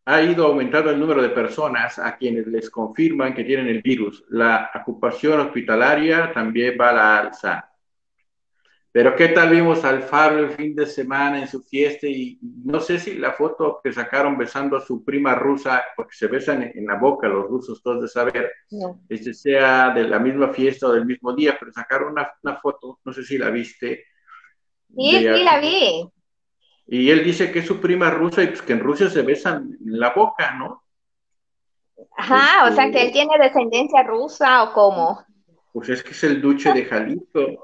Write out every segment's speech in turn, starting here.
ha ido aumentando el número de personas a quienes les confirman que tienen el virus. La ocupación hospitalaria también va a la alza. Pero ¿qué tal vimos al Faro el fin de semana en su fiesta? Y no sé si la foto que sacaron besando a su prima rusa, porque se besan en la boca los rusos, todos de saber, No. sea de la misma fiesta o del mismo día, pero sacaron una foto, no sé si la viste, Sí, de sí, la vi. y él dice que es su prima rusa y pues que en Rusia se besan en la boca, ¿no? Ajá, o Este, sea que él tiene descendencia rusa o cómo. pues es que es el duche de Jalisco.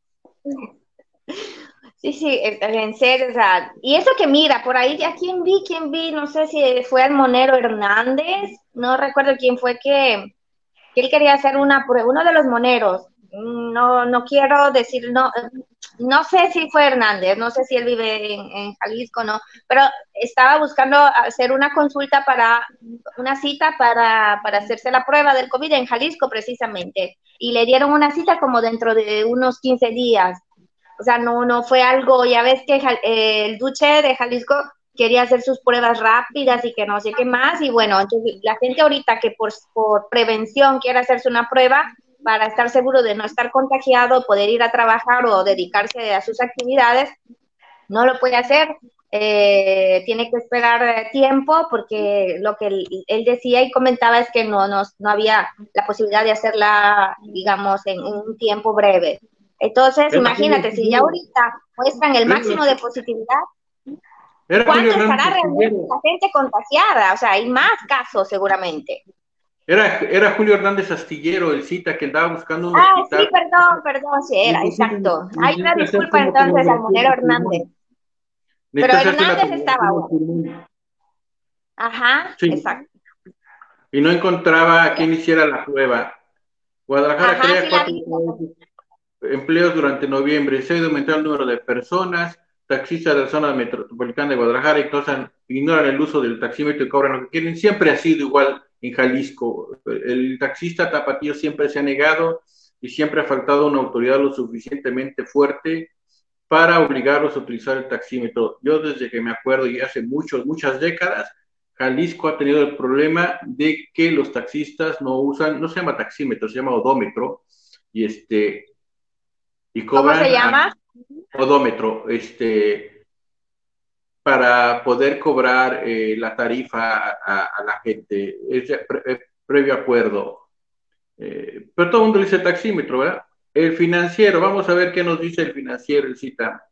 Sí, sí, en serio, o sea, y eso que mira, por ahí, ¿a quién vi? No sé si fue al Monero Hernández, no recuerdo quién fue que él quería hacer una prueba, uno de los moneros, no, no quiero decir, no, no sé si fue Hernández, no sé si él vive en Jalisco, no, pero estaba buscando hacer una consulta una cita para hacerse la prueba del COVID en Jalisco precisamente, y le dieron una cita como dentro de unos 15 días. O sea, no, no fue algo, ya ves que el Duche de Jalisco quería hacer sus pruebas rápidas y que no sé qué más, y bueno, entonces la gente ahorita que por prevención quiere hacerse una prueba para estar seguro de no estar contagiado, poder ir a trabajar o dedicarse a sus actividades, no lo puede hacer, tiene que esperar tiempo porque lo que él decía y comentaba es que no había la posibilidad de hacerla, digamos, en un tiempo breve. Entonces, Era Julio, imagínate, si ya ahorita muestran el máximo de positividad, era Julio ¿cuánto Hernández estará realmente Astillero. la gente contagiada? O sea, hay más casos seguramente. Era Julio Hernández Astillero, el cita que andaba buscando un Ah, sí, hospital. perdón, sí era, exacto. Hay una Necesita hacerse disculpa una entonces al tomografía Monero de Hernández. pulmón. Pero Necesita hacerse una Hernández tomografía estaba de bueno. pulmón. Ajá, Sí, exacto. y no encontraba a quien hiciera la prueba. Guadalajara Ajá, crea sí la cuatro vi. empleos durante noviembre. Se ha ido aumentando el número de personas. Taxistas de la zona metropolitana de Guadalajara ignoran el uso del taxímetro y cobran lo que quieren. Siempre ha sido igual en Jalisco. El taxista tapatío siempre se ha negado y siempre ha faltado una autoridad lo suficientemente fuerte para obligarlos a utilizar el taxímetro. Yo desde que me acuerdo y hace muchas décadas, Jalisco ha tenido el problema de que los taxistas no usan, no se llama taxímetro, se llama odómetro, y y ¿Cómo se cobran a llama? odómetro, para poder cobrar la tarifa a la gente, previo acuerdo. Pero todo el mundo dice taxímetro, ¿verdad? El financiero, vamos a ver qué nos dice el financiero, el cita.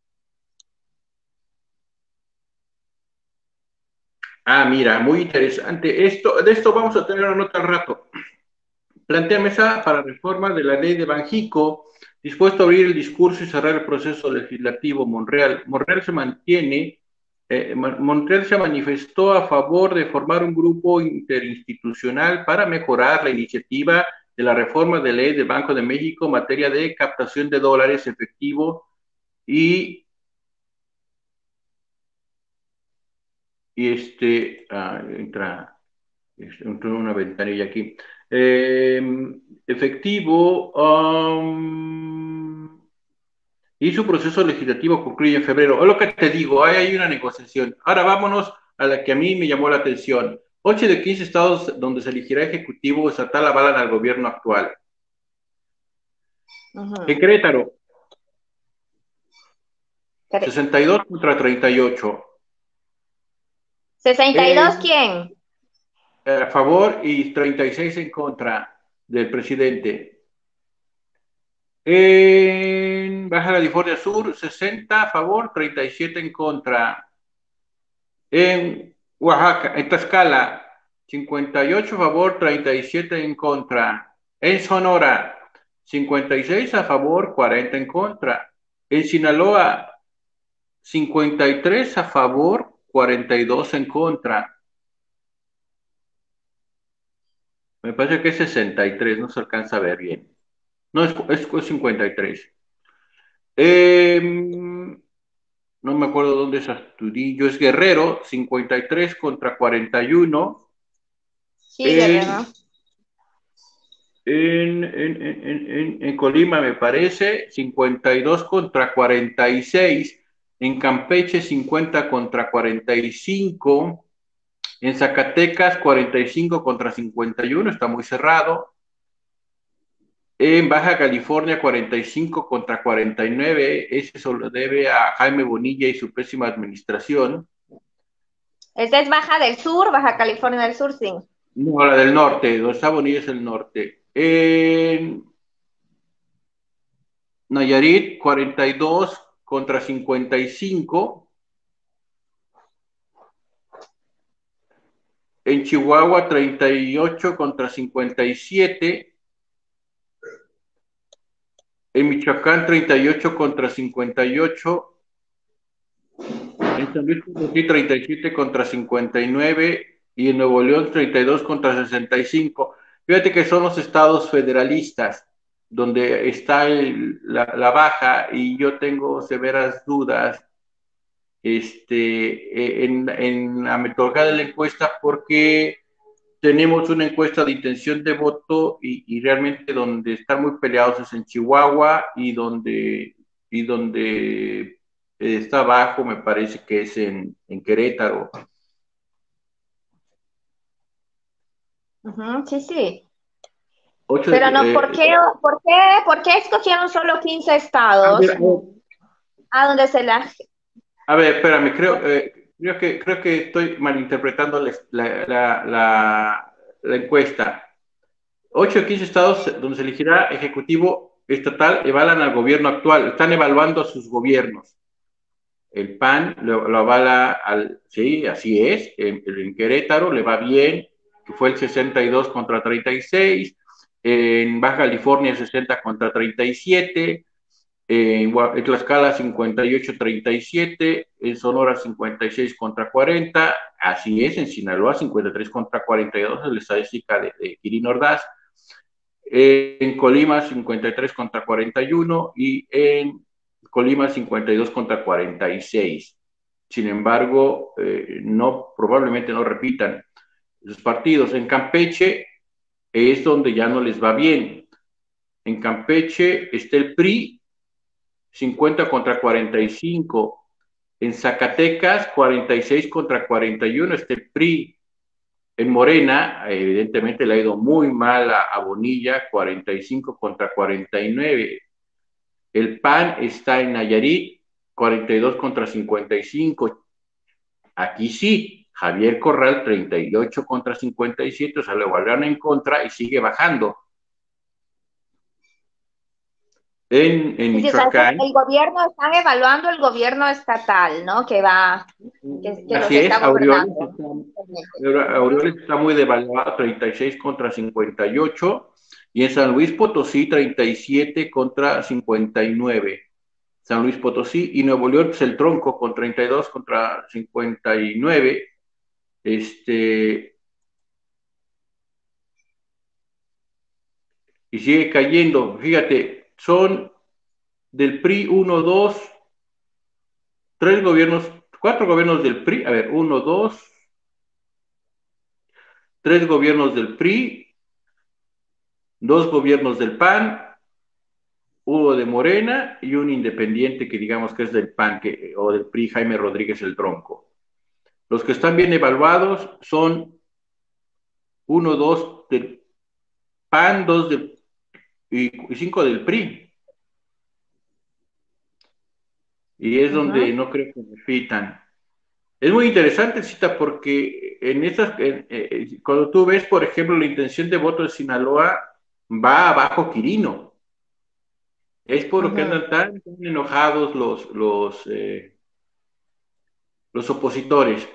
Ah, mira, muy interesante. De esto vamos a tener una nota al rato. Plantea mesa para reforma de la ley de Banjico, dispuesto a abrir el discurso y cerrar el proceso legislativo Monreal. Monreal se manifestó a favor de formar un grupo interinstitucional para mejorar la iniciativa de la reforma de ley del Banco de México en materia de captación de dólares efectivo y, entró una ventanilla aquí. Eh, efectivo, y su proceso legislativo concluye en febrero. Es lo que te digo, hay una negociación. Ahora vámonos a la que a mí me llamó la atención. 8 de 15 estados donde se elegirá ejecutivo estatal avalan al gobierno actual. En Ujú. Querétaro, Tre- 62 contra 38. 62, En, ¿quién? a favor y 36 en contra del presidente. En Baja California Sur, 60 a favor, 37 en contra. En Oaxaca, en Tlaxcala, 58 a favor, 37 en contra. En Sonora, 56 a favor, 40 en contra. En Sinaloa, 53 a favor, 42 en contra. Me parece que es 63, no se alcanza a ver bien. No, es 53. Eh, no me acuerdo dónde es Astudillo, es Guerrero, 53 contra 41. Sí, En, Guerrero. en Colima, me parece, 52 contra 46. En Campeche, 50 contra 45. En Zacatecas, 45 contra 51, está muy cerrado. En Baja California, 45 contra 49, ese solo debe a Jaime Bonilla y su pésima administración. Esta es Baja del Sur, Baja California del Sur, sí. No, la del norte, donde está Bonilla es el norte. En Nayarit, 42 contra 55. En Chihuahua, 38 contra 57. En Michoacán, 38 contra 58. En San Luis Potosí, 37 contra 59. Y en Nuevo León, 32 contra 65. Fíjate que son los estados federalistas donde está la baja, y yo tengo severas dudas en la metodología de la encuesta, porque tenemos una encuesta de intención de voto, y realmente donde están muy peleados es en Chihuahua, y donde está abajo me parece que es en Querétaro. Sí, sí. Ocho, Pero no, ¿por qué escogieron solo 15 estados? A donde se la... a ver, espérame, creo que estoy malinterpretando la encuesta. 8 de 15 estados donde se elegirá ejecutivo estatal evaluan al gobierno actual, están evaluando a sus gobiernos. El PAN lo avala sí, así es, en Querétaro le va bien, que fue el 62 contra 36, en Baja California 60 contra 37, en Tlaxcala 58-37, en Sonora 56 contra 40, así es, en Sinaloa 53 contra 42, es la estadística de Quirino Ordaz, en Colima 53 contra 41 y en Colima 52 contra 46. Sin embargo, probablemente no repitan los partidos. En Campeche es donde ya no les va bien. En Campeche está el PRI 50 contra 45. En Zacatecas 46 contra 41 está el PRI. En Morena, evidentemente le ha ido muy mal a Bonilla, 45 contra 49. El PAN está en Nayarit, 42 contra 55. Aquí sí, Javier Corral, 38 contra 57, o sea, le volvieron en contra y sigue bajando. En Sí, o sea, Michoacán. el gobierno, están evaluando el gobierno estatal, ¿no? Que los Así es, está gobernando. Aureoles está muy devaluado, 36 contra 58, y en San Luis Potosí 37 contra 59. San Luis Potosí y Nuevo León, pues el tronco con 32 contra 59. Y sigue cayendo. Fíjate, son del PRI 1, 2, 3 gobiernos, 4 gobiernos del PRI. A ver, 1, 2, 3 gobiernos del PRI, 2 gobiernos del PAN, uno de Morena y un independiente que digamos que es del PAN o del PRI, Jaime Rodríguez el Tronco. Los que están bien evaluados son 1, 2 del PAN, 2 del y 5 del PRI. Y es donde no creo que repitan. Es muy interesante, Cita, porque cuando tú ves, por ejemplo, la intención de voto de Sinaloa, va abajo Quirino. Es por lo que andan tan enojados los opositores.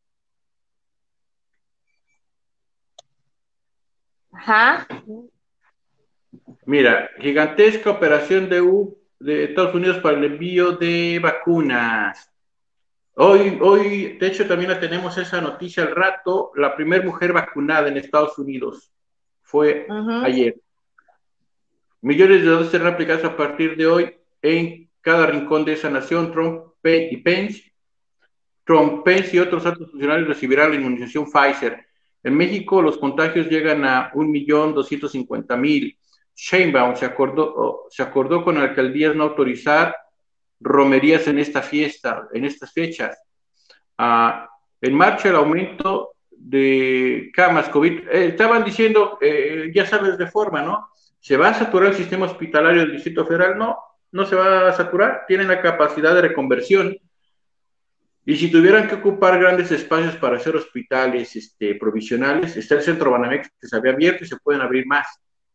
Ajá. Mira, gigantesca operación de Estados Unidos para el envío de vacunas. Hoy, de hecho, también la tenemos esa noticia al rato. La primera mujer vacunada en Estados Unidos fue ayer. Millones de dosis serán aplicadas a partir de hoy en cada rincón de esa nación. Trump, Pence y otros altos funcionarios recibirán la inmunización Pfizer. En México, los contagios llegan a 1.250.000. Sheinbaum se acordó con alcaldías no autorizar romerías en estas fechas. En marcha el aumento de camas COVID, estaban diciendo, ya sabes, de forma, ¿no? ¿Se va a saturar el sistema hospitalario del Distrito Federal? No, no se va a saturar, tienen la capacidad de reconversión. Y si tuvieran que ocupar grandes espacios para hacer hospitales provisionales, está el Centro Banamex que se había abierto y se pueden abrir más.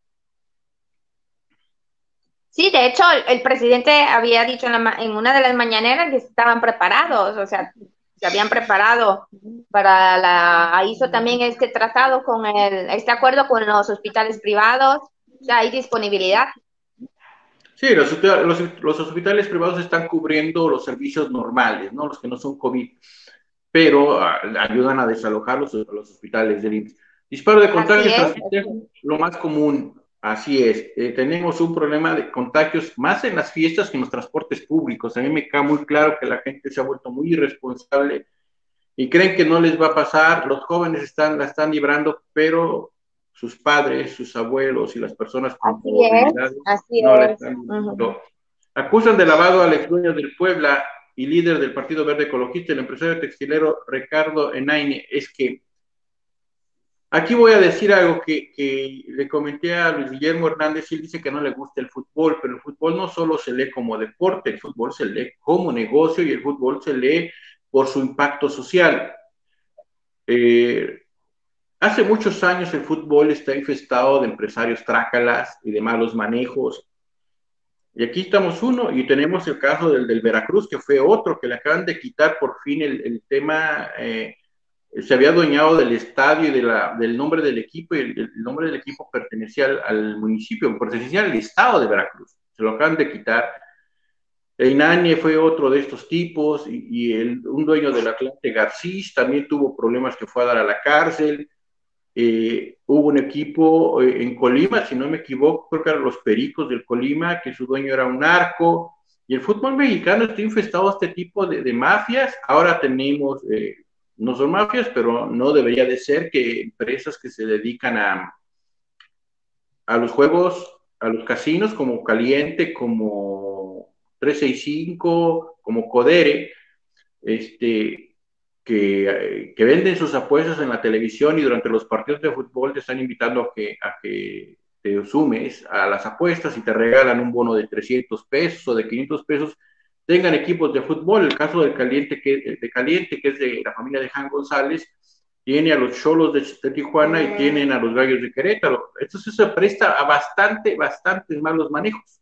Sí, de hecho, el presidente había dicho en una de las mañaneras que estaban preparados, o sea, se habían preparado hizo también este tratado este acuerdo con los hospitales privados, o sea, hay disponibilidad. Sí, los hospitales privados están cubriendo los servicios normales, ¿no? Los que no son COVID, pero ayudan a desalojar los hospitales del IMSS. Disparo de contagios tras lo más común, así es. Tenemos un problema de contagios más en las fiestas que en los transportes públicos. A mí me queda muy claro que la gente se ha vuelto muy irresponsable y creen que no les va a pasar. Los jóvenes la están librando, pero sus padres, sus abuelos y las personas con comorbilidades no la están librando. Acusan de lavado al ex dueño del Puebla y líder del Partido Verde Ecologista, el empresario textilero Ricardo Enaine. Es que aquí voy a decir algo que le comenté a Luis Guillermo Hernández, y él dice que no le gusta el fútbol, pero el fútbol no solo se lee como deporte, el fútbol se lee como negocio y el fútbol se lee por su impacto social. Hace muchos años el fútbol está infestado de empresarios trácalas y de malos manejos. Y aquí estamos uno, y tenemos el caso del Veracruz, que fue otro, que le acaban de quitar por fin el tema, se había adueñado del estadio y del nombre del equipo, y el nombre del equipo pertenecía al municipio, pertenecía al estado de Veracruz, se lo acaban de quitar. Einanie fue otro de estos tipos, y un dueño del Atlante, Garcís, también tuvo problemas que fue a dar a la cárcel. Hubo un equipo en Colima, si no me equivoco, creo que eran los Pericos del Colima, que su dueño era un narco, y el fútbol mexicano está infestado de este tipo de mafias. Ahora tenemos, no son mafias, pero no debería de ser que empresas que se dedican a los juegos, a los casinos, como Caliente, como 365, como Codere, que venden sus apuestas en la televisión, y durante los partidos de fútbol te están invitando a que te sumes a las apuestas y te regalan un bono de 300 pesos o de 500 pesos. Tengan equipos de fútbol. El caso de Caliente, que es de la familia de Jan González, tiene a los Xolos de Tijuana y tienen a los Gallos de Querétaro. Entonces se presta a bastantes malos manejos.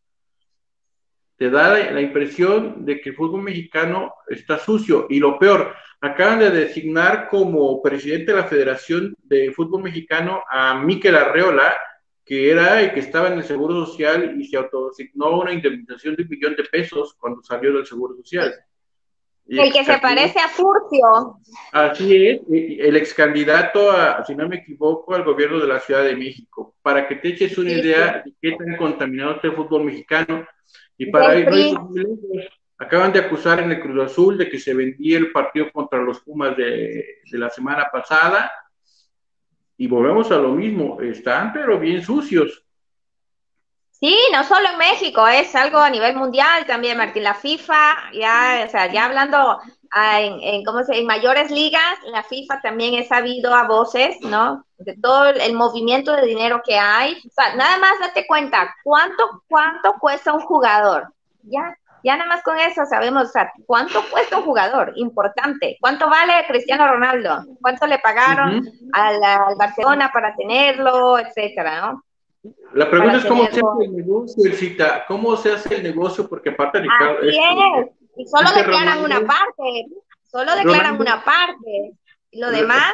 Te da la impresión de que el fútbol mexicano está sucio. Y lo peor, acaban de designar como presidente de la Federación de Fútbol Mexicano a Mikel Arreola, que era el que estaba en el Seguro Social y se autoasignó una indemnización de $1,000,000 cuando salió del Seguro Social. El que se parece a Furcio. Así es, el ex candidato, si no me equivoco, al gobierno de la Ciudad de México, para que te eches una idea de qué tan contaminado está el fútbol mexicano. Y para ir, acaban de acusar en el Cruz Azul de que se vendía el partido contra los Pumas de la semana pasada, y volvemos a lo mismo, están pero bien sucios. Sí, no solo en México, es algo a nivel mundial también, Martín. La FIFA, ya, o sea, ya hablando en mayores ligas, la FIFA también es sabido a voces, ¿no? De todo el movimiento de dinero que hay. O sea, nada más date cuenta, ¿cuánto cuesta un jugador? Ya nada más con eso sabemos, o sea, ¿cuánto cuesta un jugador? Importante. ¿Cuánto vale Cristiano Ronaldo? ¿Cuánto le pagaron al Barcelona para tenerlo, etcétera, ¿no? La pregunta es cómo se hace el negocio, Elcita. ¿Cómo se hace el negocio? Porque aparte de así es. Y solo declaran una parte. Solo declaran una parte. Y lo demás.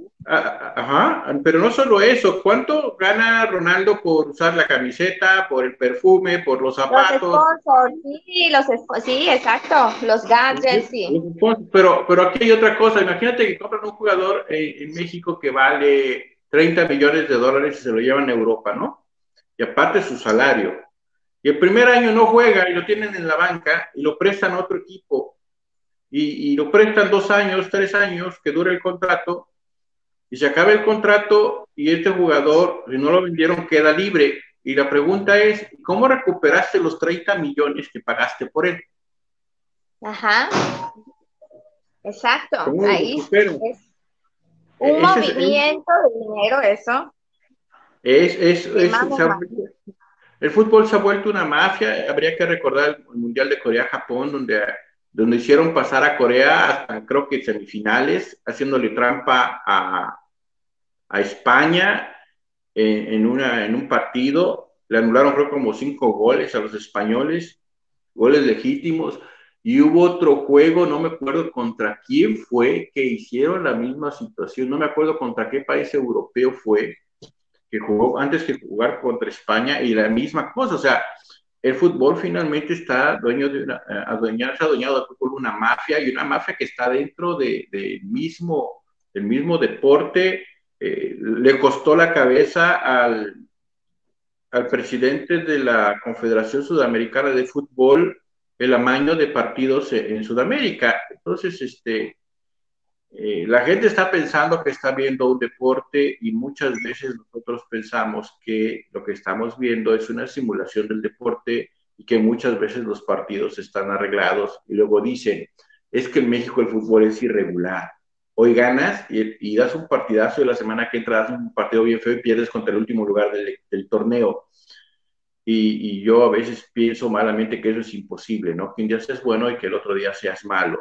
Ajá, pero no solo eso. ¿Cuánto gana Ronaldo por usar la camiseta, por el perfume, por los zapatos? Los sponsors, sí, exacto. Los gadgets, sí. Pero aquí hay otra cosa. Imagínate que compran un jugador en México que vale $30 millones y se lo llevan a Europa, ¿no? Y aparte su salario. Y el primer año no juega y lo tienen en la banca y lo prestan a otro equipo. Y lo prestan 2 años, 3 años, que dura el contrato, y se acaba el contrato y este jugador, si no lo vendieron, queda libre. Y la pregunta es, ¿cómo recuperaste los 30 millones que pagaste por él? Ajá. Exacto. ¿Cómo ahí un ese movimiento de dinero eso, es, es, de es, mano se en ha mano. vuelto- el fútbol se ha vuelto una mafia. Habría que recordar el Mundial de Corea-Japón, donde hicieron pasar a Corea hasta creo que semifinales, haciéndole trampa a España en un partido. Le anularon creo como 5 goles a los españoles, goles legítimos. Y hubo otro juego, no me acuerdo contra quién fue, que hicieron la misma situación. No me acuerdo contra qué país europeo fue, que jugó antes que jugar contra España y la misma cosa. O sea, el fútbol finalmente está se ha adueñado del fútbol una mafia, y una mafia que está dentro del mismo deporte. Le costó la cabeza al presidente de la Confederación Sudamericana de Fútbol el amaño de partidos en Sudamérica. Entonces, la gente está pensando que está viendo un deporte, y muchas veces nosotros pensamos que lo que estamos viendo es una simulación del deporte, y que muchas veces los partidos están arreglados, y luego dicen, es que en México el fútbol es irregular. Hoy ganas y das un partidazo, y la semana que entra das un partido bien feo y pierdes contra el último lugar del torneo. Y yo a veces pienso malamente que eso es imposible, ¿no? Que un día seas bueno y que el otro día seas malo.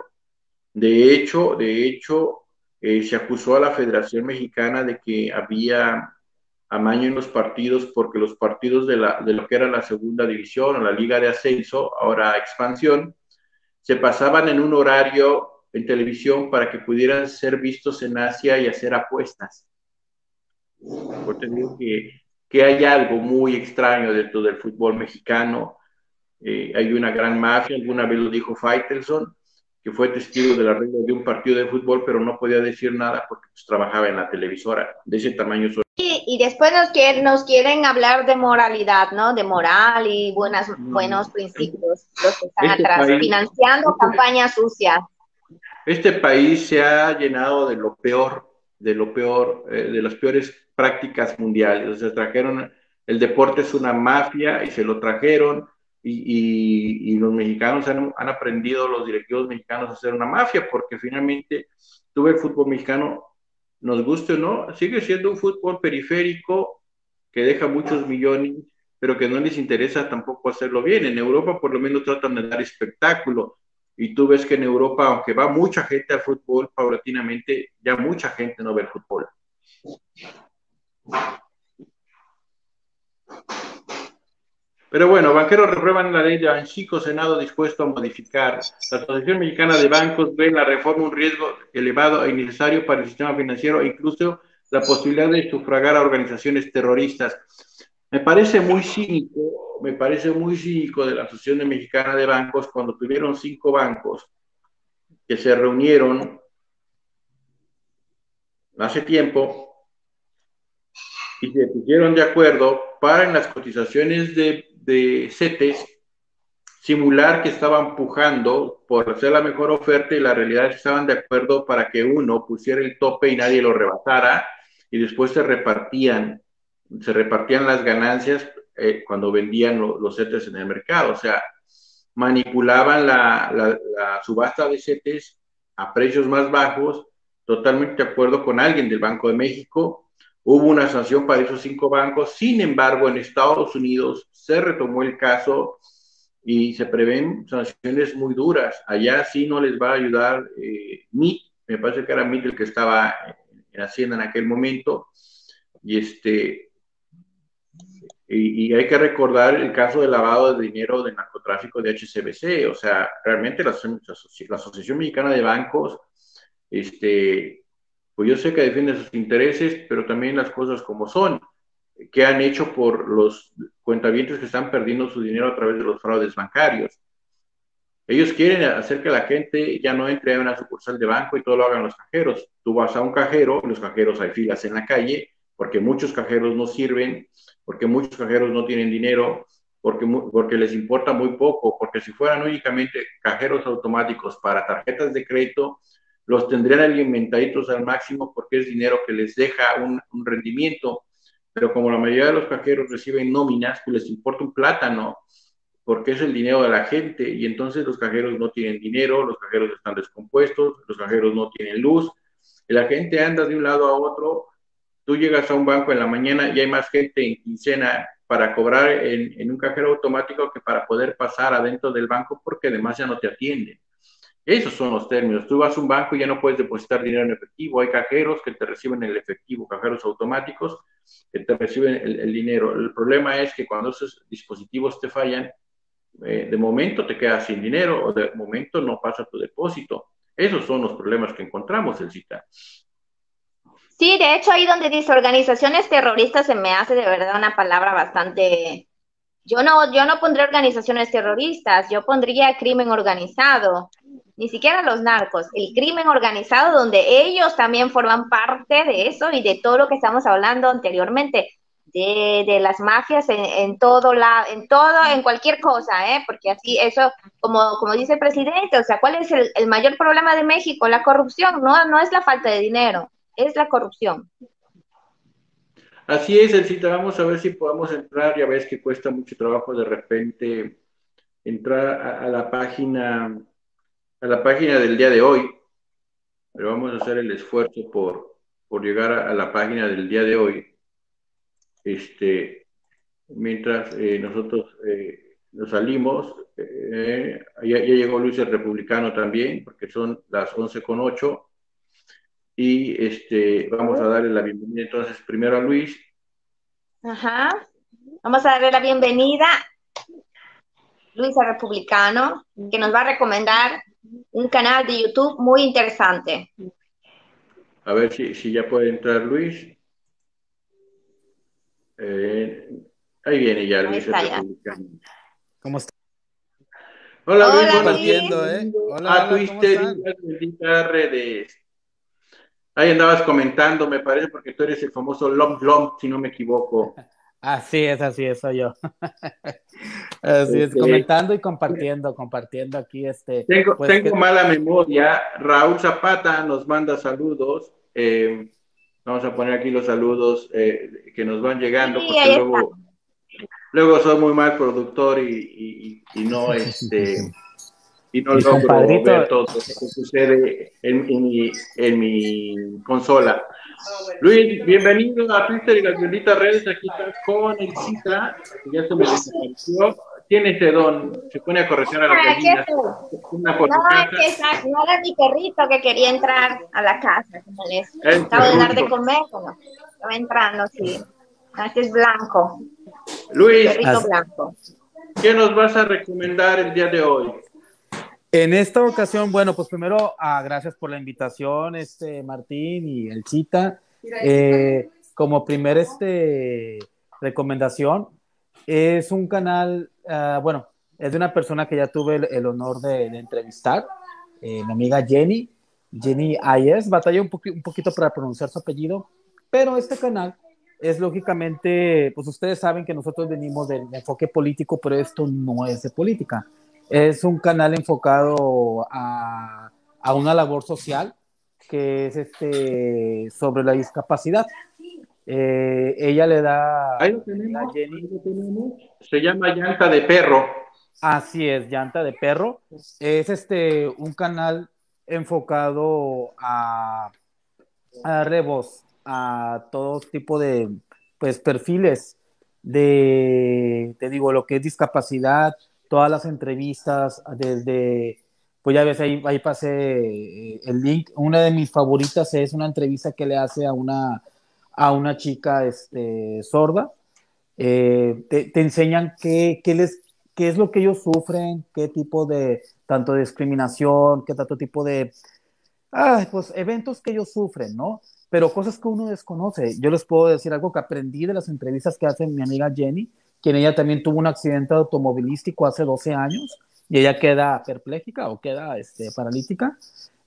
De hecho, se acusó a la Federación Mexicana de que había amaño en los partidos, porque los partidos de lo que era la segunda división o la liga de ascenso, ahora expansión, se pasaban en un horario en televisión para que pudieran ser vistos en Asia y hacer apuestas. Porque digo que hay algo muy extraño dentro del fútbol mexicano. Hay una gran mafia. Alguna vez lo dijo Faitelson, que fue testigo de la regla de un partido de fútbol, pero no podía decir nada porque pues, trabajaba en la televisora. De ese tamaño. Y después nos quieren hablar de moralidad, ¿no? De moral y No, buenos principios, los que están este atrás, país, financiando este, campañas sucias. este país se ha llenado de las peores prácticas mundiales. O sea, trajeron, el deporte es una mafia y se lo trajeron, y los mexicanos han aprendido, los directivos mexicanos, a hacer una mafia, porque finalmente tuve el fútbol mexicano, nos guste o no, sigue siendo un fútbol periférico que deja muchos millones, pero que no les interesa tampoco hacerlo bien. En Europa por lo menos tratan de dar espectáculo, y tú ves que en Europa, aunque va mucha gente al fútbol, paulatinamente ya mucha gente no ve el fútbol. Pero bueno, banqueros reprueban la ley de Banxico, Senado dispuesto a modificar. La Asociación Mexicana de Bancos ve en la reforma un riesgo elevado e innecesario para el sistema financiero, e incluso la posibilidad de sufragar a organizaciones terroristas. Me parece muy cínico de la Asociación Mexicana de Bancos, cuando tuvieron 5 bancos que se reunieron hace tiempo y se pusieron de acuerdo para, en las cotizaciones de CETES, simular que estaban pujando por hacer la mejor oferta, y la realidad es que estaban de acuerdo para que uno pusiera el tope y nadie lo rebasara, y después se repartían las ganancias cuando vendían los CETES en el mercado. O sea, manipulaban la subasta de CETES a precios más bajos, totalmente de acuerdo con alguien del Banco de México. Hubo una sanción para esos 5 bancos. Sin embargo, en Estados Unidos se retomó el caso y se prevén sanciones muy duras. Allá sí no les va a ayudar MIT, me parece que era MIT el que estaba en Hacienda en aquel momento, y y hay que recordar el caso de lavado de dinero de narcotráfico de HCBC. O sea, realmente la Asociación Mexicana de Bancos, pues yo sé que defiende sus intereses, pero también las cosas como son, que han hecho por los cuentavientes que están perdiendo su dinero a través de los fraudes bancarios. Ellos quieren hacer que la gente ya no entre a una sucursal de banco y todo lo hagan los cajeros. Tú vas a un cajero, los cajeros hay filas en la calle, porque muchos cajeros no sirven, porque muchos cajeros no tienen dinero, porque les importa muy poco, porque si fueran únicamente cajeros automáticos para tarjetas de crédito, los tendrían alimentaditos al máximo, porque es dinero que les deja un rendimiento. Pero como la mayoría de los cajeros reciben nóminas, pues les importa un plátano, porque es el dinero de la gente, y entonces los cajeros no tienen dinero, los cajeros están descompuestos, los cajeros no tienen luz, La gente anda de un lado a otro. Tú llegas a un banco en la mañana y hay más gente en quincena para cobrar en un cajero automático que para poder pasar adentro del banco porque además ya no te atienden. Esos son los términos. Tú vas a un banco y ya no puedes depositar dinero en efectivo. Hay cajeros que te reciben el efectivo, cajeros automáticos que te reciben el dinero. El problema es que cuando esos dispositivos te fallan, de momento te quedas sin dinero o de momento no pasa tu depósito. Esos son los problemas que encontramos, el CITA. Sí, de hecho ahí donde dice organizaciones terroristas se me hace de verdad una palabra bastante. Yo no pondría organizaciones terroristas, yo pondría crimen organizado, ni siquiera los narcos, el crimen organizado donde ellos también forman parte de eso y de todo lo que estamos hablando anteriormente, de las mafias en todo en todo, en cualquier cosa, porque así eso, como dice el presidente, o sea, ¿cuál es el mayor problema de México? La corrupción, no es la falta de dinero, es la corrupción. Así es, Elcita, vamos a ver si podemos entrar. Ya ves que cuesta mucho trabajo de repente entrar a la página del día de hoy, pero vamos a hacer el esfuerzo por llegar a la página del día de hoy, mientras nosotros nos salimos. Ya llegó Luis el Republicano también, porque son las 11:08, y vamos a darle la bienvenida entonces primero a Luis. Ajá. Vamos a darle la bienvenida Luis el Republicano, que nos va a recomendar un canal de YouTube muy interesante. A ver si ya puede entrar Luis. Ahí viene ya Luis el Republicano. ¿Cómo está? Hola Luis, Hola, buenos Luis. días. Hola, Tu ¿cómo están? benditas redes. Ahí andabas comentando, me parece, porque tú eres el famoso Lom Lom, si no me equivoco. Así es, soy yo. Así es, comentando y compartiendo aquí Tengo mala memoria. Raúl Zapata nos manda saludos. Vamos a poner aquí los saludos que nos van llegando, Sí, porque ahí está. luego soy muy mal productor y no y no logro ver todo lo que sucede en mi consola. Luis, bienvenido a Twitter y las benditas redes. Aquí estás con el Cita, que ya se me desapareció. Tiene ese don, se pone a correr a las gallinas. No era mi perrito que quería entrar a la casa. Como les acabo de dar de comer, bueno, estaba entrando, sí. Este es blanco. Luis, Perrito blanco. ¿Qué nos vas a recomendar el día de hoy? En esta ocasión, bueno, pues primero, gracias por la invitación, Martín y el Chita. Como primer recomendación, es un canal, bueno, es de una persona que ya tuve el honor de entrevistar, mi amiga Jenny Ayes. Batalla un poquito para pronunciar su apellido, pero este canal es lógicamente, pues ustedes saben que nosotros venimos del enfoque político, pero esto no es de política. Es un canal enfocado a una labor social que es sobre la discapacidad. Ella le da Ahí lo tenemos, Se llama Llanta de Perro. Así es, Llanta de Perro. Es un canal enfocado a rebos, a todo tipo de perfiles te digo, lo que es discapacidad, todas las entrevistas, desde, pues ya ves, ahí pasé el link. Una de mis favoritas es una entrevista que le hace a una chica sorda. Te enseñan qué es lo que ellos sufren, qué tipo de, tanto de discriminación, qué tanto tipo de pues eventos que ellos sufren, ¿no? Pero cosas que uno desconoce. Yo les puedo decir algo que aprendí de las entrevistas que hace mi amiga Jenny, quien ella también tuvo un accidente automovilístico hace 12 años y ella queda perpléjica o queda paralítica.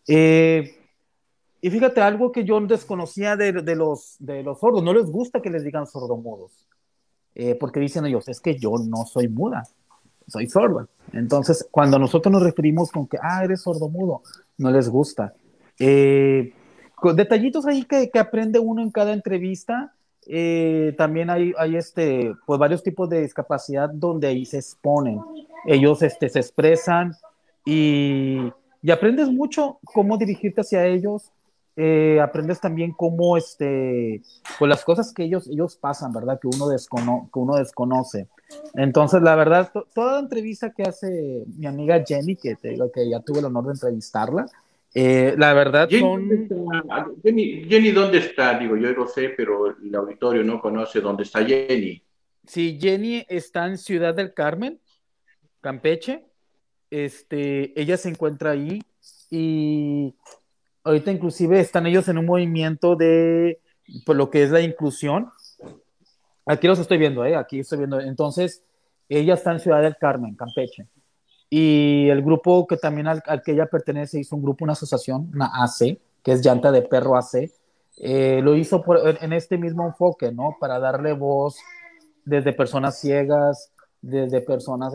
Y fíjate, algo que yo desconocía de los sordos, no les gusta que les digan sordomudos, porque dicen ellos, es que yo no soy muda, soy sorda. Entonces, cuando nosotros nos referimos con que, eres sordomudo, no les gusta. Detallitos ahí que aprende uno en cada entrevista. También hay pues varios tipos de discapacidad donde ahí se exponen. Ellos se expresan y aprendes mucho cómo dirigirte hacia ellos, aprendes también cómo, pues las cosas que ellos pasan, ¿verdad? Que uno desconoce. Entonces, la verdad, toda entrevista que hace mi amiga Jenny, que te digo que ya tuve el honor de entrevistarla, la verdad Jenny, ¿dónde son, está? Jenny, ¿dónde está? Digo, yo lo sé, pero el auditorio no conoce dónde está Jenny. si Jenny está en Ciudad del Carmen, Campeche, ella se encuentra ahí y ahorita inclusive están ellos en un movimiento de, pues lo que es la inclusión. Aquí los estoy viendo, aquí estoy viendo. Entonces, ella está en Ciudad del Carmen, Campeche. Y el grupo que también al que ella pertenece hizo un grupo, una asociación, una AC, que es Llanta de Perro AC. Lo hizo en este mismo enfoque, ¿no? Para darle voz desde personas ciegas, desde personas,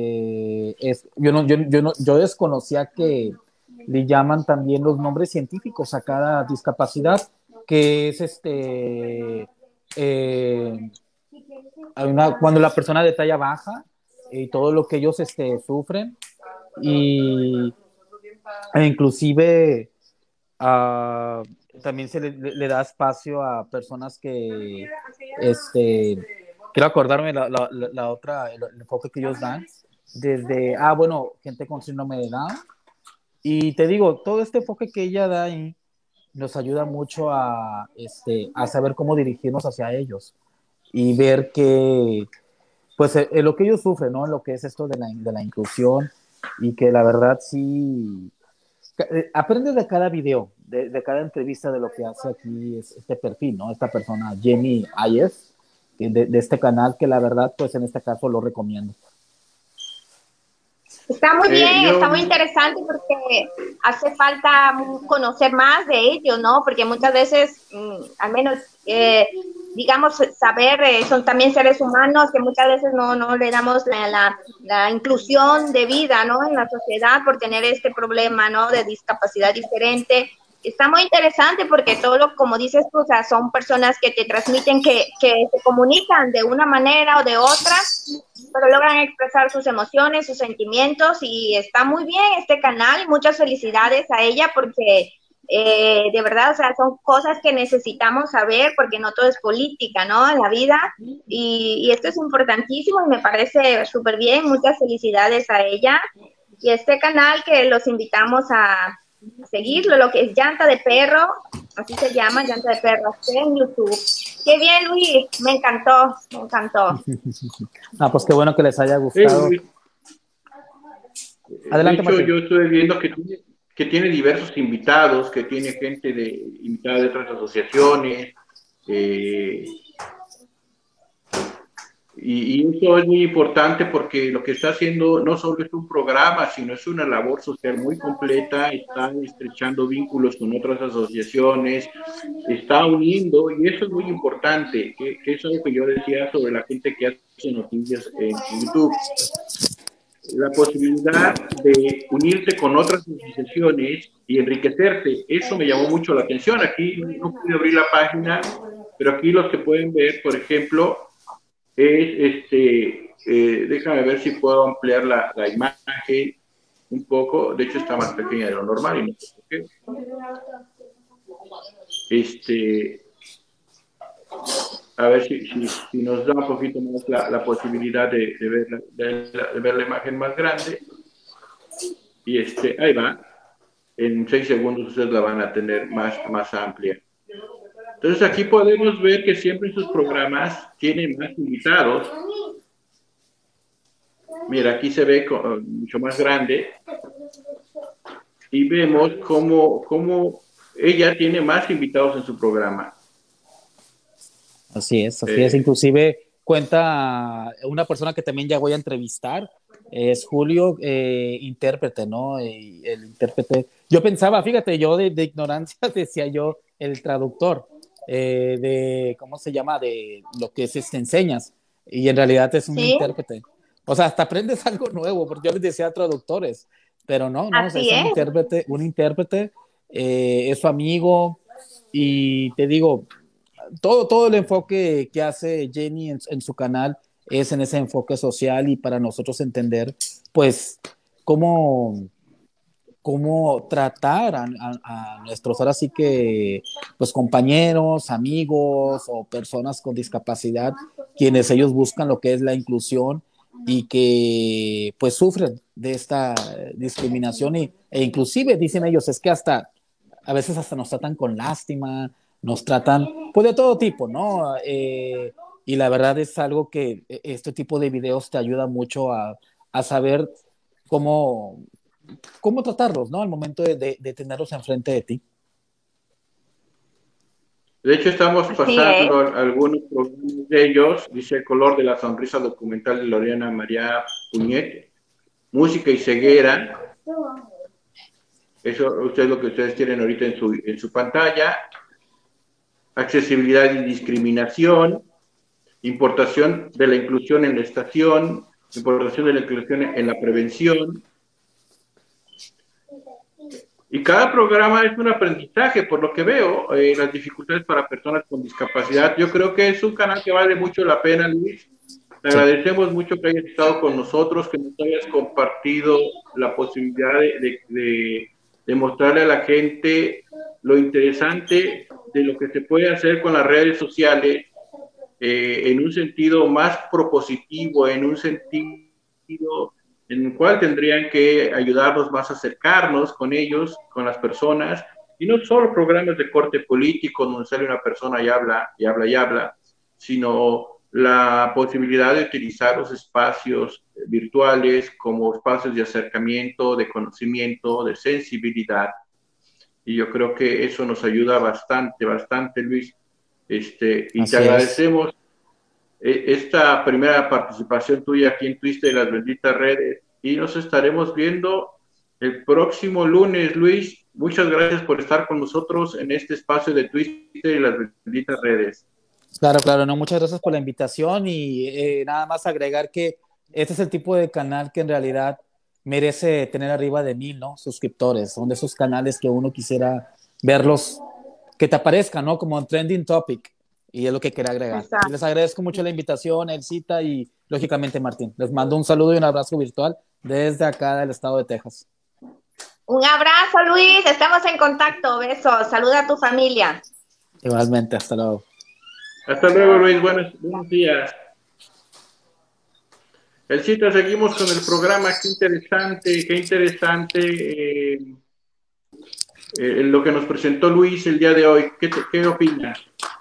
yo desconocía que le llaman también los nombres científicos a cada discapacidad, que es cuando la persona de talla baja y todo lo que ellos sufren y inclusive uh, también le da espacio a personas que quiero acordarme la otra, el enfoque que ellos dan desde, bueno, gente con síndrome de Down. Y te digo, todo este enfoque que ella da ahí nos ayuda mucho a saber cómo dirigirnos hacia ellos y ver que, pues, lo que ellos sufren, ¿no? Lo que es esto de la inclusión y que la verdad sí, aprendes de cada video, de cada entrevista de lo que hace aquí este perfil, ¿no? Esta persona, Jenny Ayers, de este canal, que la verdad, pues en este caso lo recomiendo. Está muy bien, está muy interesante porque hace falta conocer más de ello, ¿no? Porque muchas veces, al menos, digamos, saber, son también seres humanos que muchas veces no le damos la inclusión de vida, ¿no? En la sociedad por tener este problema, ¿no? De discapacidad diferente. Está muy interesante porque como dices tú, o sea, son personas que te transmiten que se comunican de una manera o de otra, pero logran expresar sus emociones, sus sentimientos, y está muy bien este canal, y muchas felicidades a ella porque de verdad, o sea, son cosas que necesitamos saber porque no todo es política, ¿no? En la vida, y esto es importantísimo y me parece súper bien. Muchas felicidades a ella y este canal que los invitamos a seguirlo, lo que es Llanta de Perro, así se llama, Llanta de Perro, en YouTube. Qué bien, Luis, me encantó, me encantó. Pues qué bueno que les haya gustado. Adelante, de hecho, Martín. Yo estoy viendo que tiene diversos invitados, que tiene gente invitada de otras asociaciones, y eso es muy importante porque lo que está haciendo no solo es un programa, sino es una labor social muy completa, está estrechando vínculos con otras asociaciones, está uniendo, y eso es muy importante, que es algo que yo decía sobre la gente que hace noticias en YouTube. La posibilidad de unirte con otras asociaciones y enriquecerte, eso me llamó mucho la atención. Aquí no pude abrir la página, pero aquí los que pueden ver, por ejemplo, es déjame ver si puedo ampliar la imagen un poco. De hecho está más pequeña de lo normal y no sé por qué. A ver si nos da un poquito más la posibilidad de ver la imagen más grande. Y ahí va. En 6 segundos ustedes la van a tener más amplia. Entonces aquí podemos ver que siempre en sus programas tienen más invitados. Mira, aquí se ve mucho más grande. Y vemos cómo ella tiene más invitados en su programa. Así es. Inclusive cuenta una persona que también ya voy a entrevistar, es Julio, intérprete, ¿no? El intérprete. Yo pensaba, fíjate, yo de ignorancia decía yo el traductor, ¿cómo se llama? De lo que es enseñas, y en realidad es un intérprete. O sea, hasta aprendes algo nuevo, porque yo les decía traductores, pero no, o sea, es un intérprete, es su amigo, y te digo, todo el enfoque que hace Jenny en su canal es en ese enfoque social y para nosotros entender, pues, cómo cómo tratar a nuestros, ahora sí que, pues compañeros, amigos o personas con discapacidad, quienes ellos buscan lo que es la inclusión y que pues sufren de esta discriminación e inclusive dicen ellos, es que hasta a veces hasta nos tratan con lástima, nos tratan pues de todo tipo, ¿no? Y la verdad es algo que este tipo de videos te ayuda mucho a saber cómo, cómo tratarlos, ¿no? Al momento de tenerlos enfrente de ti. De hecho, estamos Así es. pasando algunos programas de ellos, dice El color de la sonrisa documental de Lorena María Puñet, música y ceguera, eso es lo que ustedes tienen ahorita en su pantalla, accesibilidad y discriminación, importación de la inclusión en la estación, importación de la inclusión en la prevención. Y cada programa es un aprendizaje, por lo que veo, las dificultades para personas con discapacidad. Yo creo que es un canal que vale mucho la pena, Luis. Te agradecemos mucho que hayas estado con nosotros, que nos hayas compartido la posibilidad de mostrarle a la gente lo interesante de lo que se puede hacer con las redes sociales en un sentido más propositivo, en un sentido en el cual tendrían que ayudarnos más a acercarnos con ellos, con las personas, y no solo programas de corte político donde sale una persona y habla, y habla, y habla, sino la posibilidad de utilizar los espacios virtuales como espacios de acercamiento, de conocimiento, de sensibilidad. Y yo creo que eso nos ayuda bastante, bastante, Luis. Y te Así es. agradecemos esta primera participación tuya aquí en Twister de las benditas redes y nos estaremos viendo el próximo lunes, Luis. Muchas gracias por estar con nosotros en este espacio de Twister y las benditas redes. Claro, claro, no, muchas gracias por la invitación y nada más agregar que este es el tipo de canal que en realidad merece tener arriba de 1000, ¿no? Suscriptores. Son de esos canales que uno quisiera verlos, que te aparezcan, ¿no? Como en trending topic. Y es lo que quería agregar. Y les Exacto. agradezco mucho la invitación, Elcita y lógicamente Martín. Les mando un saludo y un abrazo virtual desde acá del estado de Texas. Un abrazo, Luis. Estamos en contacto. Besos. Saluda a tu familia. Igualmente, hasta luego. Hasta luego, Luis. Buenos días. Elcita, seguimos con el programa. Qué interesante lo que nos presentó Luis el día de hoy. ¿Qué opinas?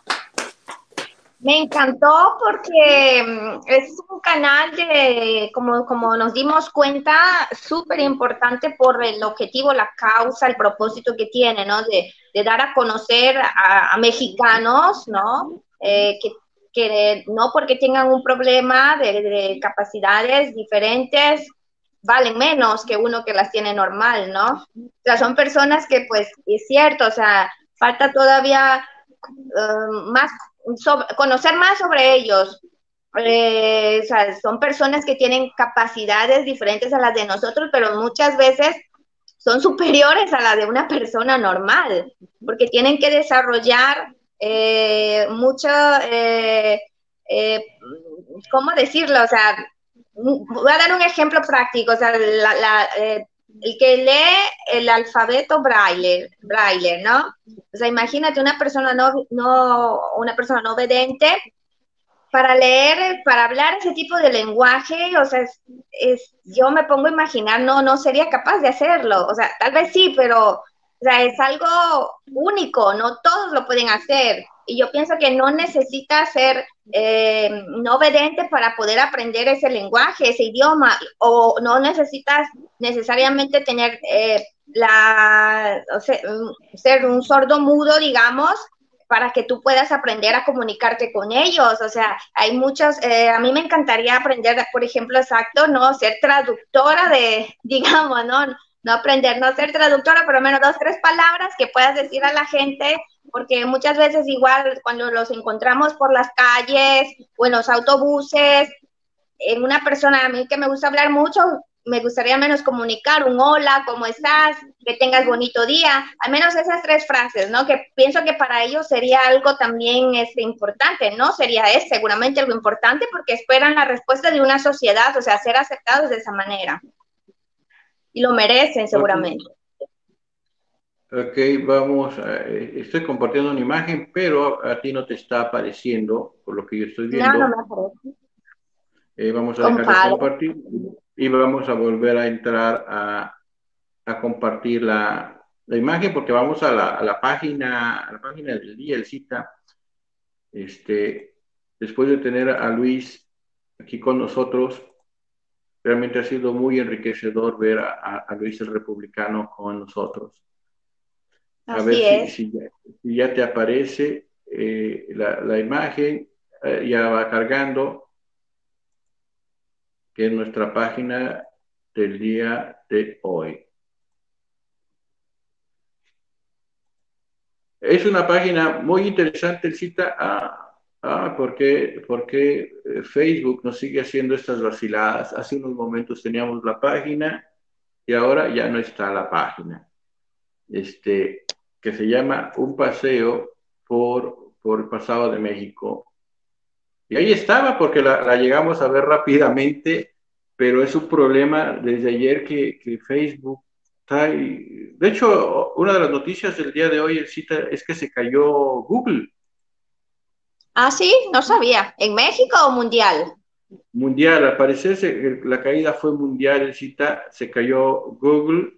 Me encantó porque es un canal de, como nos dimos cuenta, súper importante por el objetivo, la causa, el propósito que tiene, ¿no? De dar a conocer a mexicanos, ¿no? Que no porque tengan un problema de capacidades diferentes, valen menos que uno que las tiene normal, ¿no? O sea, son personas que, pues, es cierto, o sea, falta todavía más conocer más sobre ellos. O sea, son personas que tienen capacidades diferentes a las de nosotros, pero muchas veces son superiores a la de una persona normal, porque tienen que desarrollar mucho, ¿cómo decirlo? O sea, voy a dar un ejemplo práctico, o sea, el que lee el alfabeto braille, ¿no? O sea, imagínate una persona una persona no vidente para leer, para hablar ese tipo de lenguaje, o sea, yo me pongo a imaginar, no sería capaz de hacerlo, o sea, tal vez sí, pero, o sea, es algo único, no todos lo pueden hacer, y yo pienso que no necesita ser no vidente para poder aprender ese lenguaje, ese idioma, o no necesitas necesariamente tener o sea, ser un sordo mudo, digamos, para que tú puedas aprender a comunicarte con ellos. O sea, hay muchos, a mí me encantaría aprender, por ejemplo, exacto, no ser traductora digamos, no aprender, no ser traductora, pero menos 2, 3 palabras que puedas decir a la gente, porque muchas veces igual cuando los encontramos por las calles o en los autobuses, en una persona, a mí que me gusta hablar mucho, me gustaría menos comunicar un hola, ¿cómo estás? Que tengas bonito día, al menos esas 3 frases, ¿no? Que pienso que para ellos sería algo también importante, ¿no? Sería seguramente algo importante porque esperan la respuesta de una sociedad, o sea, ser aceptados de esa manera. Y lo merecen seguramente. Ok, vamos, estoy compartiendo una imagen, pero a ti no te está apareciendo, por lo que yo estoy No, no me viendo. aparece. Vamos a dejar de Compara. compartir y vamos a volver a entrar a compartir la imagen porque vamos a la página del día, el cita. Este, después de tener a Luis aquí con nosotros, realmente ha sido muy enriquecedor ver a Luis el Republicano con nosotros. A ver Así es. si ya te aparece la imagen, ya va cargando, que es nuestra página del día de hoy. Es una página muy interesante, cita. Porque Facebook nos sigue haciendo estas vaciladas. Hace unos momentos teníamos la página y ahora ya no está la página. Que se llama Un paseo por el pasado de México. Y ahí estaba porque la llegamos a ver rápidamente, pero es un problema desde ayer que Facebook está ahí. De hecho, una de las noticias del día de hoy, el cita, es que se cayó Google Ah, sí, no sabía. ¿En México o mundial? mundial. Al parecer la caída fue mundial, el cita, se cayó Google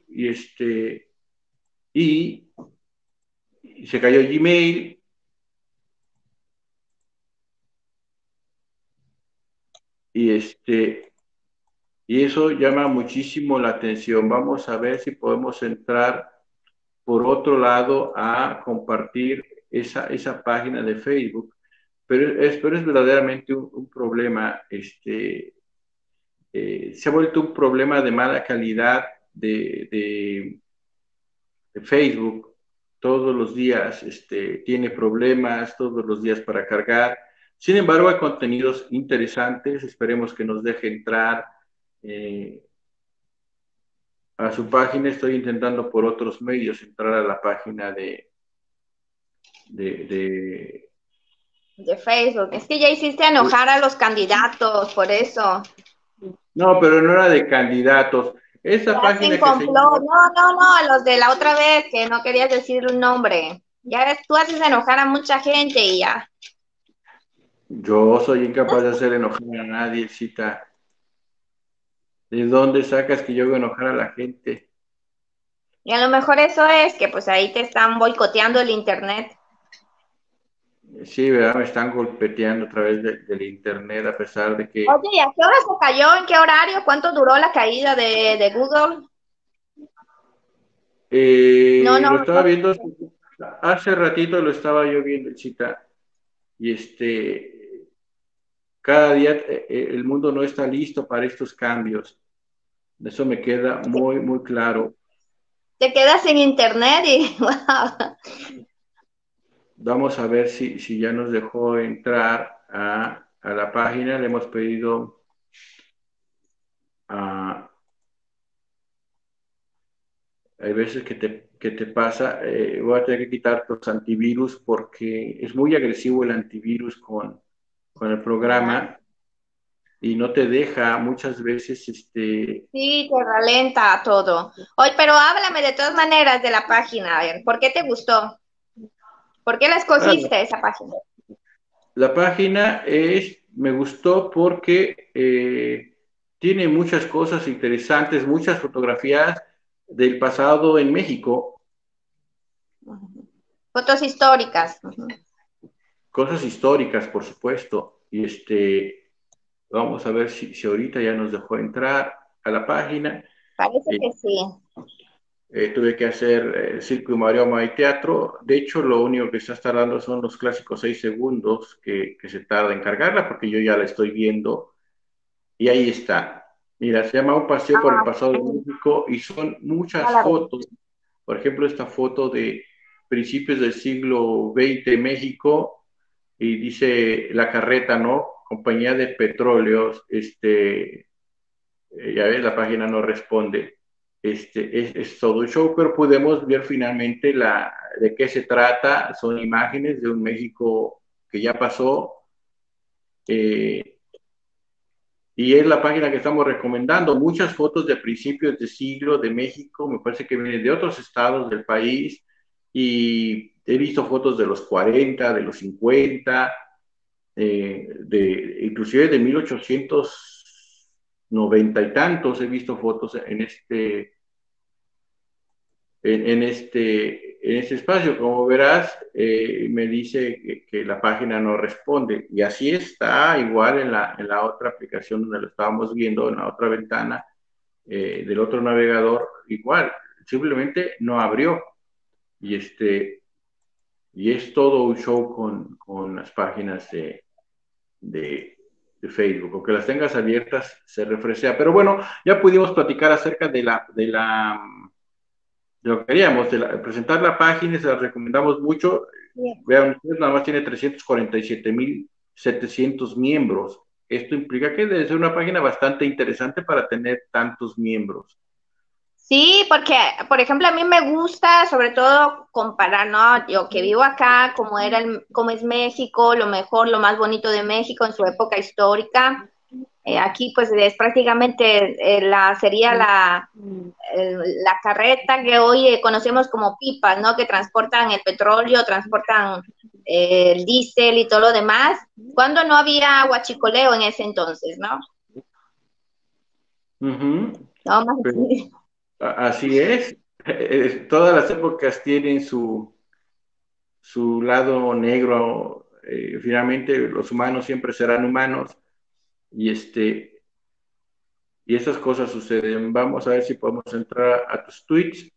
y, y se cayó Gmail. Y y eso llama muchísimo la atención. Vamos a ver si podemos entrar por otro lado a compartir esa página de Facebook. Pero es verdaderamente un problema. Se ha vuelto un problema de mala calidad de Facebook. Todos los días tiene problemas, todos los días para cargar. Sin embargo, hay contenidos interesantes. Esperemos que nos deje entrar eh, a su página. Estoy intentando por otros medios entrar a la página de, de De Facebook. Es que ya hiciste enojar a los candidatos, por eso. no, pero no era de candidatos. Esa Ya hacen página que se llama, complot. No, no, no, los de la otra vez que no querías decir un nombre. Ya ves, tú haces enojar a mucha gente y ya. yo soy incapaz de hacer enojar a nadie, cita. ¿De dónde sacas que yo hago enojar a la gente? Y a lo mejor eso es que pues ahí te están boicoteando el internet. Sí, ¿verdad? Me están golpeteando a través del internet, a pesar de que Oye, ¿y a qué hora se cayó? ¿En qué horario? ¿Cuánto duró la caída de Google? No, lo no, estaba no. viendo, hace ratito lo estaba yo viendo, cita, y cada día el mundo no está listo para estos cambios. Eso me queda muy, muy claro. Te quedas sin internet y wow. Vamos a ver si ya nos dejó entrar a la página. Le hemos pedido a... Hay veces que te pasa, voy a tener que quitar los antivirus porque es muy agresivo el antivirus con el programa y no te deja muchas veces, Sí, te ralenta todo. Oye, pero háblame de todas maneras de la página, a ver, ¿por qué te gustó? ¿Por qué la ah, escogiste esa página? la página me gustó porque tiene muchas cosas interesantes, muchas fotografías del pasado en México. Fotos históricas. Cosas históricas, por supuesto. Vamos a ver si ahorita ya nos dejó entrar a la página. Parece Eh, que sí. Tuve que hacer circo y maroma y teatro. De hecho, lo único que está tardando son los clásicos 6 segundos que se tarda en cargarla, porque yo ya la estoy viendo. Y ahí está. Mira, se llama Un paseo por el Ah, pasado de México y son ya muchas la veo. fotos. Por ejemplo, esta foto de principios del siglo XX México y dice la carreta, ¿no? Compañía de petróleos, ya ves, la página no responde. Es todo un show, pero podemos ver finalmente de qué se trata. Son imágenes de un México que ya pasó. Eh, y es la página que estamos recomendando. Muchas fotos de principios de siglo de México, me parece que vienen de otros estados del país. y he visto fotos de los 40, de los 50, inclusive de 1890 y tantos, he visto fotos en este espacio. Como verás, me dice que la página no responde. Y así está, igual en la otra aplicación donde lo estábamos viendo, en la otra ventana del otro navegador, igual, simplemente no abrió. Y, y es todo un show con las páginas de, de Facebook. Aunque las tengas abiertas, se refresca. Pero bueno, ya pudimos platicar acerca de lo que queríamos, presentar la página, se la recomendamos mucho. Bien. Vean ustedes, nada más tiene 347,700 miembros. Esto implica que debe ser una página bastante interesante para tener tantos miembros. Sí, porque, por ejemplo, a mí me gusta sobre todo comparar, ¿no? Yo que vivo acá, cómo es México, lo mejor, lo más bonito de México en su época histórica. Aquí pues es prácticamente sería la carreta que hoy conocemos como pipas, ¿no? Que transportan el petróleo, transportan el diésel y todo lo demás. Cuando no había huachicoleo en ese entonces, ¿no? No, más Pero, así es. Todas las épocas tienen su lado negro. Finalmente, los humanos siempre serán humanos y y esas cosas suceden. Vamos a ver si podemos entrar a tus tweets,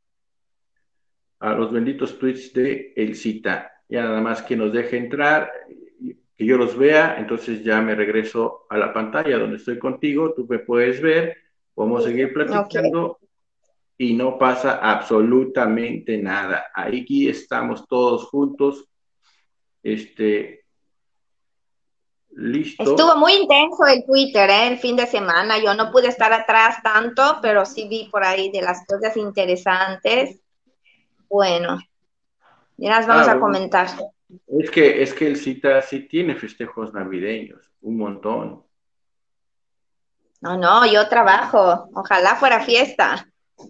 a los benditos tweets de El Cita. Ya nada más que nos deje entrar, que yo los vea, entonces ya me regreso a la pantalla donde estoy contigo, tú me puedes ver, podemos seguir ok. platicando y no pasa absolutamente nada. Aquí estamos todos juntos, este, Estuvo listo. muy intenso el Twitter, el fin de semana. Yo no pude estar atrás tanto, pero sí vi por ahí de las cosas interesantes. Bueno, ya las vamos Ah, a bueno, comentar. es que el Cita sí tiene festejos navideños, un montón. No, no, yo trabajo. Ojalá fuera fiesta.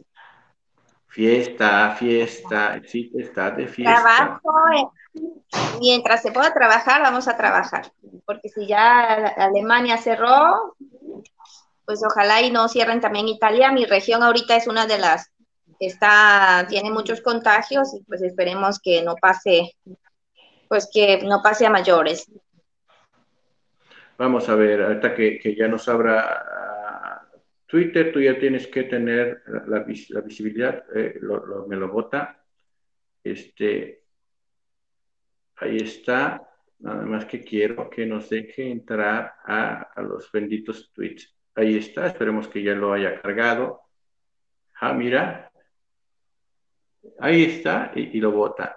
Fiesta, fiesta, el Cita está de fiesta. Trabajo, mientras se pueda trabajar, vamos a trabajar. Porque si ya Alemania cerró, pues ojalá y no cierren también Italia. Mi región ahorita es una de las que tiene muchos contagios y pues esperemos que no pase, pues que no pase a mayores. Vamos a ver, ahorita que ya nos abra Twitter, tú ya tienes que tener la visibilidad, me lo bota. Este, ahí está. Nada más que quiero que nos deje entrar a los benditos tweets. Ahí está, esperemos que ya lo haya cargado. Ah, mira, ahí está y lo bota.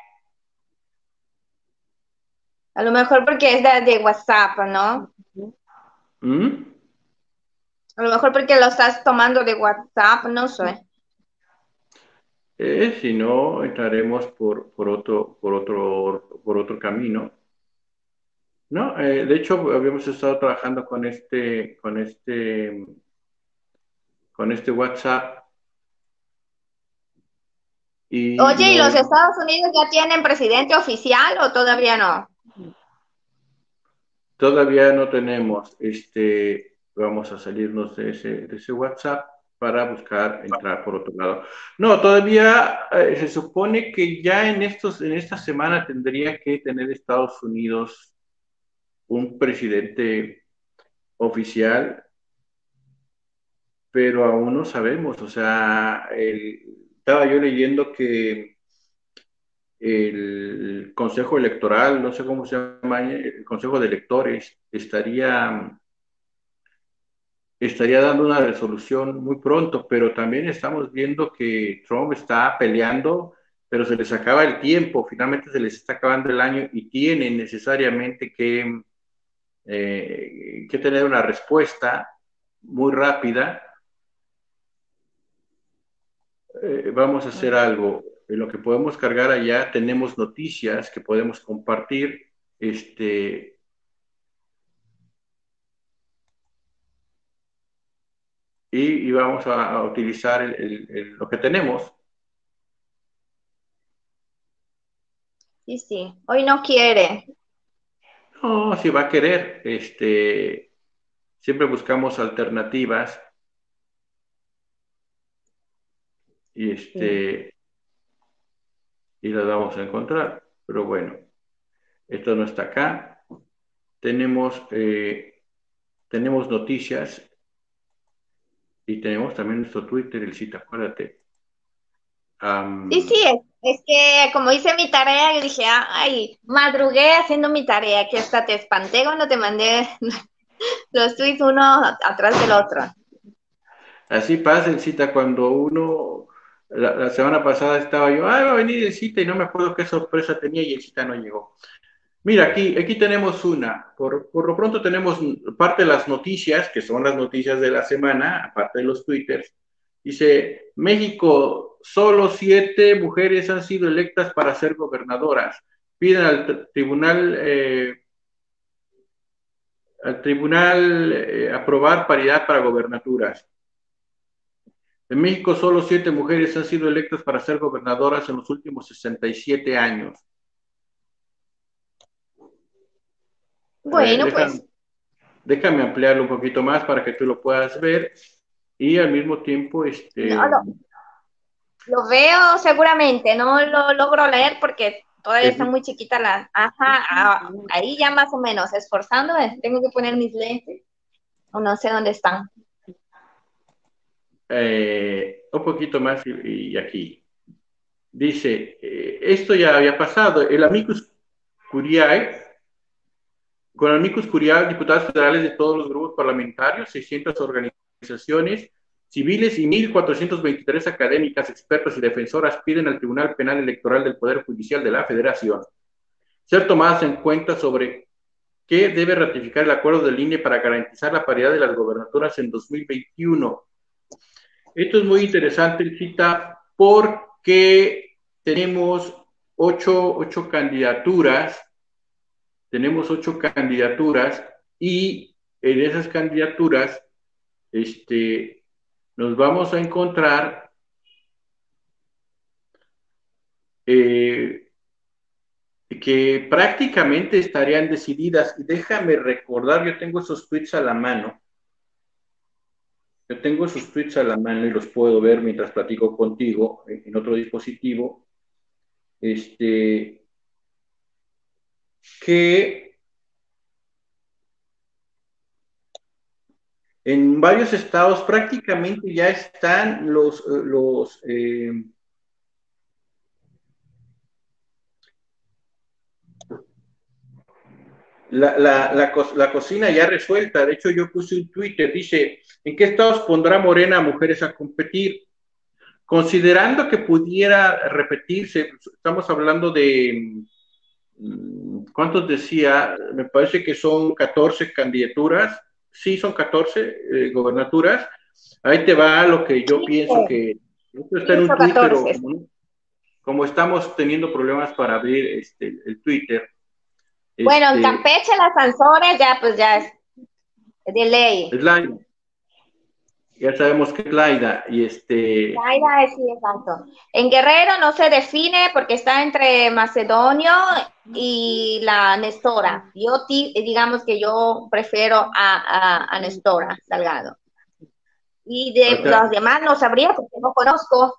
A lo mejor porque es de WhatsApp, ¿no? ¿Mm? A lo mejor porque lo estás tomando de WhatsApp, no sé. Si no, entraremos por otro camino. No, de hecho, habíamos estado trabajando con este WhatsApp y Oye, ¿y no, los Estados Unidos ya tienen presidente oficial o todavía no? todavía no tenemos, vamos a salirnos de ese WhatsApp para buscar entrar por otro lado. No, todavía se supone que ya en esta semana tendría que tener Estados Unidos un presidente oficial, pero aún no sabemos. O sea, estaba yo leyendo que el Consejo Electoral, no sé cómo se llama, el Consejo de Electores, estaría dando una resolución muy pronto, pero también estamos viendo que Trump está peleando, pero se les acaba el tiempo, finalmente se les está acabando el año y tienen necesariamente que tener una respuesta muy rápida. Vamos a hacer algo. En lo que podemos cargar allá, tenemos noticias que podemos compartir. Este, y vamos a utilizar lo que tenemos. Sí, sí. Hoy no quiere. No, si va a querer, siempre buscamos alternativas y Sí, y las vamos a encontrar. Pero bueno, esto no está acá. Tenemos noticias y tenemos también nuestro Twitter, el sitio, acuérdate. sí, sí, es que como hice mi tarea, yo dije, ay, madrugué haciendo mi tarea, que hasta te espanté cuando te mandé los tweets uno atrás del otro. Así pasa el cita cuando uno, la semana pasada estaba yo, va a venir el cita y no me acuerdo qué sorpresa tenía y el cita no llegó. Mira, aquí tenemos una. Por lo pronto tenemos parte de las noticias, que son las noticias de la semana, aparte de los twitters. Dice, México, solo 7 mujeres han sido electas para ser gobernadoras. Piden al tribunal aprobar paridad para gobernaturas. En México, solo 7 mujeres han sido electas para ser gobernadoras en los últimos 67 años. A ver, Bueno, pues déjame ampliarlo un poquito más para que tú lo puedas ver y al mismo tiempo, no, lo veo seguramente, no lo logro leer porque todavía es, está muy chiquita la... Ajá, ahí ya más o menos, esforzándome, tengo que poner mis lentes, o no sé dónde están. un poquito más y aquí. Dice, esto ya había pasado, el amicus curiae, con amicus curiae, diputados federales de todos los grupos parlamentarios, 600 organizaciones civiles y 1.423 académicas, expertos y defensoras piden al Tribunal Penal Electoral del Poder Judicial de la Federación ser tomadas en cuenta sobre qué debe ratificar el acuerdo del INE para garantizar la paridad de las gobernaturas en 2021. Esto es muy interesante, cita, porque tenemos ocho candidaturas, y en esas candidaturas nos vamos a encontrar eh, que prácticamente estarían decididas. Y déjame recordar, yo tengo esos tweets a la mano. Yo tengo esos tweets a la mano y los puedo ver mientras platico contigo en otro dispositivo. Que en varios estados prácticamente ya están la cocina ya resuelta. De hecho, yo puse un Twitter, dice, ¿en qué estados pondrá Morena a mujeres a competir? Considerando que pudiera repetirse, estamos hablando de, ¿cuántos decía? Me parece que son 14 candidaturas, sí, son 14 gobernaturas. Ahí te va lo que yo pienso que, esto está en un Hizo tweet, pero 14. como estamos teniendo problemas para abrir el Twitter, Bueno, en este, Campeche las Azores ya pues ya es de ley. es Laida, ya sabemos que es Laida, y Zaira es sí, exacto. En Guerrero no se define porque está entre Macedonio y la Nestora. Yo digamos que yo prefiero a Nestora Salgado. Y de ahorita, los demás no sabría porque no conozco.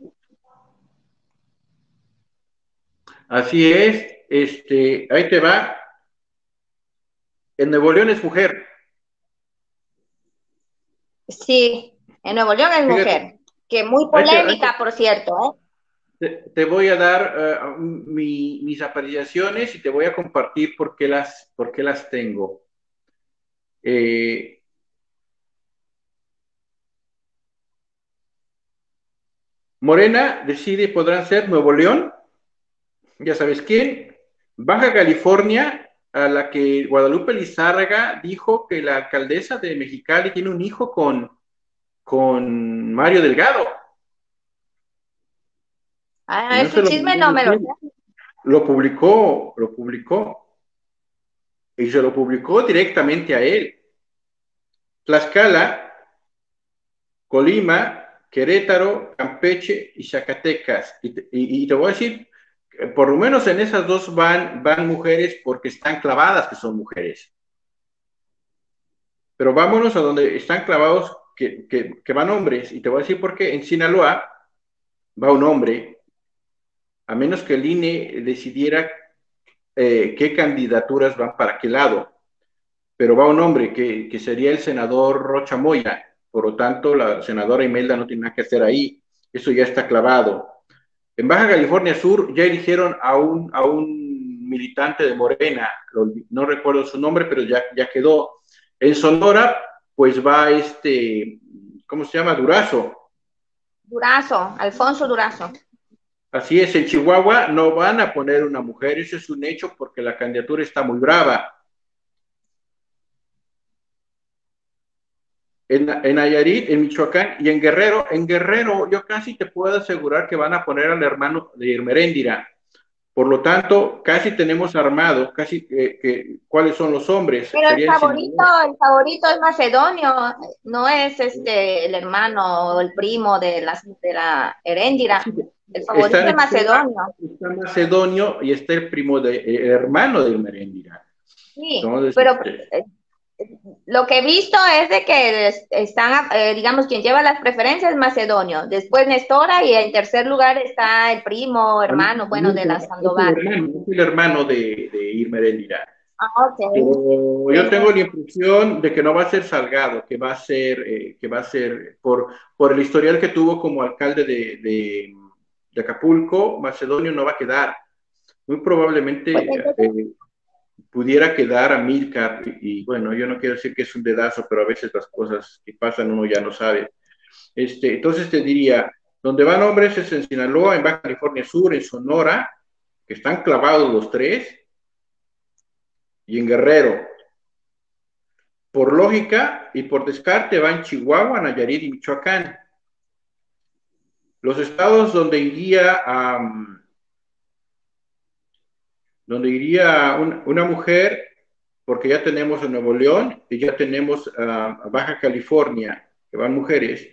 así es, ahí te va, en Nuevo León es mujer, Sí, en Nuevo León es fíjate, mujer, que muy ahí te, polémica, por cierto, te voy a dar mis apreciaciones y te voy a compartir por qué las tengo. Eh, Morena decide, podrán ser Nuevo León, ya sabes quién, Baja California, a la que Guadalupe Lizárraga dijo que la alcaldesa de Mexicali tiene un hijo con Mario Delgado. Y no se ese lo chisme mandó no me lo decir, sé. lo publicó, y se lo publicó directamente a él. Tlaxcala, Colima, Querétaro, Campeche y Zacatecas. Y te voy a decir por lo menos en esas dos van mujeres porque están clavadas que son mujeres. Pero vámonos a donde están clavados que van hombres. Y te voy a decir por qué. En Sinaloa va un hombre, a menos que el INE decidiera qué candidaturas van para qué lado. Pero va un hombre que sería el senador Rocha Moya. Por lo tanto, la senadora Imelda no tiene nada que hacer ahí. Eso ya está clavado. En Baja California Sur ya eligieron a un militante de Morena, no recuerdo su nombre, pero ya quedó. En Sonora, pues va ¿cómo se llama? Durazo. Durazo, Alfonso Durazo. Así es, en Chihuahua no van a poner una mujer, eso es un hecho porque la candidatura está muy brava. En Nayarit, en Michoacán y en Guerrero yo casi te puedo asegurar que van a poner al hermano de Irmeréndira. Por lo tanto, casi tenemos armado, cuáles son los hombres. Pero el favorito es Macedonio, no es el hermano o el primo de la Heréndira. El favorito es Macedonio. Está Macedonio y está el hermano de Irmeréndira. Sí, entonces, pero lo que he visto es de que están, digamos, quien lleva las preferencias es Macedonio, después Nestora y en tercer lugar está el primo, hermano, bueno, de la Sandoval. Es el hermano de Irmeréndira. Okay. Pero yo tengo la impresión de que no va a ser Salgado, que va a ser por el historial que tuvo como alcalde de Acapulco, Macedonio no va a quedar. Muy probablemente pudiera quedar Amílcar, y bueno, yo no quiero decir que es un dedazo, pero a veces las cosas que pasan uno ya no sabe. Entonces te diría, donde van hombres es en Sinaloa, en Baja California Sur, en Sonora, que están clavados los tres, y en Guerrero. Por lógica y por descarte van Chihuahua, Nayarit y Michoacán. Los estados donde iría una mujer, porque ya tenemos a Nuevo León y ya tenemos a Baja California, que van mujeres.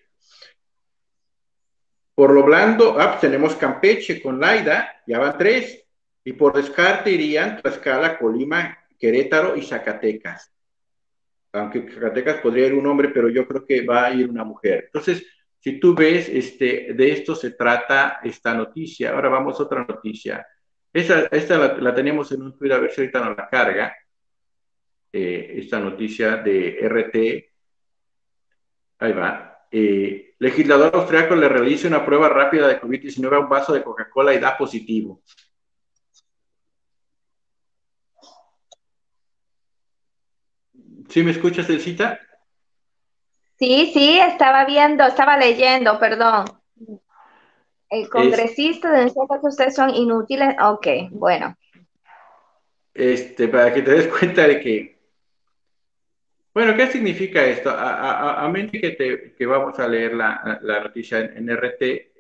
Por lo blando, pues tenemos Campeche con Laida, ya van 3. Y por descarte irían Tlaxcala, Colima, Querétaro y Zacatecas. Aunque Zacatecas podría ir un hombre, pero yo creo que va a ir una mujer. Entonces, si tú ves, de esto se trata esta noticia. Ahora vamos a otra noticia. Esta la tenemos en un Twitter, a ver si ahorita nos la carga. Esta noticia de RT. Ahí va. Legislador austriaco le realiza una prueba rápida de COVID-19 a un vaso de Coca-Cola y da positivo. ¿Sí me escuchas, Elcita? Sí, estaba leyendo, perdón. El congresista denunció que ustedes son inútiles. Ok, bueno. Para que te des cuenta de que, bueno, ¿qué significa esto? A menos que vamos a leer la noticia en RT,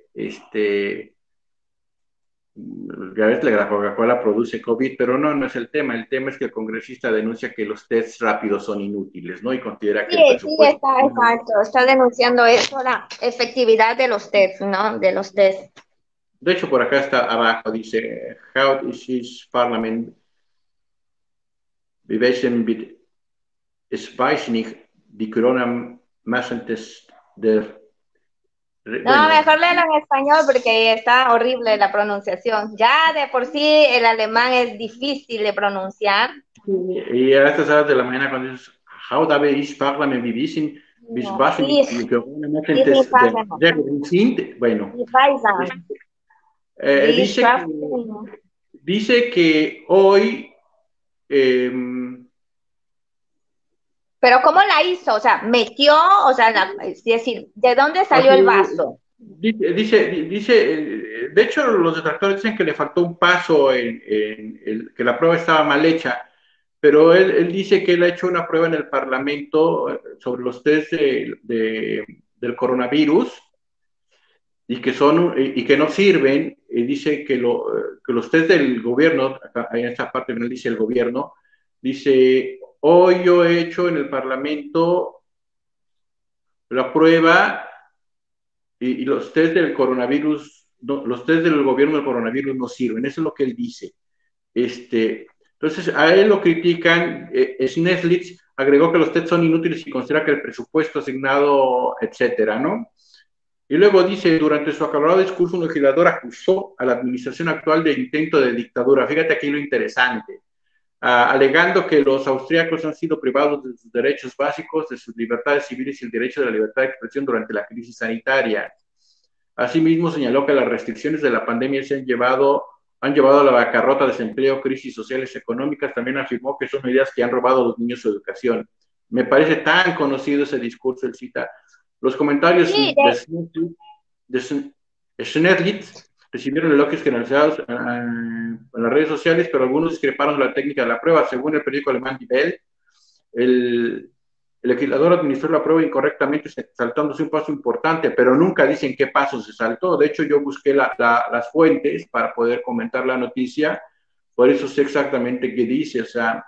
ya ves, la Coca-Cola produce COVID, pero no es el tema. El tema es que el congresista denuncia que los tests rápidos son inútiles, ¿no? Y considera que el presupuesto... Sí, exacto. Está denunciando eso, la efectividad de los tests, ¿no? De los tests. De hecho, por acá está abajo, dice, how is his parliament beweisen mit Speichnig die Corona-Massentest der... No, mejor léelo en español porque está horrible la pronunciación. Ya de por sí el alemán es difícil de pronunciar. Y a estas horas de la mañana cuando dices, how habe ich Parlament bewiesen, bis die Corona-Massentest der sind, bueno, dice que hoy... Pero ¿cómo la hizo? O sea, metió, o sea, es decir, ¿de dónde salió el vaso? Dice, de hecho los detractores dicen que le faltó un paso, que la prueba estaba mal hecha, pero él dice que él ha hecho una prueba en el Parlamento sobre los test del coronavirus y que no sirven, y dice que los test del gobierno, en esta parte donde dice el gobierno, dice, hoy yo he hecho en el Parlamento la prueba y los test del coronavirus los test del gobierno del coronavirus no sirven, eso es lo que él dice. Entonces, a él lo critican, Schneslitz agregó que los test son inútiles y considera que el presupuesto asignado, etcétera, ¿no? Y luego dice, durante su acalorado discurso, un legislador acusó a la administración actual de intento de dictadura. Fíjate aquí lo interesante. Alegando que los austríacos han sido privados de sus derechos básicos, de sus libertades civiles y el derecho de la libertad de expresión durante la crisis sanitaria. Asimismo, señaló que las restricciones de la pandemia han llevado a la bancarrota, desempleo, crisis sociales y económicas. También afirmó que son medidas que han robado a los niños su educación. Me parece tan conocido ese discurso, él cita. Los comentarios Sí, de Schneerlitz recibieron elogios generalizados en las redes sociales, pero algunos discreparon de la técnica de la prueba. Según el periódico alemán Die Welt, el legislador administró la prueba incorrectamente, saltándose un paso importante, pero nunca dicen qué paso se saltó. De hecho, yo busqué las fuentes para poder comentar la noticia, por eso sé exactamente qué dice, o sea...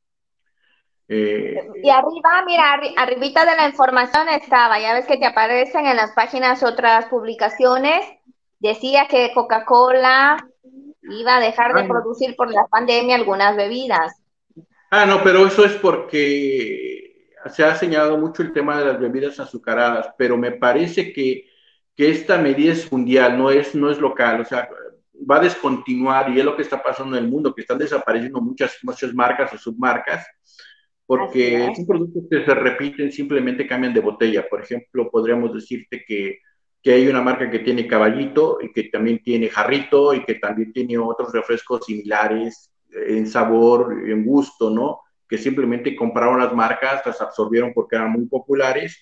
y arriba, mira, arribita de la información estaba, ya ves que te aparecen en las páginas otras publicaciones, decía que Coca-Cola iba a dejar de producir por la pandemia algunas bebidas. No, pero eso es porque se ha señalado mucho el tema de las bebidas azucaradas, pero me parece que esta medida es mundial, no es local, o sea, va a descontinuar, y es lo que está pasando en el mundo, que están desapareciendo muchas marcas o submarcas, porque son productos que se repiten, simplemente cambian de botella. Por ejemplo, podríamos decirte que hay una marca que tiene Caballito y que también tiene Jarrito y que también tiene otros refrescos similares en sabor, en gusto, ¿no? Que simplemente compraron las marcas, las absorbieron porque eran muy populares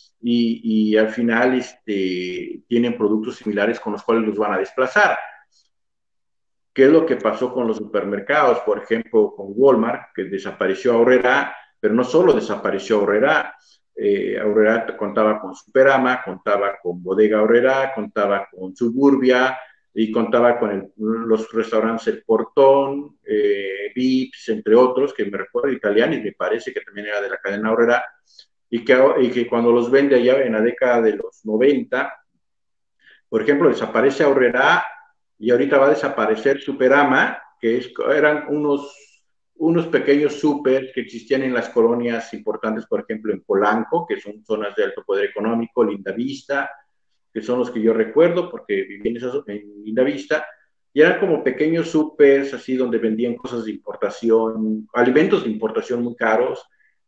y al final tienen productos similares con los cuales los van a desplazar. ¿Qué es lo que pasó con los supermercados? Por ejemplo, con Walmart, que desapareció Aurrera, pero no solo desapareció Aurrera, Aurrera contaba con Superama, contaba con Bodega Aurrera, contaba con Suburbia y contaba con los restaurantes El Portón, Vips, entre otros, que me recuerdo, Italiani, me parece que también era de la cadena Aurrera, y que cuando los vende allá en la década de los 90, por ejemplo, desaparece Aurrera y ahorita va a desaparecer Superama, eran unos pequeños super que existían en las colonias importantes, por ejemplo, en Polanco, que son zonas de alto poder económico, Lindavista, que son los que yo recuerdo porque viví en Lindavista, y eran como pequeños supers, así donde vendían cosas de importación, alimentos de importación muy caros,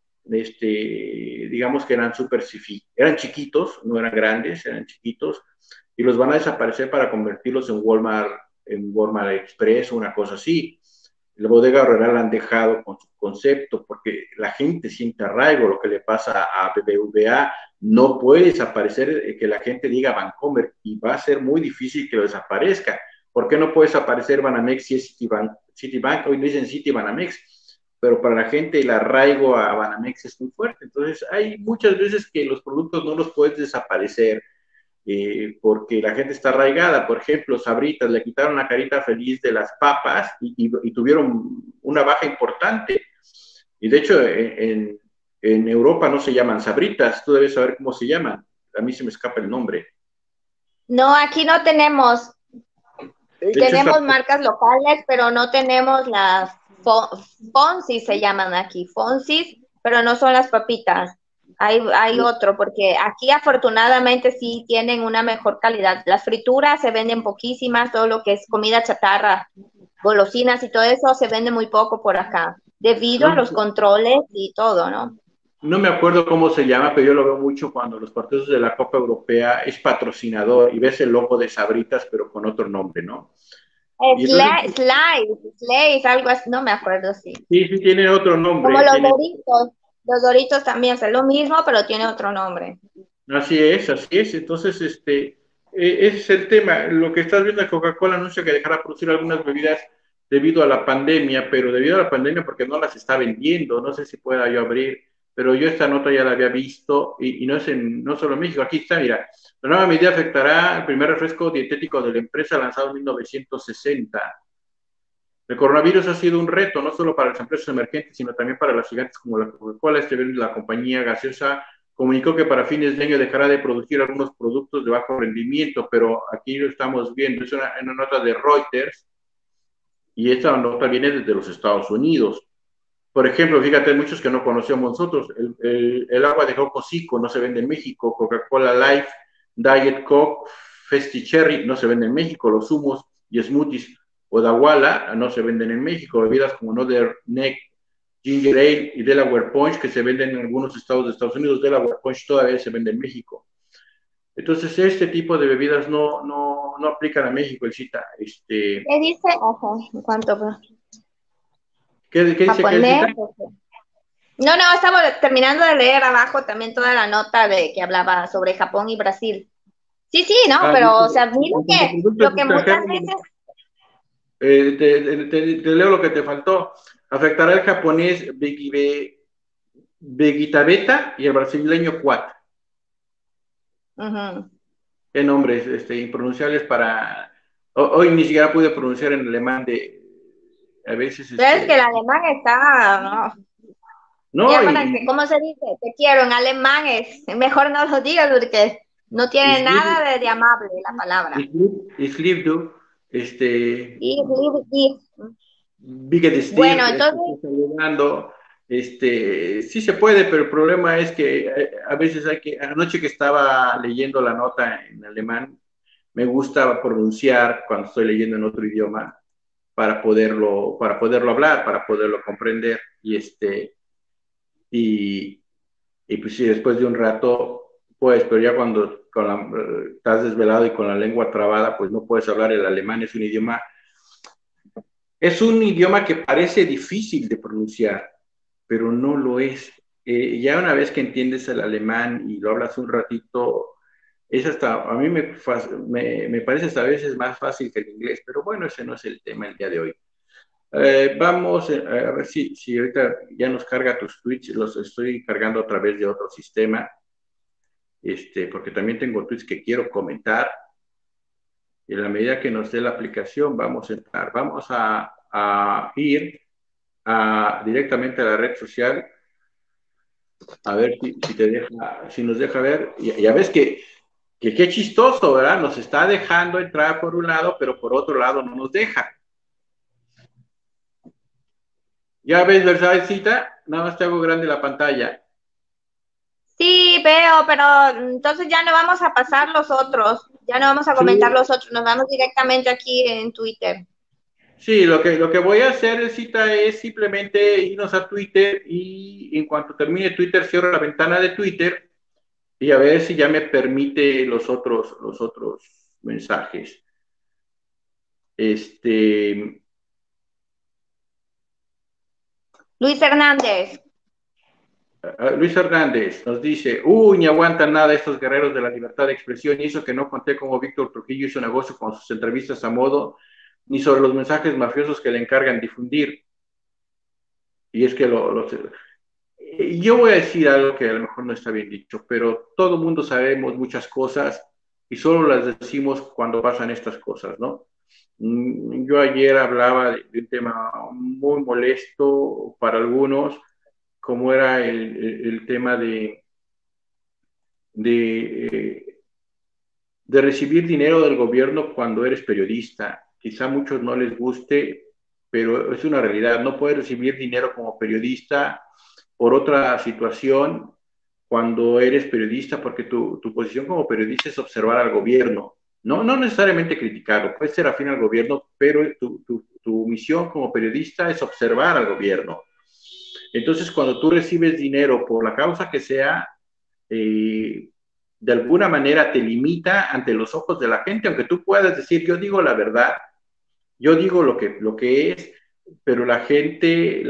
digamos que eran super eran chiquitos, no eran grandes, eran chiquitos, y los van a desaparecer para convertirlos en Walmart Express o una cosa así. La bodega Aurrera la han dejado con su concepto porque la gente siente arraigo. Lo que le pasa a BBVA, no puede desaparecer, que la gente diga Bancomer, y va a ser muy difícil que lo desaparezca. ¿Por qué no puede desaparecer Banamex si es Citibank? Hoy dicen Citibanamex, pero para la gente el arraigo a Banamex es muy fuerte. Entonces hay muchas veces que los productos no los puedes desaparecer, porque la gente está arraigada. Por ejemplo, Sabritas, le quitaron la carita feliz de las papas y tuvieron una baja importante. Y de hecho, en Europa no se llaman Sabritas, tú debes saber cómo se llaman. A mí se me escapa el nombre. No, aquí no tenemos. Tenemos marcas locales, pero no tenemos las Fonsis, se llaman aquí, Fonsis, pero no son las papitas. Hay otro, porque aquí afortunadamente sí tienen una mejor calidad. Las frituras se venden poquísimas, todo lo que es comida chatarra, golosinas y todo eso se vende muy poco por acá, debido a los controles y todo, ¿no? No me acuerdo cómo se llama, pero yo lo veo mucho cuando los partidos de la Copa Europea es patrocinador y ves el logo de Sabritas, pero con otro nombre, ¿no? Slice, algo así, no me acuerdo, sí. Sí, tiene otro nombre. Como los Doritos. Los Doritos también son lo mismo, pero tiene otro nombre. Así es. Entonces, ese es el tema. Lo que estás viendo, Coca-Cola anuncia que dejará producir algunas bebidas debido a la pandemia, pero debido a la pandemia porque no las está vendiendo. No sé si pueda yo abrir, pero yo esta nota ya la había visto y no solo en México. Aquí está, mira. La nueva medida afectará el primer refresco dietético de la empresa lanzado en 1960. El coronavirus ha sido un reto, no solo para las empresas emergentes, sino también para las gigantes como la Coca-Cola. La compañía gaseosa comunicó que para fines de año dejará de producir algunos productos de bajo rendimiento, pero aquí lo estamos viendo, es una nota de Reuters, y esta nota viene desde los Estados Unidos. Por ejemplo, fíjate, muchos que no conocemos nosotros, el agua de coco Zico no se vende en México, Coca-Cola Life, Diet Coke, Festi Cherry no se vende en México, los zumos y smoothies Odawala no se venden en México, bebidas como Northern Neck, Ginger Ale y Delaware Punch, que se venden en algunos estados de Estados Unidos, Delaware Punch todavía se vende en México. Entonces, este tipo de bebidas no aplican a México, el cita. ¿Qué dice? Ojo, ¿en cuánto? ¿Qué dice que el ¿Japonés? cita? No, estaba terminando de leer abajo también toda la nota de que hablaba sobre Japón y Brasil. Sí, no, pero, o sea, mira que lo que muchas veces... Te leo lo que te faltó. Afectará el japonés Begitabeta y el brasileño Quat. Qué nombres impronunciables para... Hoy ni siquiera pude pronunciar en alemán a veces... Pero es que el alemán está... No. No, ¿cómo se dice? Te quiero en alemán, mejor no lo digas porque no tiene nada de amable la palabra. Bueno, entonces... sí se puede, pero el problema es que a veces anoche que estaba leyendo la nota en alemán, me gusta pronunciar cuando estoy leyendo en otro idioma para poderlo hablar, para poderlo comprender, y pues sí, después de un rato, pues, pero ya cuando estás desvelado y con la lengua trabada, pues no puedes hablar el alemán, es un idioma que parece difícil de pronunciar, pero no lo es. Ya una vez que entiendes el alemán y lo hablas un ratito, a mí me parece hasta a veces más fácil que el inglés, pero bueno, ese no es el tema el día de hoy. Vamos a ver si ahorita ya nos carga tus tweets, los estoy cargando a través de otro sistema, porque también tengo tweets que quiero comentar. Y en la medida que nos dé la aplicación, vamos a entrar. Vamos a ir directamente a la red social, a ver si nos deja ver. Ya ves que qué chistoso, ¿verdad? Nos está dejando entrar por un lado, pero por otro lado no nos deja. ¿Ya ves, Versailles? Nada más te hago grande la pantalla. Sí, veo, pero entonces ya no vamos a pasar los otros, ya no vamos a comentar los otros, nos vamos directamente aquí en Twitter. Sí, lo que voy a hacer, Cita, es simplemente irnos a Twitter y en cuanto termine Twitter, cierro la ventana de Twitter y a ver si ya me permite los otros mensajes. Luis Hernández. Luis Hernández nos dice, ni aguantan nada estos guerreros de la libertad de expresión, y eso que no conté cómo Víctor Trujillo hizo negocio con sus entrevistas a modo, ni sobre los mensajes mafiosos que le encargan difundir. Y es que yo voy a decir algo que a lo mejor no está bien dicho, pero todo el mundo sabemos muchas cosas y solo las decimos cuando pasan estas cosas, ¿no? Yo ayer hablaba de un tema muy molesto para algunos, como era el tema de recibir dinero del gobierno cuando eres periodista. Quizá a muchos no les guste, pero es una realidad. No puedes recibir dinero como periodista por otra situación cuando eres periodista, porque tu posición como periodista es observar al gobierno. No necesariamente criticarlo, puedes ser afín al gobierno, pero tu misión como periodista es observar al gobierno. Entonces, cuando tú recibes dinero por la causa que sea, de alguna manera te limita ante los ojos de la gente, aunque tú puedas decir, yo digo la verdad, yo digo lo que es, pero la gente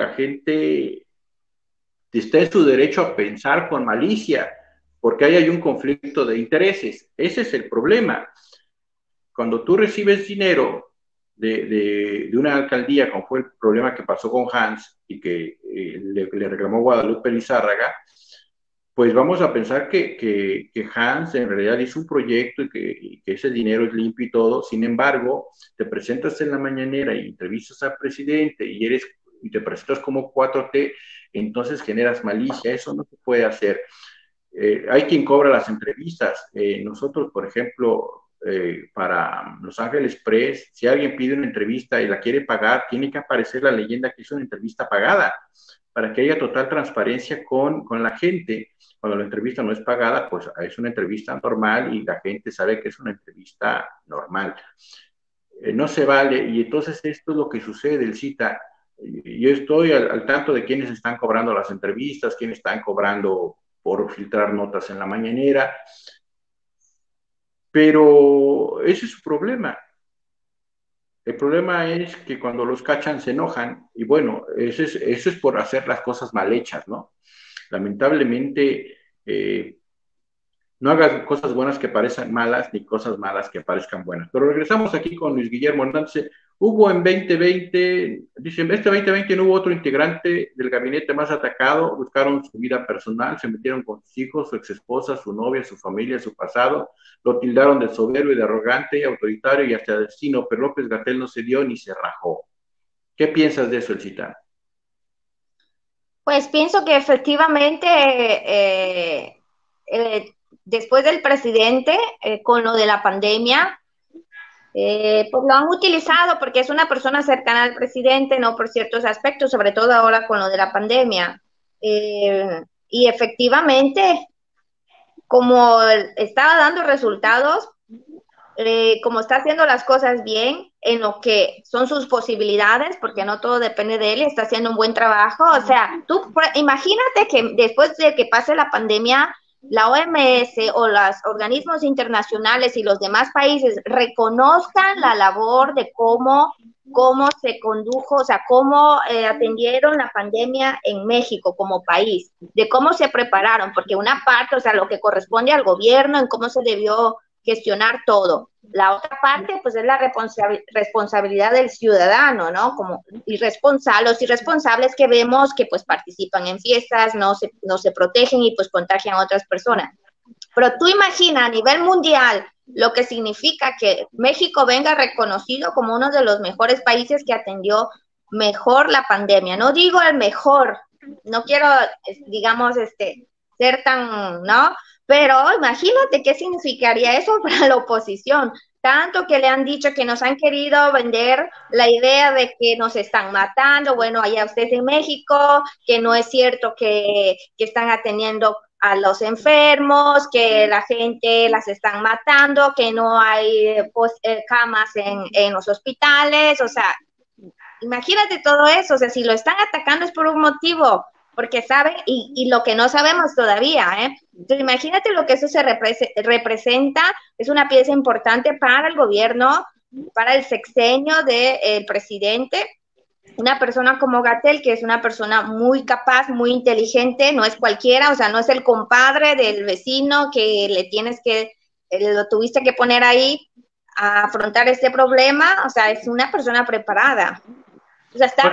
está en su derecho a pensar con malicia, porque ahí hay un conflicto de intereses. Ese es el problema. Cuando tú recibes dinero de una alcaldía, como fue el problema que pasó con Hans y que le reclamó Guadalupe Lizárraga, pues vamos a pensar que Hans en realidad hizo un proyecto y que ese dinero es limpio y todo. Sin embargo, te presentas en la mañanera y entrevistas al presidente y te presentas como 4T, entonces generas malicia. Eso no se puede hacer. hay quien cobra las entrevistas. Nosotros, por ejemplo, para Los Ángeles Press, si alguien pide una entrevista y la quiere pagar, tiene que aparecer la leyenda que es una entrevista pagada, para que haya total transparencia con la gente. Cuando la entrevista no es pagada, pues es una entrevista normal y la gente sabe que es una entrevista normal. No se vale, y entonces esto es lo que sucede, el cita. Yo estoy al tanto de quiénes están cobrando las entrevistas, quiénes están cobrando por filtrar notas en la mañanera, pero ese es su problema. El problema es que cuando los cachan se enojan, y bueno, eso es por hacer las cosas mal hechas, ¿no? Lamentablemente, no hagas cosas buenas que parezcan malas, ni cosas malas que parezcan buenas. Pero regresamos aquí con Luis Guillermo. Entonces, hubo en 2020, dicen, este 2020 no hubo otro integrante del gabinete más atacado, buscaron su vida personal, se metieron con sus hijos, su exesposa, su novia, su familia, su pasado, lo tildaron de soberbio y de arrogante, autoritario y hasta destino, pero López-Gatell no se dio ni se rajó. ¿Qué piensas de eso, Elcita? Pues pienso que efectivamente después del presidente, con lo de la pandemia, pues lo han utilizado porque es una persona cercana al presidente, no por ciertos aspectos, sobre todo ahora con lo de la pandemia. Y efectivamente, como estaba dando resultados, como está haciendo las cosas bien en lo que son sus posibilidades, porque no todo depende de él, está haciendo un buen trabajo. O sea, tú imagínate que después de que pase la pandemia, la OMS o los organismos internacionales y los demás países reconozcan la labor de cómo se condujo, o sea, cómo atendieron la pandemia en México como país, de cómo se prepararon, porque una parte, o sea, lo que corresponde al gobierno, en cómo se debió gestionar todo. La otra parte, pues, es la responsabilidad del ciudadano, ¿no? Como los irresponsables que vemos que, pues, participan en fiestas, no se protegen y, pues, contagian a otras personas. Pero tú imagina a nivel mundial lo que significa que México venga reconocido como uno de los mejores países que atendió mejor la pandemia. No digo el mejor, no quiero, digamos, ser tan, ¿no? Pero imagínate qué significaría eso para la oposición. Tanto que le han dicho que nos han querido vender la idea de que nos están matando, bueno, allá ustedes en México, que no es cierto que están atendiendo a los enfermos, que la gente las están matando, que no hay camas en los hospitales, o sea, imagínate todo eso, o sea, si lo están atacando es por un motivo, porque saben, y lo que no sabemos todavía, ¿eh? Entonces, imagínate lo que eso se representa, es una pieza importante para el gobierno, para el sexenio del presidente, una persona como Gatell, que es una persona muy capaz, muy inteligente, no es cualquiera, o sea, no es el compadre del vecino que lo tuviste que poner ahí a afrontar este problema, o sea, es una persona preparada. O sea, está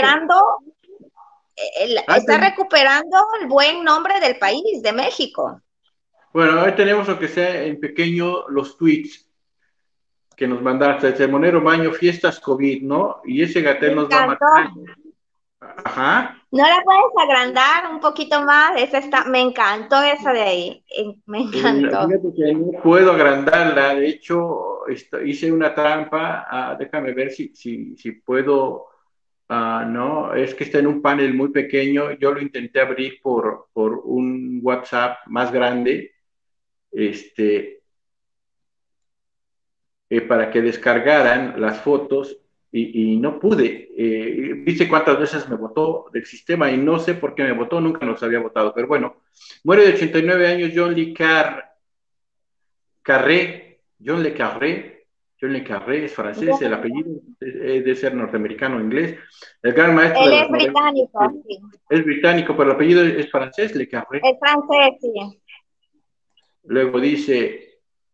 recuperando el buen nombre del país, de México. Bueno, hoy tenemos, aunque sea en pequeño, los tweets que nos mandaste, el Monero Maño, fiestas COVID, ¿no? Y ese Gatell nos va a matar. Ajá. ¿No la puedes agrandar un poquito más? Me encantó esa de ahí, me encantó. Fíjate que no puedo agrandarla, de hecho, hice una trampa, déjame ver si puedo, no, es que está en un panel muy pequeño, yo lo intenté abrir por un WhatsApp más grande, para que descargaran las fotos y no pude. Viste cuántas veces me votó del sistema y no sé por qué me votó, nunca nos había votado, pero bueno. Muere de 89 años John Le Carré, John Le Carré. John Le Carré es francés, el apellido es de ser norteamericano o inglés. El gran maestro Él es británico, sí. Es británico, pero el apellido es francés, Le Carré. Es francés, sí. Luego dice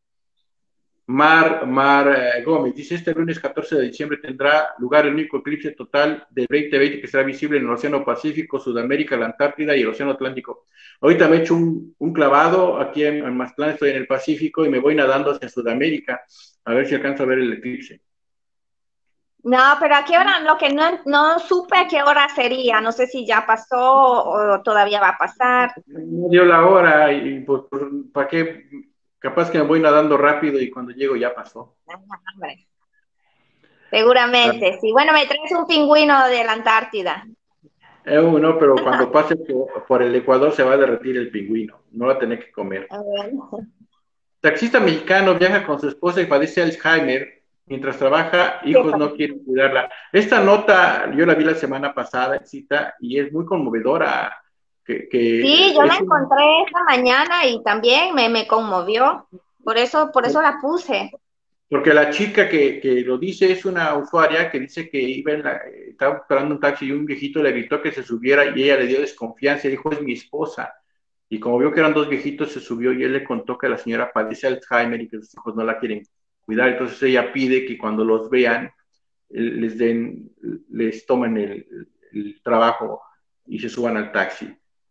Mar Gómez, dice, este lunes 14 de diciembre tendrá lugar el único eclipse total del 2020 que será visible en el Océano Pacífico, Sudamérica, la Antártida y el Océano Atlántico. Ahorita me he hecho un clavado aquí en Mazatlán, estoy en el Pacífico y me voy nadando hacia Sudamérica a ver si alcanzo a ver el eclipse. No, pero ¿a qué hora? Lo que no supe a qué hora sería. No sé si ya pasó o todavía va a pasar. No dio la hora y pues, ¿para qué? Capaz que me voy nadando rápido y cuando llego ya pasó. Ay, hombre, Ah, seguramente. Sí, bueno, me traes un pingüino de la Antártida. no, pero cuando pase por el Ecuador se va a derretir el pingüino, no va a tener que comer. A ver. Taxista mexicano viaja con su esposa y padece Alzheimer. Mientras trabaja, ¿Qué hijos no pasa? quieren cuidarla. Esta nota yo la vi la semana pasada, cita, y es muy conmovedora. Sí, Que yo la es una, encontré esta mañana y también me conmovió. Por eso la puse. porque la chica que lo dice es una usuaria que dice que estaba esperando un taxi y un viejito le gritó que se subiera y ella le dio desconfianza y dijo, es mi esposa. Y como vio que eran dos viejitos, se subió y él le contó que la señora padece Alzheimer y que sus hijos no la quieren cuidar. Entonces ella pide que cuando los vean, les den, les tomen el trabajo y se suban al taxi.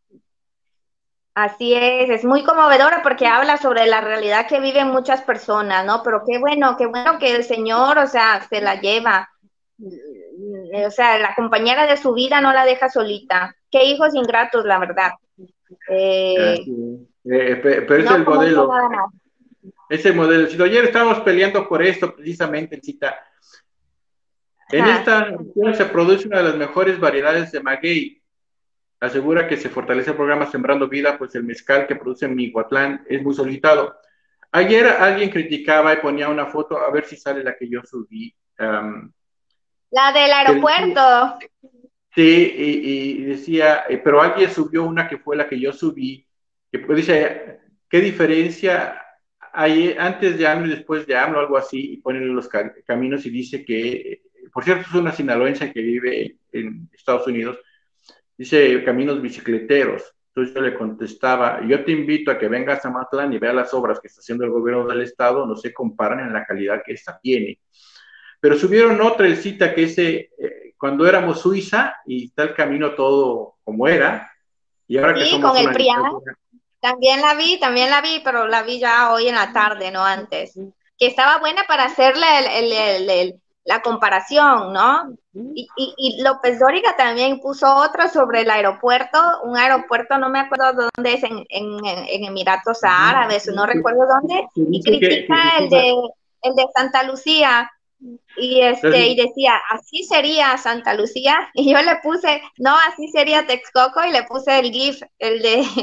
Así es muy conmovedora porque habla sobre la realidad que viven muchas personas, ¿no? Pero qué bueno que el Señor, o sea, se la lleva. O sea, la compañera de su vida no la deja solita. Qué hijos ingratos, la verdad. Eh, Pero no comento nada más. es el modelo. Si ayer estábamos peleando por esto, precisamente, cita. En Ajá. esta región se produce una de las mejores variedades de maguey. Asegura que se fortalece el programa Sembrando Vida, pues el mezcal que produce en Mihuatlán es muy solicitado. Ayer alguien criticaba y ponía una foto, a ver si sale la que yo subí. La del Que, aeropuerto. sí, y decía, pero alguien subió una que fue la que yo subí, que pues dice, ¿qué diferencia hay antes de AMLO y después de AMLO? Algo así, y ponen los caminos y dice que, por cierto, es una sinaloense que vive en Estados Unidos, dice caminos bicicleteros. Entonces yo le contestaba, yo te invito a que vengas a Matlán y vea las obras que está haciendo el gobierno del estado, no se comparan en la calidad que esta tiene. Pero subieron otra el cita que ese, cuando éramos Suiza y está el camino todo como era, y ahora que Sí, somos con el una PRIAN. dictadura. También la vi, pero la vi ya hoy en la tarde, no antes. Que estaba buena para hacerle la comparación, ¿no? Y López Dóriga también puso otra sobre el aeropuerto, un aeropuerto, no me acuerdo dónde es, en Emiratos Árabes, no recuerdo dónde, Que y dice critica que el de Santa Lucía, y decía, así sería Santa Lucía, y yo le puse, no, así sería Texcoco, y le puse el GIF, el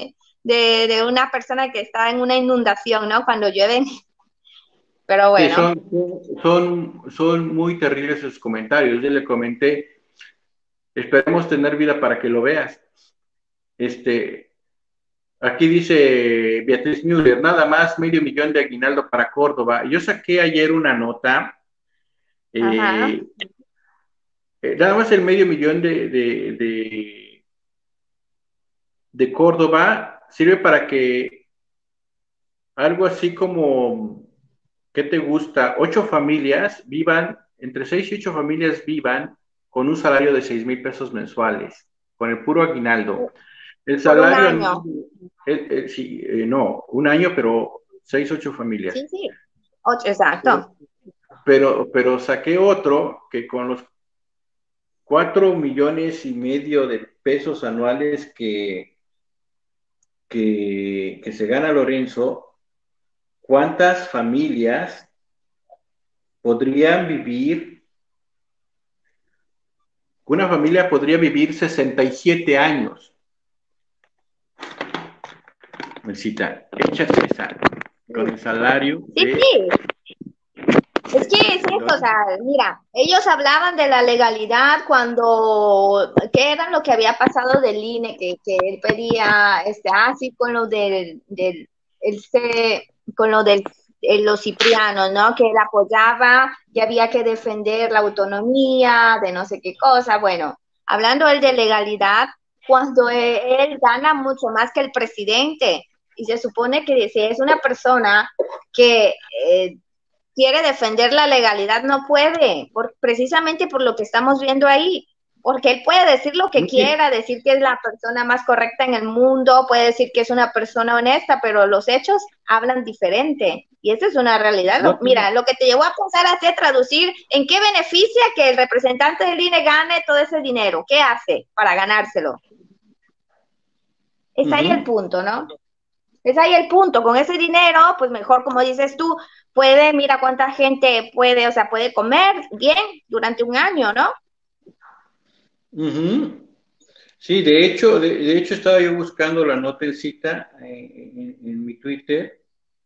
de una persona que estaba en una inundación, ¿no? Cuando llueven, pero sí, bueno. son muy terribles sus comentarios. Yo le comenté, esperemos tener vida para que lo veas. Este, Aquí dice Beatriz Müller, nada más medio millón de aguinaldo para Córdoba. Yo saqué ayer una nota, Ajá. eh, nada más el medio millón de Córdoba sirve para que algo así como, ¿qué te gusta? 8 familias vivan, entre 6 y 8 familias vivan con un salario de 6,000 pesos mensuales, con el puro aguinaldo. El Por un salario, año. sí, no, un año, pero 6, 8 familias. Sí, sí. Ocho, exacto. Pero saqué otro que con los 4,5 millones de pesos anuales que se gana Lorenzo, ¿cuántas familias podrían vivir? Una familia podría vivir 67 años. Necesita, échate esa, con el salario Sí, de... sí. Es que es esto, o sea, mira, ellos hablaban de la legalidad cuando, ¿qué era lo que había pasado del INE? Que él pedía, sí, con lo con lo los ciprianos, ¿no? Que él apoyaba, que había que defender la autonomía, de no sé qué cosa. Bueno, hablando él de legalidad, cuando él gana mucho más que el presidente, y se supone que si es una persona que quiere defender la legalidad, no puede, precisamente por lo que estamos viendo ahí. porque él puede decir lo que quiera, decir que es la persona más correcta en el mundo, puede decir que es una persona honesta, pero los hechos hablan diferente. Y esa es una realidad. Mira, lo que te llevó a pensar así, a traducir, ¿en qué beneficia que el representante del INE gane todo ese dinero? ¿Qué hace para ganárselo? Es ahí el punto, ¿no? Es ahí el punto. Con ese dinero, pues mejor, como dices tú, mira cuánta gente puede, o sea, puede comer bien durante un año, ¿no? Sí, de hecho estaba yo buscando la nota en cita en mi Twitter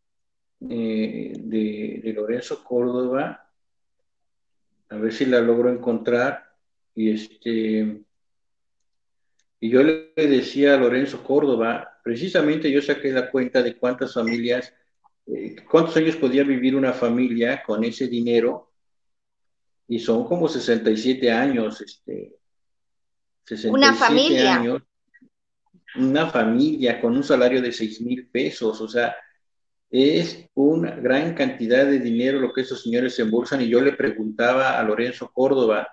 de Lorenzo Córdoba, a ver si la logro encontrar, y yo le decía a Lorenzo Córdoba, precisamente yo saqué la cuenta de cuántas familias, cuántos años podía vivir una familia con ese dinero, y son como 67 años, 67 una familia. años, una familia con un salario de 6,000 pesos, o sea, es una gran cantidad de dinero lo que esos señores se embolsan, y yo le preguntaba a Lorenzo Córdoba,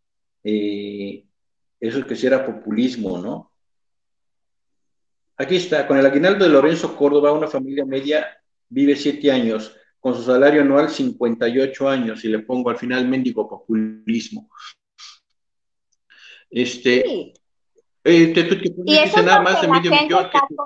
eso que si era populismo, ¿no? Aquí está, con el aguinaldo de Lorenzo Córdoba, una familia media vive 7 años, con su salario anual 58 años, y le pongo al final mendigo populismo. Sí. Y eso nada más de medio millón.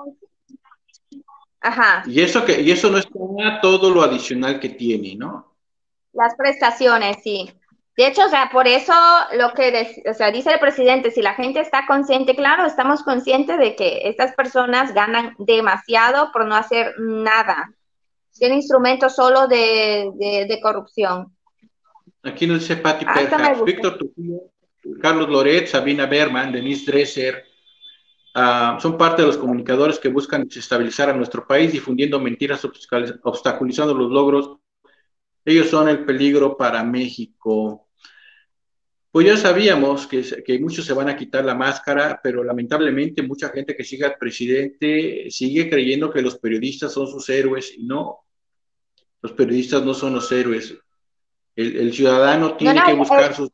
Ajá. Y eso no está todo lo adicional que tiene, ¿no? Las prestaciones, sí. De hecho, o sea, por eso lo que dice el presidente, si la gente está consciente, claro, estamos conscientes de que estas personas ganan demasiado por no hacer nada. Tienen instrumentos solo de corrupción. Aquí nos dice Patti Perhaps, Víctor Trujillo, Carlos Loret, Sabina Berman, Denise Dresser, son parte de los comunicadores que buscan desestabilizar a nuestro país, difundiendo mentiras, obstaculizando los logros. Ellos son el peligro para México. Pues ya sabíamos que muchos se van a quitar la máscara, pero lamentablemente mucha gente que sigue al presidente sigue creyendo que los periodistas son sus héroes, y no, los periodistas no son los héroes. El ciudadano tiene que buscar sus...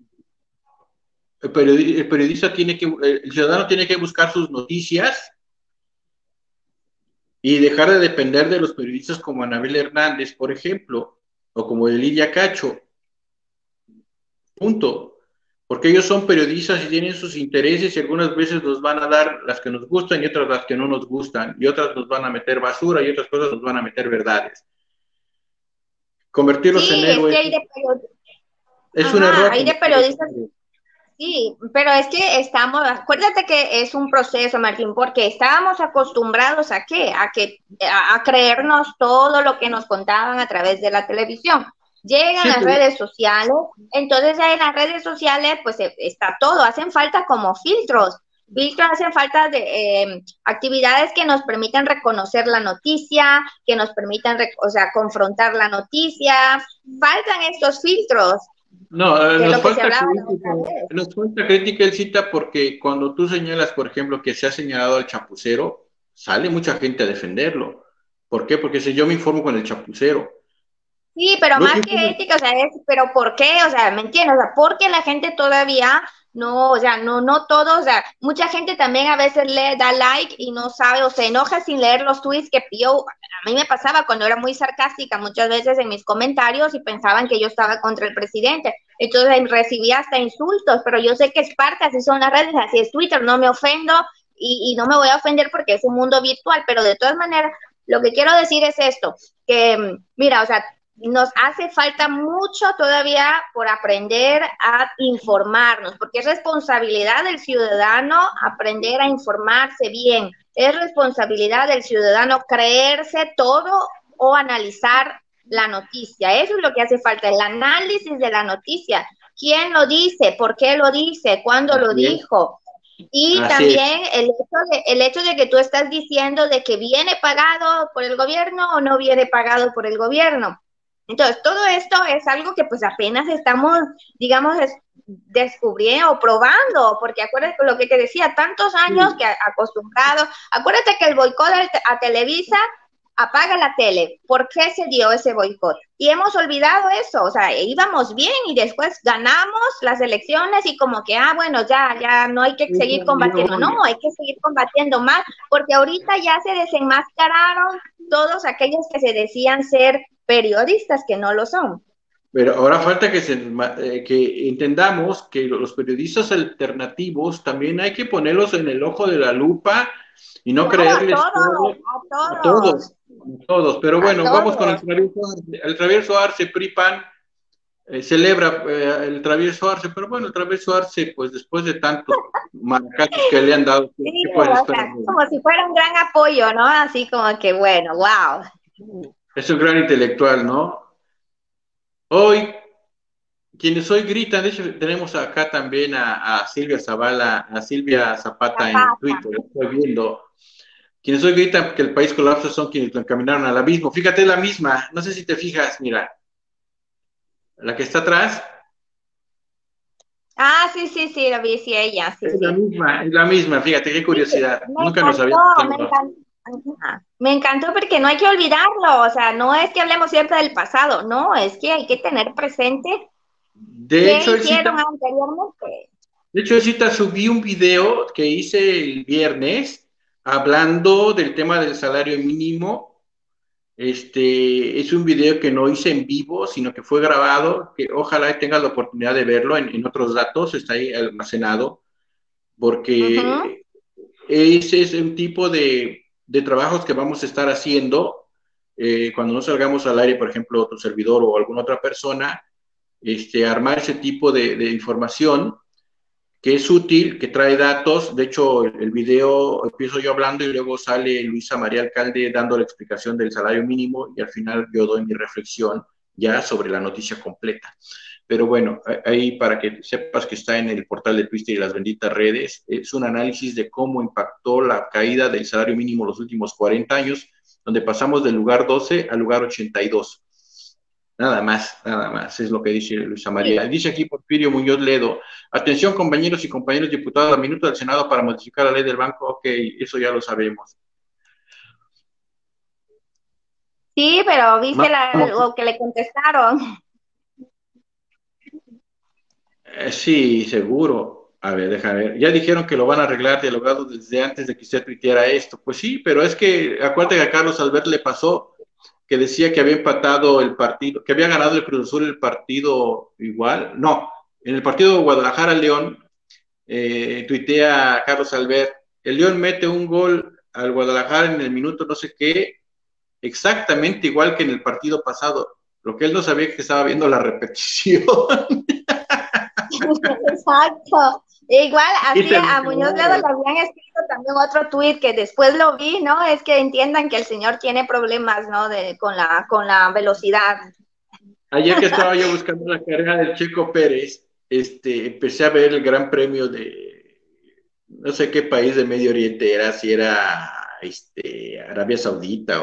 El ciudadano tiene que buscar sus noticias y dejar de depender de los periodistas como Anabel Hernández, por ejemplo, o como Lidia Cacho. Punto. Porque ellos son periodistas y tienen sus intereses, y algunas veces nos van a dar las que nos gustan y otras las que no nos gustan, y otras nos van a meter basura y otras cosas nos van a meter verdades. Convertirlos en héroes es un error. Hay de periodistas. Sí, pero es que acuérdate que es un proceso, Martín, porque estábamos acostumbrados a creernos todo lo que nos contaban a través de la televisión. Llegan las redes sociales, entonces ya en las redes sociales pues está todo, hacen falta como filtros, hacen falta de actividades que nos permitan reconocer la noticia, que nos permitan, confrontar la noticia, faltan estos filtros. No, nos falta crítica, él cita, porque cuando tú señalas, por ejemplo, que se ha señalado al chapucero, sale mucha gente a defenderlo. ¿Por qué? Porque si yo me informo con el chapucero. Sí, pero más que ética, pero ¿por qué? ¿Me entiendes? porque la gente todavía no todos, mucha gente también a veces le da like y no sabe o se enoja sin leer los tweets que a mí me pasaba cuando era muy sarcástica muchas veces en mis comentarios y pensaban que yo estaba contra el presidente. Entonces recibía hasta insultos, pero yo sé que es parte, así son las redes, así es Twitter, no me ofendo y no me voy a ofender porque es un mundo virtual, pero de todas maneras, lo que quiero decir es esto, que mira, nos hace falta mucho todavía por aprender a informarnos, porque es responsabilidad del ciudadano aprender a informarse bien, es responsabilidad del ciudadano creerse todo o analizar la noticia. Eso es lo que hace falta, el análisis de la noticia. ¿Quién lo dice? ¿Por qué lo dice? ¿Cuándo lo dijo? Y también el hecho de que tú estás diciendo de que viene pagado por el gobierno o no viene pagado por el gobierno. Entonces, todo esto es algo que pues apenas estamos, digamos, descubriendo o probando, porque acuérdate lo que te decía, tantos años que acostumbrado, acuérdate que el boicot a Televisa apaga la tele. ¿Por qué se dio ese boicot? Y hemos olvidado eso, o sea, íbamos bien y después ganamos las elecciones y como que, bueno, ya no hay que seguir combatiendo. No, hay que seguir combatiendo más, porque ahorita ya se desenmascararon todos aquellos que se decían ser periodistas que no lo son. Pero ahora falta que entendamos que los periodistas alternativos también hay que ponerlos en el ojo de la lupa y no Claro, creerles todo, a todos, a todos. Pero bueno, vamos con el Travieso Arce, PRI-PAN, celebra el Travieso Arce, pero bueno, el Travieso Arce, pues después de tantos maracachos que le han dado, sí, ¿qué puedes esperar? Como si fuera un gran apoyo, ¿no? Así como que, bueno, wow. Es un gran intelectual, ¿no? Hoy quienes hoy gritan, de hecho tenemos acá también a Silvia Zavala, a Silvia Zapata en Twitter, estoy viendo. Quienes hoy gritan que el país colapsa son quienes lo encaminaron al abismo. Fíjate, es la misma, no sé si te fijas, mira, la que está atrás. Sí, lo vi, sí, ella, sí, Es la misma, fíjate, qué curiosidad. Sí, Nunca nos había me encantó porque no hay que olvidarlo, o sea, no es que hablemos siempre del pasado, no, es que hay que tener presente de qué hecho, hicieron anteriormente. De hecho, Cita, subí un video que hice el viernes hablando del tema del salario mínimo. Es un video que no hice en vivo, sino que fue grabado, que ojalá tengas la oportunidad de verlo en otros datos, está ahí almacenado, porque ese es un tipo de trabajos que vamos a estar haciendo cuando no salgamos al aire, por ejemplo, tu servidor o alguna otra persona, armar ese tipo de información que es útil, que trae datos. De hecho, el video empiezo yo hablando y luego sale Luisa María Alcalde dando la explicación del salario mínimo y al final yo doy mi reflexión ya sobre la noticia completa. Pero bueno, ahí para que sepas que está en el portal de Twitter y las benditas redes, es un análisis de cómo impactó la caída del salario mínimo los últimos 40 años, donde pasamos del lugar 12 al lugar 82. Nada más, es lo que dice Luisa María. Dice aquí Porfirio Muñoz Ledo, atención compañeros y compañeros diputados, a minuto del Senado para modificar la ley del banco. Ok, eso ya lo sabemos. Sí, pero viste lo que le contestaron. Sí, seguro. A ver, déjame ver. Ya dijeron que lo van a arreglar dialogado desde antes de que usted tuiteara esto. Pues sí, pero es que acuérdate que a Carlos Albert le pasó que decía que había empatado el partido, que había ganado el Cruz Azul el partido igual. No, en el partido de Guadalajara-León, tuitea Carlos Albert, el León mete un gol al Guadalajara en el minuto no sé qué, exactamente igual que en el partido pasado. Lo que él no sabía es que estaba viendo la repetición. Exacto. Igual así a Muñoz Ledo le habían escrito también otro tuit que después lo vi, ¿no? Es que entiendan que el señor tiene problemas, ¿no? Con la velocidad. Ayer que estaba yo buscando la carrera del Checo Pérez, empecé a ver el Gran Premio de no sé qué país de Medio Oriente era, si era Arabia Saudita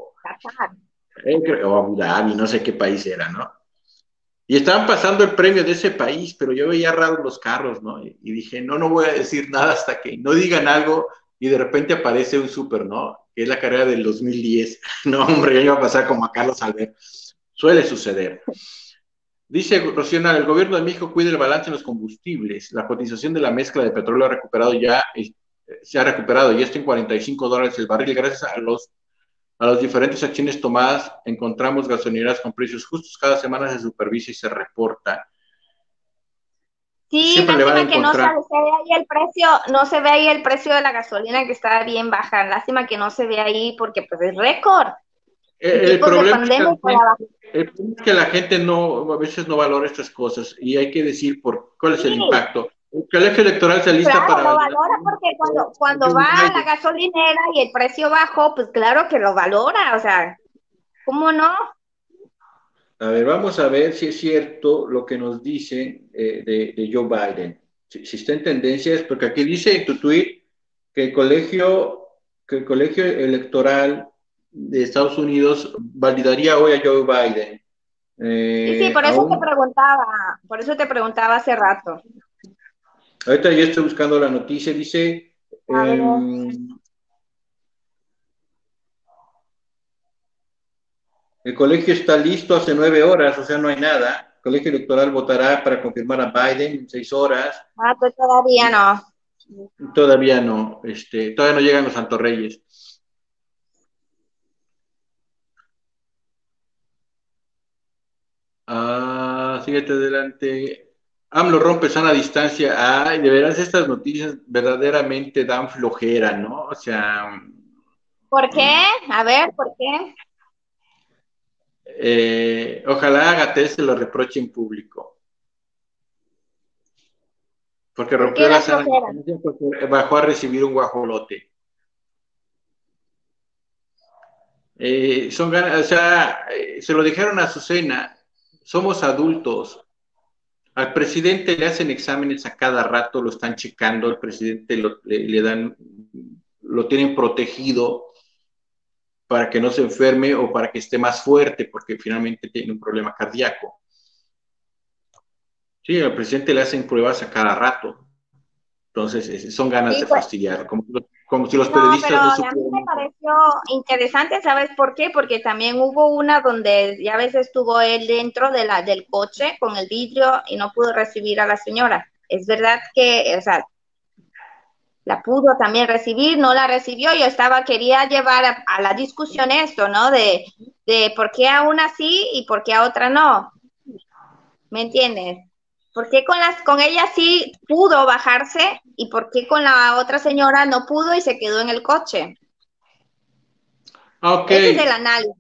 o Abu Dhabi, no sé qué país era, ¿no? Y estaban pasando el premio de ese país, pero yo veía raros los carros, ¿no? Y dije, no voy a decir nada hasta que no digan algo y de repente aparece un súper, ¿no? Que es la carrera del 2010. No, hombre, ya iba a pasar como a Carlos Albert. Suele suceder. Dice Rociona, el gobierno de México cuida el balance en los combustibles. La cotización de la mezcla de petróleo se ha recuperado y está en $45 el barril gracias a las diferentes acciones tomadas. Encontramos gasolineras con precios justos. Cada semana se supervisa y se reporta. Sí, siempre lástima que no se ve ahí el precio, no se ve ahí el precio de la gasolina que está bien baja. Lástima que no se ve ahí porque pues es récord. El problema es que la gente a veces no valora estas cosas y hay que decir cuál es el impacto. El colegio electoral se alista para... Lo valora porque cuando va a la gasolinera y el precio bajó, pues claro que lo valora, o sea, ¿cómo no? A ver, vamos a ver si es cierto lo que nos dicen de Joe Biden. Si está en tendencias, porque aquí dice en tu tweet que el colegio electoral de Estados Unidos validaría hoy a Joe Biden. Sí, por eso te preguntaba hace rato. Ahorita ya estoy buscando la noticia, dice... El colegio está listo hace 9 horas, o sea, no hay nada. El colegio electoral votará para confirmar a Biden en 6 horas. Ah, pues todavía no. Todavía no llegan los Santos Reyes. Síguete adelante. AMLO rompe sana distancia. Ay, de veras, estas noticias verdaderamente dan flojera, ¿no? O sea, ¿Por qué? A ver, ¿por qué? ojalá a Gatell se lo reproche en público, porque ¿Por qué rompió la da sana flojera? distancia, porque bajó a recibir un guajolote. Son ganas, o sea, se lo dijeron a Azucena, somos adultos. Al presidente le hacen exámenes a cada rato, lo están checando, el presidente le dan, lo tienen protegido para que no se enferme o para que esté más fuerte, porque finalmente tiene un problema cardíaco. Sí, al presidente le hacen pruebas a cada rato. Entonces, son ganas Sí, de pues, fastidiar, como si los no, pero periodistas no a mí me supieran. pareció interesante, ¿sabes por qué? Porque también hubo una donde ya a veces estuvo él dentro del coche con el vidrio y no pudo recibir a la señora. Es verdad que, o sea, la pudo también recibir, no la recibió, quería llevar a la discusión esto, ¿no? De por qué a una sí y por qué a otra no, ¿me entiendes? ¿Por qué con ella sí pudo bajarse y por qué con la otra señora no pudo y se quedó en el coche? Ok, Ese es el análisis.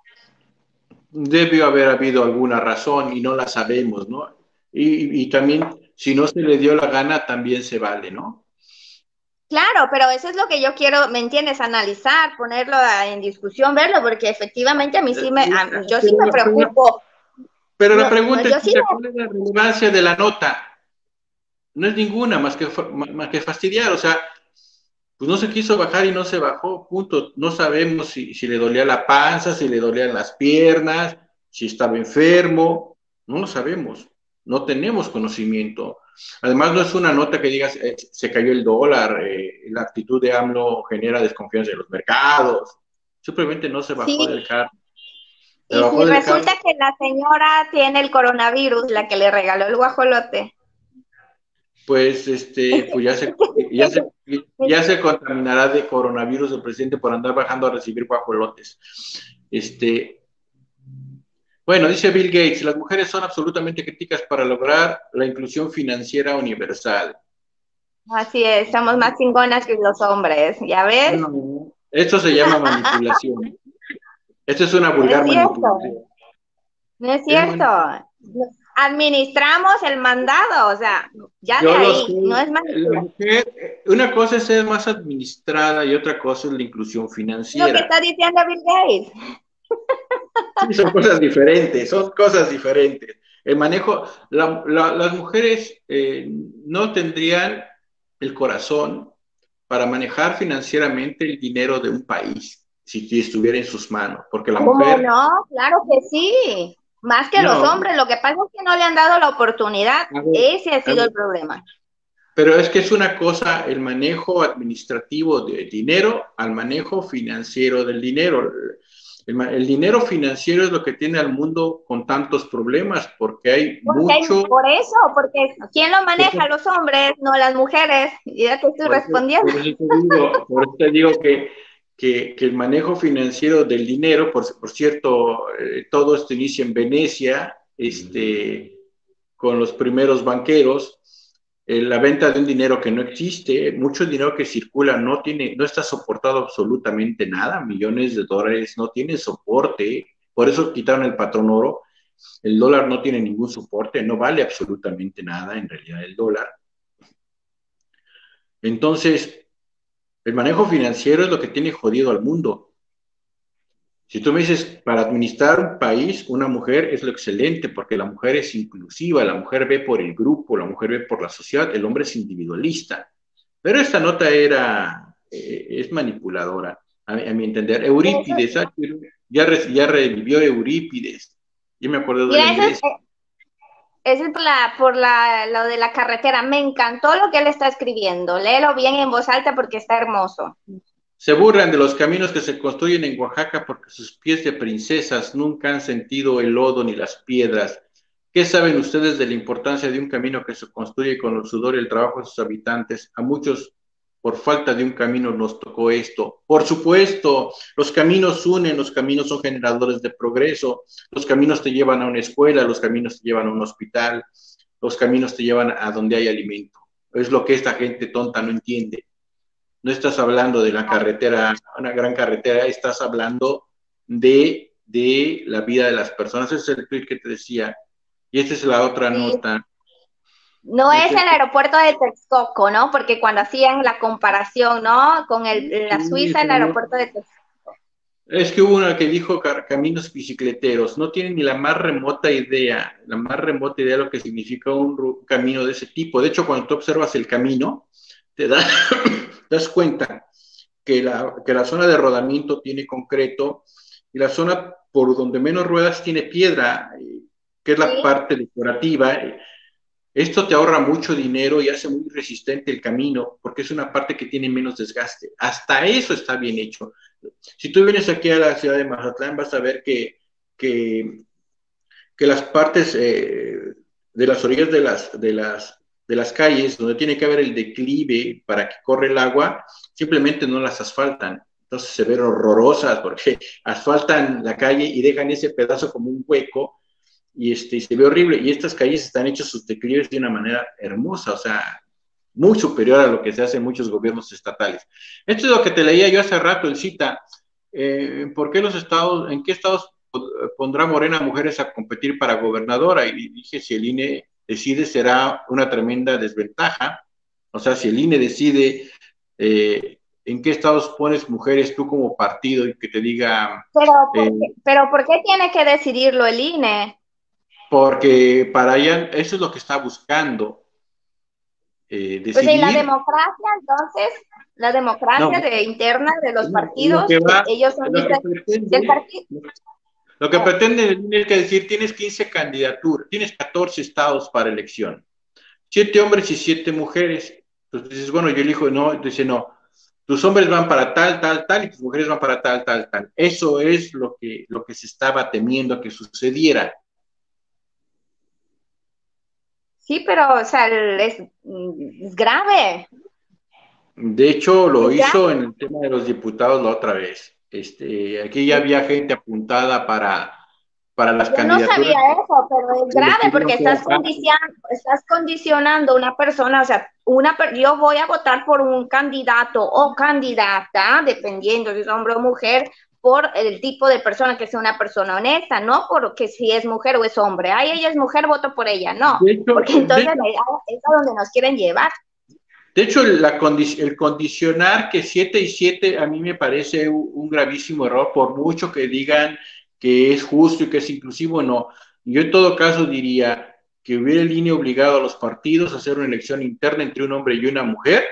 debió haber habido alguna razón y no la sabemos, ¿no? Y también, si no se le dio la gana, también se vale, ¿no? Claro, pero eso es lo que yo quiero, ¿me entiendes? Analizar, ponerlo en discusión, verlo, porque efectivamente a mí yo sí Pero me preocupo. pero la No, no, pregunta es, yo sí ¿cuál es la relevancia de la nota? No es ninguna más que fastidiar, o sea, pues no se quiso bajar y no se bajó, punto. No sabemos si le dolía la panza, si le dolían las piernas, si estaba enfermo, no lo sabemos, no tenemos conocimiento. Además, no es una nota que digas, se cayó el dólar, la actitud de AMLO genera desconfianza en los mercados, simplemente no se bajó sí, del carro. Se y si bajó del resulta carro, que la señora tiene el coronavirus, la que le regaló el guajolote. pues, pues ya se contaminará de coronavirus el presidente por andar bajando a recibir guajolotes. Este, bueno, dice Bill Gates, las mujeres son absolutamente críticas para lograr la inclusión financiera universal. Así es, somos más chingonas que los hombres, ¿ya ves? No, esto se llama manipulación. Esto es una No es vulgar manipulación. cierto, no es Es cierto. Administramos el mandado, o sea, ya de Yo lo sé, ahí, no es la manipulación. mujer, una cosa es ser más administrada y otra cosa es la inclusión Lo que financiera. está diciendo Bill Gates. Sí, son cosas diferentes. El manejo, las mujeres no tendrían el corazón para manejar financieramente el dinero de un país si estuviera en sus manos, porque la ¿Cómo mujer, no? Claro que sí. Más que los no, hombres, lo que pasa es que no le han dado la oportunidad. a ver, Ese ha a sido ver, el problema. pero es que es una cosa el manejo administrativo del dinero al manejo financiero del dinero. El dinero financiero es lo que tiene al mundo con tantos problemas, porque hay mucho. Por eso, porque ¿quién lo maneja? Los hombres, no las mujeres. Y ya te estoy Por eso, respondiendo. por eso te digo que el manejo financiero del dinero, por cierto, todo esto inicia en Venecia, con los primeros banqueros, la venta de un dinero que no existe, mucho dinero que circula no está soportado absolutamente nada, millones de dólares no tienen soporte, por eso quitaron el patrón oro, el dólar no tiene ningún soporte, no vale absolutamente nada en realidad el dólar. Entonces, el manejo financiero es lo que tiene jodido al mundo. Si tú me dices, para administrar un país, una mujer es lo excelente, porque la mujer es inclusiva, la mujer ve por el grupo, la mujer ve por la sociedad, el hombre es individualista. Pero esta nota es manipuladora, a mi entender. Eso Eurípides, sí. ya revivió Eurípides. Yo me acuerdo de la Mira, inglés. eso es lo de la carretera. Me encantó lo que él está escribiendo. Léelo bien en voz alta porque está hermoso. Se burlan de los caminos que se construyen en Oaxaca porque sus pies de princesas nunca han sentido el lodo ni las piedras. ¿Qué saben ustedes de la importancia de un camino que se construye con el sudor y el trabajo de sus habitantes? A muchos, por falta de un camino, nos tocó esto. Por supuesto, los caminos unen, los caminos son generadores de progreso, los caminos te llevan a una escuela, los caminos te llevan a un hospital, los caminos te llevan a donde hay alimento. Es lo que esta gente tonta no entiende. No estás hablando de la carretera, una gran carretera, estás hablando de la vida de las personas. Ese es el tweet que te decía. Y esta es la otra Sí. nota. No es el aeropuerto de Texcoco, ¿no? Porque cuando hacían la comparación, ¿no? Con la Suiza, el aeropuerto de Texcoco. Es que hubo una que dijo caminos bicicleteros. No tienen ni la más remota idea de lo que significa un camino de ese tipo. De hecho, cuando tú observas el camino, te das cuenta que la zona de rodamiento tiene concreto y la zona por donde menos ruedas tiene piedra, que es la Sí. parte decorativa. Esto te ahorra mucho dinero y hace muy resistente el camino porque es una parte que tiene menos desgaste. Hasta eso está bien hecho. Si tú vienes aquí a la ciudad de Mazatlán, vas a ver que, que las partes de las orillas de las calles, donde tiene que haber el declive para que corre el agua, simplemente no las asfaltan. Entonces se ven horrorosas porque asfaltan la calle y dejan ese pedazo como un hueco y se ve horrible. Y estas calles están hechos sus declives de una manera hermosa, o sea, muy superior a lo que se hace en muchos gobiernos estatales. Esto es lo que te leía yo hace rato, el cita. ¿Por qué en qué estados pondrá Morena mujeres a competir para gobernadora? Y dije, si el INE decide, será una tremenda desventaja. O sea, si el INE decide en qué estados pones mujeres tú como partido y que te diga... Pero ¿por qué tiene que decidirlo el INE? Porque para ella eso es lo que está buscando. Pues y la Decidir. democracia, entonces, la democracia No, interna de los lo partidos, que va, ellos son lo que del pretende, partido. lo que pretende el INE es que decir, tienes 15 candidaturas, tienes 14 estados para elección, 7 hombres y 7 mujeres. Entonces dices, bueno, yo elijo, no, dice, no, tus hombres van para tal, tal, tal, y tus mujeres van para tal, tal, tal. Eso es lo que se estaba temiendo que sucediera. Sí, pero, o sea, es grave. De hecho, lo Es grave. hizo en el tema de los diputados la otra vez. Aquí ya había gente apuntada para las Yo no candidaturas sabía eso, pero es y les grave pidieron porque que bajaran. estás condicionando a una persona, o sea, yo voy a votar por un candidato o candidata, dependiendo si es hombre o mujer, por el tipo de persona que sea una persona honesta, no porque si es mujer o es hombre. Ay, ella es mujer, voto por ella, no, De hecho, porque entonces es a donde nos quieren llevar. de hecho el condicionar que 7 y 7 a mí me parece un gravísimo error, por mucho que digan que es justo y que es inclusivo, no. Yo en todo caso diría que hubiera en línea obligado a los partidos a hacer una elección interna entre un hombre y una mujer.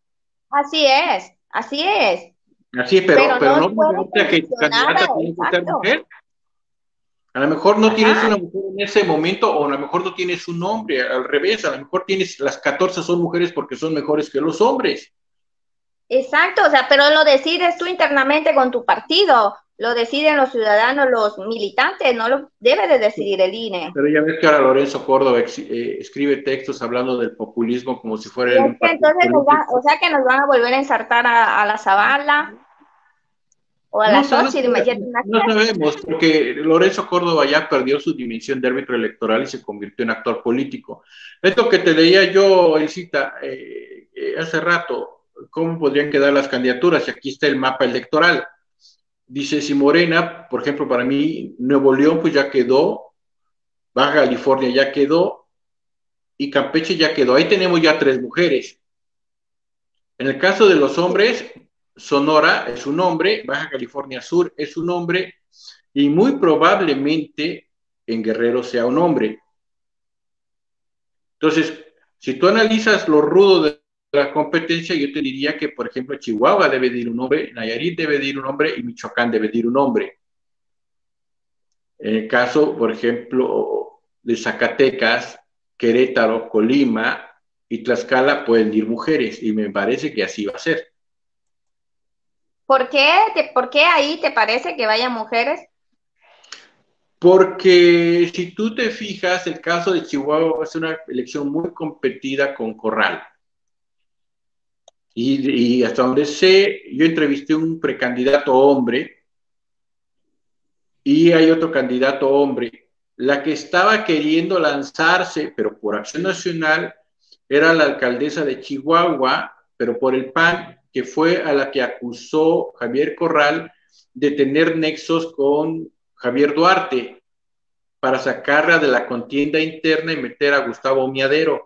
Así es, Así, pero pero no no puede obligarte a que tu condicionar, candidata tiene que ser exacto. mujer. A lo mejor no tienes Ajá, una mujer en ese momento, o a lo mejor no tienes un hombre, al revés, a lo mejor tienes las 14 son mujeres porque son mejores que los hombres. exacto, o sea, pero lo decides tú internamente con tu partido, lo deciden los ciudadanos, los militantes, no lo debe de decidir el INE. Pero ya ves que ahora Lorenzo Córdoba escribe textos hablando del populismo como si fuera Y es un que partido entonces político. o sea que nos van a volver a ensartar a la Zavala o a No, la Xochitl, no imagínate. sabemos, porque Lorenzo Córdoba ya perdió su dimensión de árbitro electoral y se convirtió en actor político. Esto que te leía yo, Elcita, hace rato, ¿cómo podrían quedar las candidaturas? Y aquí está el mapa electoral. Dice, si Morena, por ejemplo, para mí, Nuevo León, pues ya quedó, Baja California ya quedó, y Campeche ya quedó. Ahí tenemos ya 3 mujeres. En el caso de los hombres, Sonora es un hombre, Baja California Sur es un hombre, y muy probablemente en Guerrero sea un hombre. Entonces, si tú analizas lo rudo de la competencia, yo te diría que, por ejemplo, Chihuahua debe de ir un hombre, Nayarit debe de ir un hombre y Michoacán debe de ir un hombre. En el caso, por ejemplo, de Zacatecas, Querétaro, Colima y Tlaxcala pueden ir mujeres, y me parece que así va a ser. ¿Por qué ahí te parece que vayan mujeres? Porque si tú te fijas, el caso de Chihuahua es una elección muy competida con Corral. Y hasta donde sé, yo entrevisté un precandidato hombre y hay otro candidato hombre. La que estaba queriendo lanzarse, pero por Acción Nacional, era la alcaldesa de Chihuahua, pero por el PAN, que fue a la que acusó Javier Corral de tener nexos con Javier Duarte para sacarla de la contienda interna y meter a Gustavo Miadero,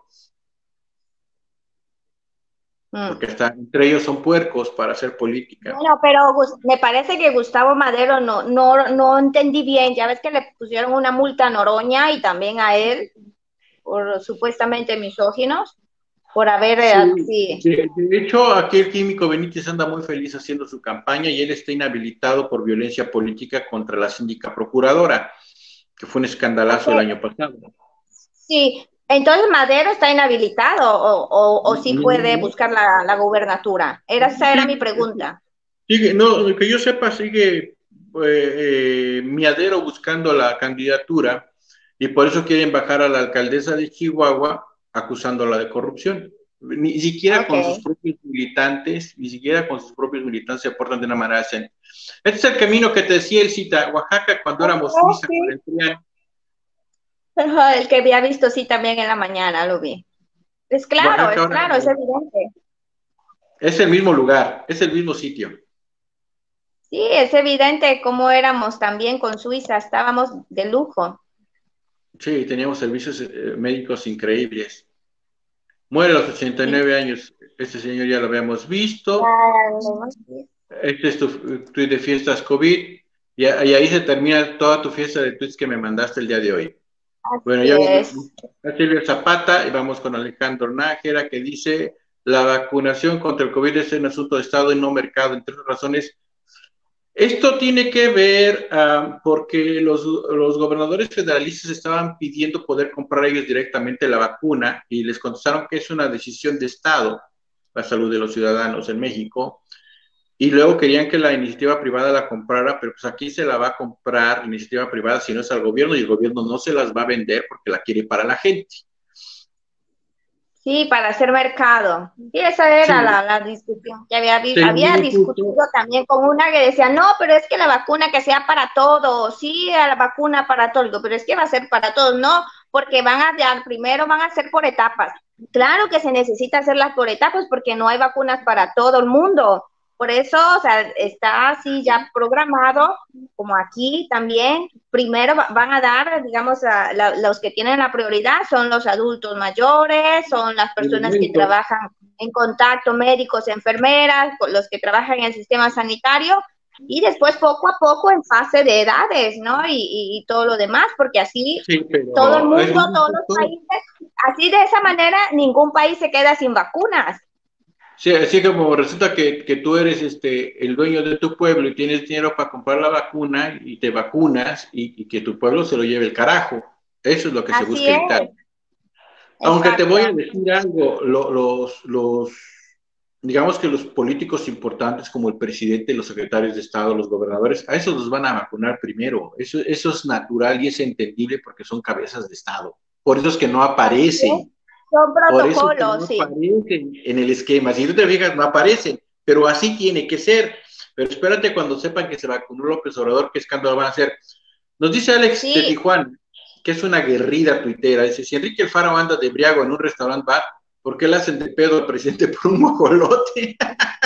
porque Mm. hasta entre ellos son puercos para hacer política. Bueno, pero me parece que Gustavo Madero no entendí bien. Ya ves que le pusieron una multa a Noroña y también a él por supuestamente misóginos, por haber Sí, así. de hecho, aquí el químico Benítez anda muy feliz haciendo su campaña y él está inhabilitado por violencia política contra la síndica procuradora, que fue un escandalazo el Okay. año pasado. Sí, entonces Madero está inhabilitado o sí puede buscar la gubernatura. Esa era mi Sí, pregunta. sigue, no, que yo sepa, sigue Miadero buscando la candidatura y por eso quieren bajar a la alcaldesa de Chihuahua acusándola de corrupción. Ni siquiera con sus Ok. propios militantes, ni siquiera con sus propios militantes se aportan de una manera decente. Este es el camino que te decía el Cita, Oaxaca, cuando éramos Oh, Suiza con sí. el PRIAN. Ajá, el que había visto sí también en la mañana lo vi. Oaxaca Es ahora claro, es evidente. es el mismo lugar, es el mismo sitio. Sí, es evidente cómo éramos también con Suiza, estábamos de lujo. Sí, teníamos servicios médicos increíbles. Muere a los Y 89 años. Este señor ya lo habíamos visto. ya, Este es tu tweet de fiestas COVID. Y ahí se termina toda tu fiesta de tweets que me mandaste el día de hoy. Bueno, así ya es. a Silvia Zapata y vamos con Alejandro Nájera que dice la vacunación contra el COVID es un asunto de Estado y no mercado, entre otras razones. Esto tiene que ver porque los gobernadores federalistas estaban pidiendo poder comprar ellos directamente la vacuna y les contestaron que es una decisión de Estado, la salud de los ciudadanos en México, y luego querían que la iniciativa privada la comprara, pero pues aquí se la va a comprar la iniciativa privada si no es al gobierno y el gobierno no se las va a vender porque la quiere para la gente. Sí, para hacer mercado. Y esa era Sí, la discusión que se le había discutido puso. también con una que decía, no, pero es que la vacuna que sea para todos, sí, a la vacuna para todos, pero es que va a ser para todos, no, porque primero van a ser por etapas. Claro que se necesita hacerlas por etapas porque no hay vacunas para todo el mundo. Por eso, o sea, está así ya programado, como aquí también, primero van a dar, digamos, los que tienen la prioridad son los adultos mayores, son las personas que trabajan en contacto, médicos, enfermeras, los que trabajan en el sistema sanitario, y después poco a poco en fase de edades, ¿no? Y todo lo demás, porque así Sí, todo el pero es mundo, muy todos los injusto. países, así de esa manera ningún país se queda sin vacunas. Sí, así como resulta que tú eres el dueño de tu pueblo y tienes dinero para comprar la vacuna y te vacunas y que tu pueblo se lo lleve el carajo. Eso es lo que se Así busca es, evitar. Aunque te voy a exacto. decir algo, digamos que los políticos importantes como el presidente, los secretarios de Estado, los gobernadores, a esos los van a vacunar primero. Eso es natural y es entendible porque son cabezas de Estado. Por eso es que no Así es. aparecen. Son Por eso que protocolos, no sí. aparecen en el esquema. Si tú te fijas, no aparecen, pero así tiene que ser. Pero espérate cuando sepan que se vacunó López Obrador, qué escándalo van a hacer. Nos dice Alex de Sí, Tijuana, que es una guerrida tuitera. Dice, si Enrique Alfaro anda de briago en un restaurante bar, ¿por qué le hacen de pedo al presidente por un mojolote?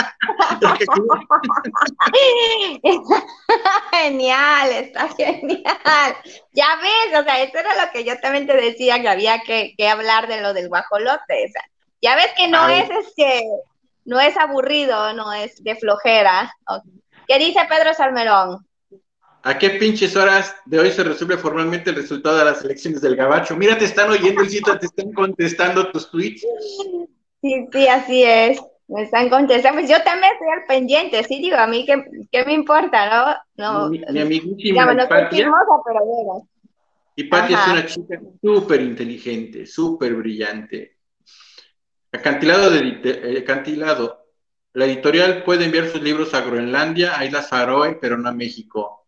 está genial, está genial. Ya ves, o sea, eso era lo que yo también te decía, que había que hablar de lo del guajolote. O sea, ya ves que no es aburrido, no es de flojera. ¿Qué dice Pedro Salmerón? ¿A qué pinches horas de hoy se resuelve formalmente el resultado de las elecciones del Gabacho? Mira, te están oyendo el sitio, te están contestando tus tweets. Sí, sí, así es. Me están contestando. Pues yo también estoy al pendiente, sí, digo, a mí qué me importa, ¿no? No, Mi amiguísima digamos, no soy Hipatia. chismosa, pero bueno. Hipatia es una Ajá. chica súper inteligente, súper brillante. Acantilado, La editorial puede enviar sus libros a Groenlandia, a Islas Faroe, pero no a México.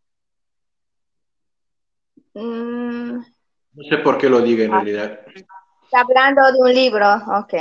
Mm, No sé por qué lo diga en realidad. está hablando de un libro, ok.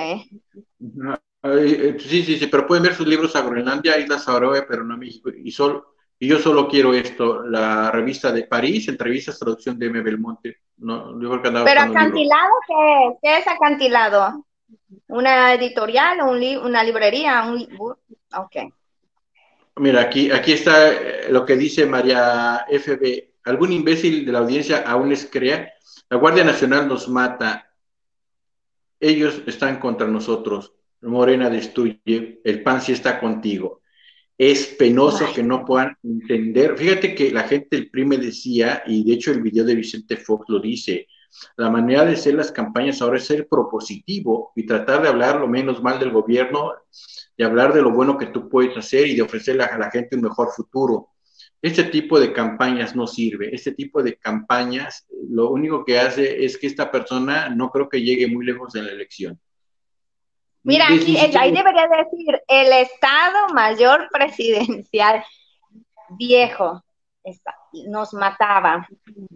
Sí, sí, sí, pero pueden ver sus libros a Groenlandia, Islas Faroe, pero no a México. Y yo solo quiero esto, la revista de París, entrevistas, traducción de M. Belmonte. No, yo creo que andaba Pero buscando un libro. acantilado, ¿qué es? ¿Qué es acantilado? ¿Una editorial o una librería? Ok. Mira, aquí está lo que dice María FB. ¿Algún imbécil de la audiencia aún les crea? La Guardia Nacional nos mata. Ellos están contra nosotros. Morena destruye. El PAN sí está contigo. Es penoso Ay, que no puedan entender. Fíjate que la gente del PRI me decía, y de hecho el video de Vicente Fox lo dice, la manera de hacer las campañas ahora es ser propositivo y tratar de hablar lo menos mal del gobierno, de hablar de lo bueno que tú puedes hacer y de ofrecerle a la gente un mejor futuro. Este tipo de campañas no sirve. Este tipo de campañas lo único que hace es que esta persona no creo que llegue muy lejos en la elección. mira, Ni aquí siquiera. ahí debería decir el Estado Mayor Presidencial viejo nos mataba.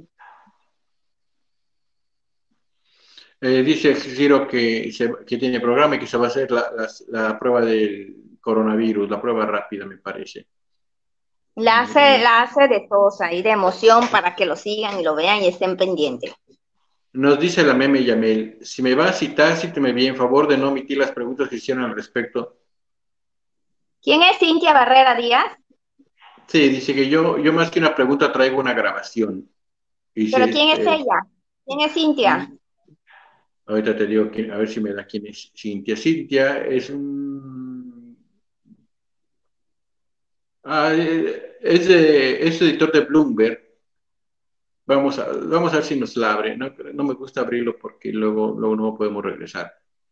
Dice Ciro que tiene programa y que se va a hacer la prueba del coronavirus, la prueba rápida, me parece. La hace de tosa y de emoción para que lo sigan y lo vean y estén pendientes. Nos dice la meme Yamel, si me va a citar, cíteme bien, favor de no omitir las preguntas que hicieron al respecto. ¿Quién es Cintia Barrera Díaz? Sí, dice que yo más que una pregunta traigo una grabación. ¿Pero Dice, quién es ella? ¿Quién es Cintia? ahorita te digo, a ver si me da quién es Cintia. Cintia es un... es editor de Bloomberg. Vamos a ver si nos la abre. No, no me gusta abrirlo porque luego no podemos regresar.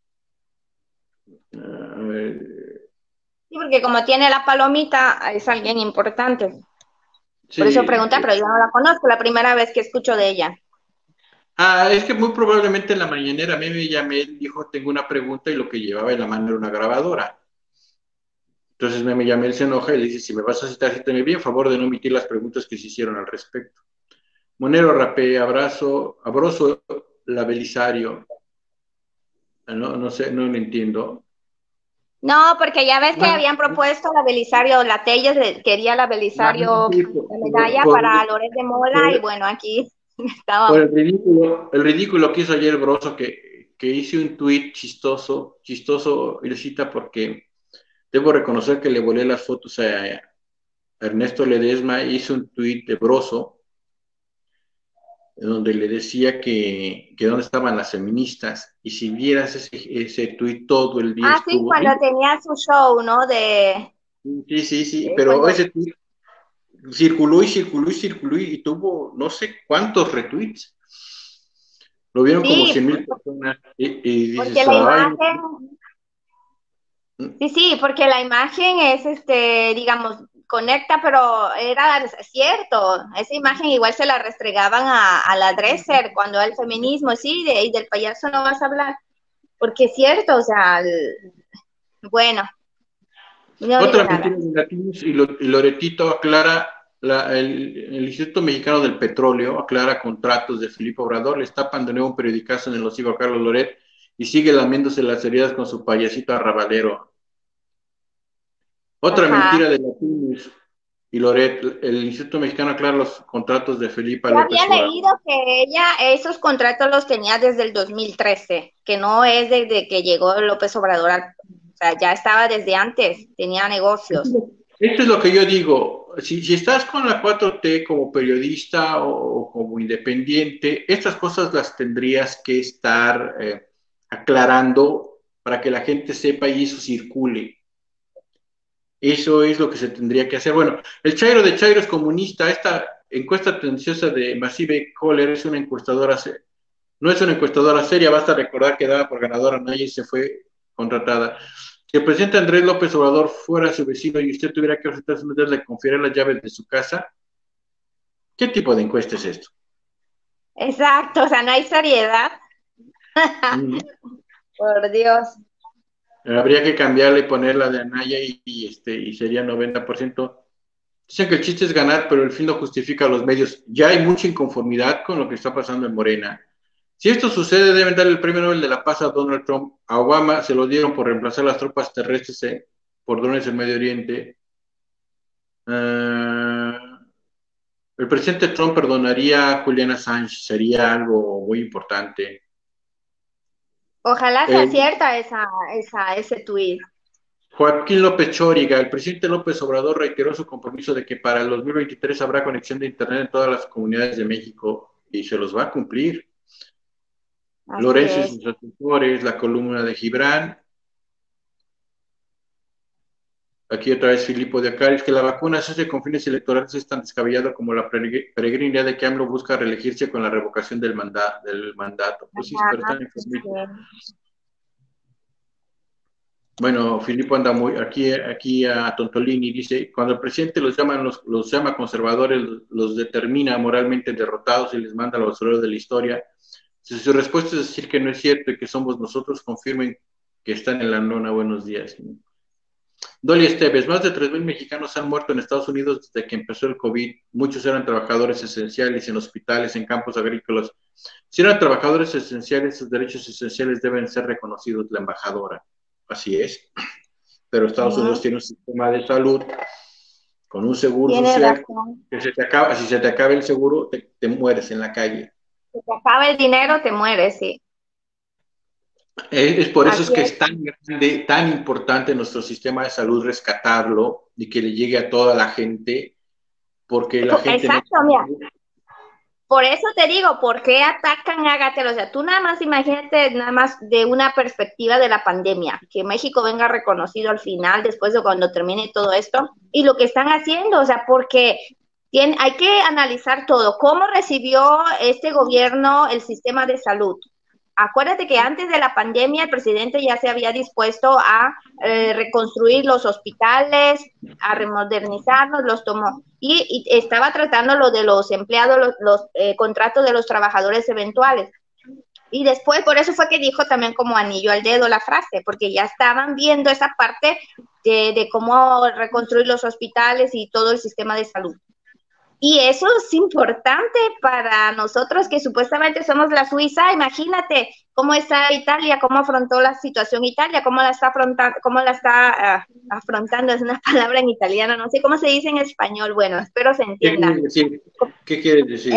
A ver, Sí, porque como tiene la palomita, es alguien importante. Por eso sí. pregunta, pero yo no la conozco, la primera vez que escucho de ella. Es que muy probablemente en la mañanera a mí me llamé, dijo, tengo una pregunta y lo que llevaba en la mano era una grabadora. Entonces me llamé, él se enoja y le dice, si me vas a citar, cítame bien, favor de no omitir las preguntas que se hicieron al respecto. Monero Rapé, abrazo la Belisario. No sé, no lo entiendo. No, porque ya ves que Ah, habían propuesto la Belisario, la Telles quería la Belisario sí, la medalla para Loret de Mola y por- bueno, aquí por estábamos. el ridículo que hizo ayer Broso, que hice un tuit chistoso, y le cita porque debo reconocer que le volé las fotos a Ernesto Ledesma, hizo un tuit de Broso, donde le decía que dónde estaban las feministas, y si vieras ese tuit todo el día Ah, sí, estuvo, cuando tenía su show, ¿no? sí, sí, sí, pero Cuando, ese tuit circuló y tuvo no sé cuántos retweets. Lo vieron como sí, 100,000 personas y porque dices, la ay, imagen, sí, sí, porque la imagen es, digamos, conecta, pero era cierto, esa imagen igual se la restregaban a la Dresser cuando el feminismo, sí, y del payaso no vas a hablar, porque es cierto, o sea, bueno, no digo otra nada. mentira de Latinos y Loretito aclara, el Instituto Mexicano del Petróleo aclara contratos de Felipe Obrador, le está de nuevo un periodicazo en el hocico a Carlos Loret y sigue lamiéndose las heridas con su payasito arrabalero. Otra Ajá. mentira de Latinos y Loret, el Instituto Mexicano aclara los contratos de Felipe Yo había López Obrador. leído que ella esos contratos los tenía desde el 2013, que no es desde que llegó López Obrador, o sea, ya estaba desde antes, tenía negocios. Esto es lo que yo digo. Si estás con la 4T como periodista o como independiente, estas cosas las tendrías que estar aclarando para que la gente sepa y eso circule. Eso es lo que se tendría que hacer. Bueno, el Chairo de Chairo es comunista. Esta encuesta tendenciosa de Massive Caller es una encuestadora, no es una encuestadora seria, basta recordar que daba por ganadora Naya y se fue contratada. Si el presidente Andrés López Obrador fuera su vecino y usted tuviera que presentarse de confiar las llaves de su casa, ¿qué tipo de encuesta es esto? Exacto, o sea, no hay seriedad. Mm. Por Dios. Habría que cambiarla y ponerla de Anaya y sería 90%. Dicen que el chiste es ganar, pero el fin no justifica los medios. Ya hay mucha inconformidad con lo que está pasando en Morena. Si esto sucede, deben darle el premio Nobel de la Paz a Donald Trump. A Obama se lo dieron por reemplazar las tropas terrestres por drones en Medio Oriente. El presidente Trump perdonaría a Julian Assange, sería algo muy importante. Ojalá sea cierta ese tuit. Joaquín López Chóriga, el presidente López Obrador reiteró su compromiso de que para el 2023 habrá conexión de Internet en todas las comunidades de México y se los va a cumplir. Lorenzo y sus asesores, la columna de Gibran. Aquí otra vez Filipo de Acaris, que la vacuna se hace con fines electorales es tan descabellado como la peregrina idea de que AMLO busca reelegirse con la revocación del mandato. Pues sí, pero están enfermitos. Bueno, Filipo anda muy aquí a Tontolini, dice, cuando el presidente los llama conservadores, los determina moralmente derrotados y les manda al basurero de la historia. Si su respuesta es decir que no es cierto y que somos nosotros, confirmen que están en la nona. Buenos días. Dolly Esteves, más de 3,000 mexicanos han muerto en Estados Unidos desde que empezó el COVID. Muchos eran trabajadores esenciales en hospitales, en campos agrícolas. Si eran trabajadores esenciales, sus derechos esenciales deben ser reconocidos, la embajadora. Así es. Pero Estados Unidos tiene un sistema de salud con un seguro social que si se te acaba el seguro, te mueres en la calle. Si te acaba el dinero, te mueres, sí. Es por eso es que es tan grande, tan importante nuestro sistema de salud rescatarlo y que le llegue a toda la gente, porque la gente... Exacto, mira. Por eso te digo, ¿por qué atacan a Gatell? O sea, tú nada más imagínate, nada más de una perspectiva de la pandemia, que México venga reconocido al final, después de cuando termine todo esto, y lo que están haciendo, o sea, porque hay que analizar todo. ¿Cómo recibió este gobierno el sistema de salud? Acuérdate que antes de la pandemia el presidente ya se había dispuesto a reconstruir los hospitales, a remodernizarlos, los tomó y estaba tratando lo de los empleados, los contratos de los trabajadores eventuales. Y después, por eso fue que dijo también como anillo al dedo la frase, porque ya estaban viendo esa parte de cómo reconstruir los hospitales y todo el sistema de salud. Y eso es importante para nosotros que supuestamente somos la Suiza. Imagínate cómo está Italia, cómo afrontó la situación Italia, cómo la está afrontando, es una palabra en italiano, no sé cómo se dice en español, bueno, espero se entienda. ¿Qué quieres decir?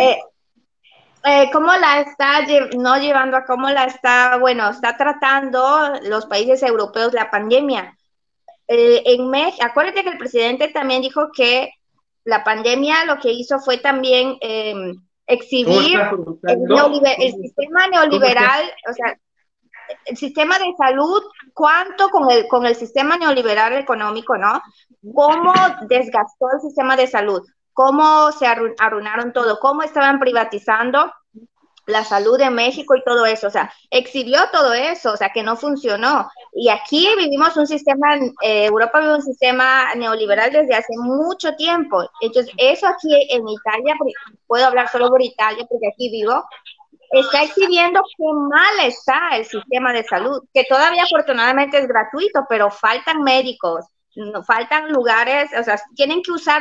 ¿Cómo la está llevando a cómo la está tratando los países europeos la pandemia? En México, acuérdate que el presidente también dijo que la pandemia lo que hizo fue también exhibir el sistema neoliberal, o sea, el sistema de salud, cuánto con el sistema neoliberal económico, ¿no? Cómo desgastó el sistema de salud, cómo se arruinaron todo, cómo estaban privatizando la salud de México y todo eso, o sea, exhibió todo eso, o sea, que no funcionó. Y aquí vivimos un sistema, Europa vive un sistema neoliberal desde hace mucho tiempo. Entonces, eso aquí en Italia, puedo hablar solo por Italia porque aquí vivo, está exhibiendo qué mal está el sistema de salud, que todavía afortunadamente es gratuito, pero faltan médicos, faltan lugares, o sea, tienen que usar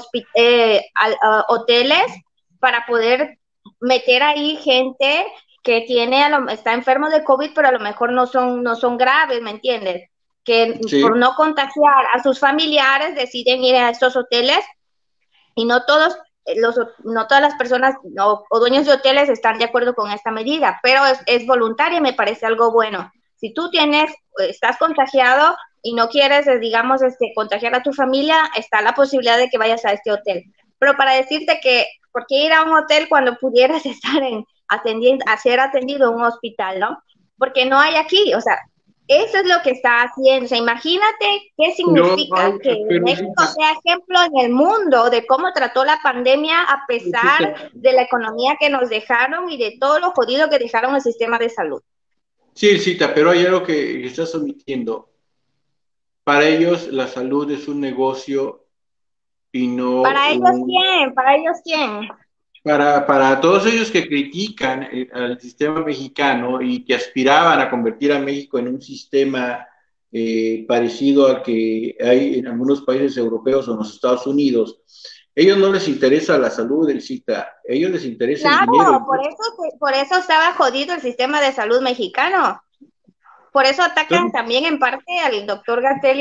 hoteles para poder meter ahí gente que está enfermo de COVID, pero a lo mejor no son graves, ¿me entiendes? Que sí, por no contagiar a sus familiares deciden ir a estos hoteles y no todas las personas o dueños de hoteles están de acuerdo con esta medida, pero es voluntaria y me parece algo bueno. Si tú estás contagiado y no quieres, digamos, contagiar a tu familia, está la posibilidad de que vayas a este hotel. Pero para decirte que, ¿por qué ir a un hotel cuando pudieras estar ser atendido en un hospital, no? Porque no hay aquí, o sea, eso es lo que está haciendo. O sea, imagínate qué significa que México sea ejemplo en el mundo de cómo trató la pandemia a pesar de la economía que nos dejaron y de todo lo jodido que dejaron el sistema de salud. Sí, Cita, pero hay algo que estás omitiendo. Para ellos la salud es un negocio y no... ¿Para ellos quién? ¿Para ellos quién? Para todos ellos que critican al sistema mexicano y que aspiraban a convertir a México en un sistema parecido al que hay en algunos países europeos o en los Estados Unidos. Ellos no les interesa la salud del CITA, a ellos les interesa el Claro, dinero. por eso estaba jodido el sistema de salud mexicano. Por eso atacan Entonces, también en parte al doctor Gatell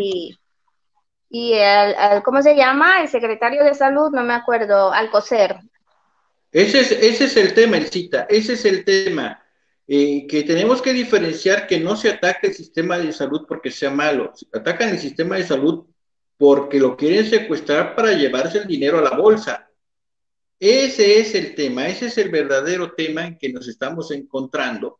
y ¿cómo se llama? El secretario de salud, no me acuerdo, Alcocer. ese es el tema, el CITA, ese es el tema. Que tenemos que diferenciar que no se ataca el sistema de salud porque sea malo, atacan el sistema de salud porque lo quieren secuestrar para llevarse el dinero a la bolsa. Ese es el tema, ese es el verdadero tema en que nos estamos encontrando,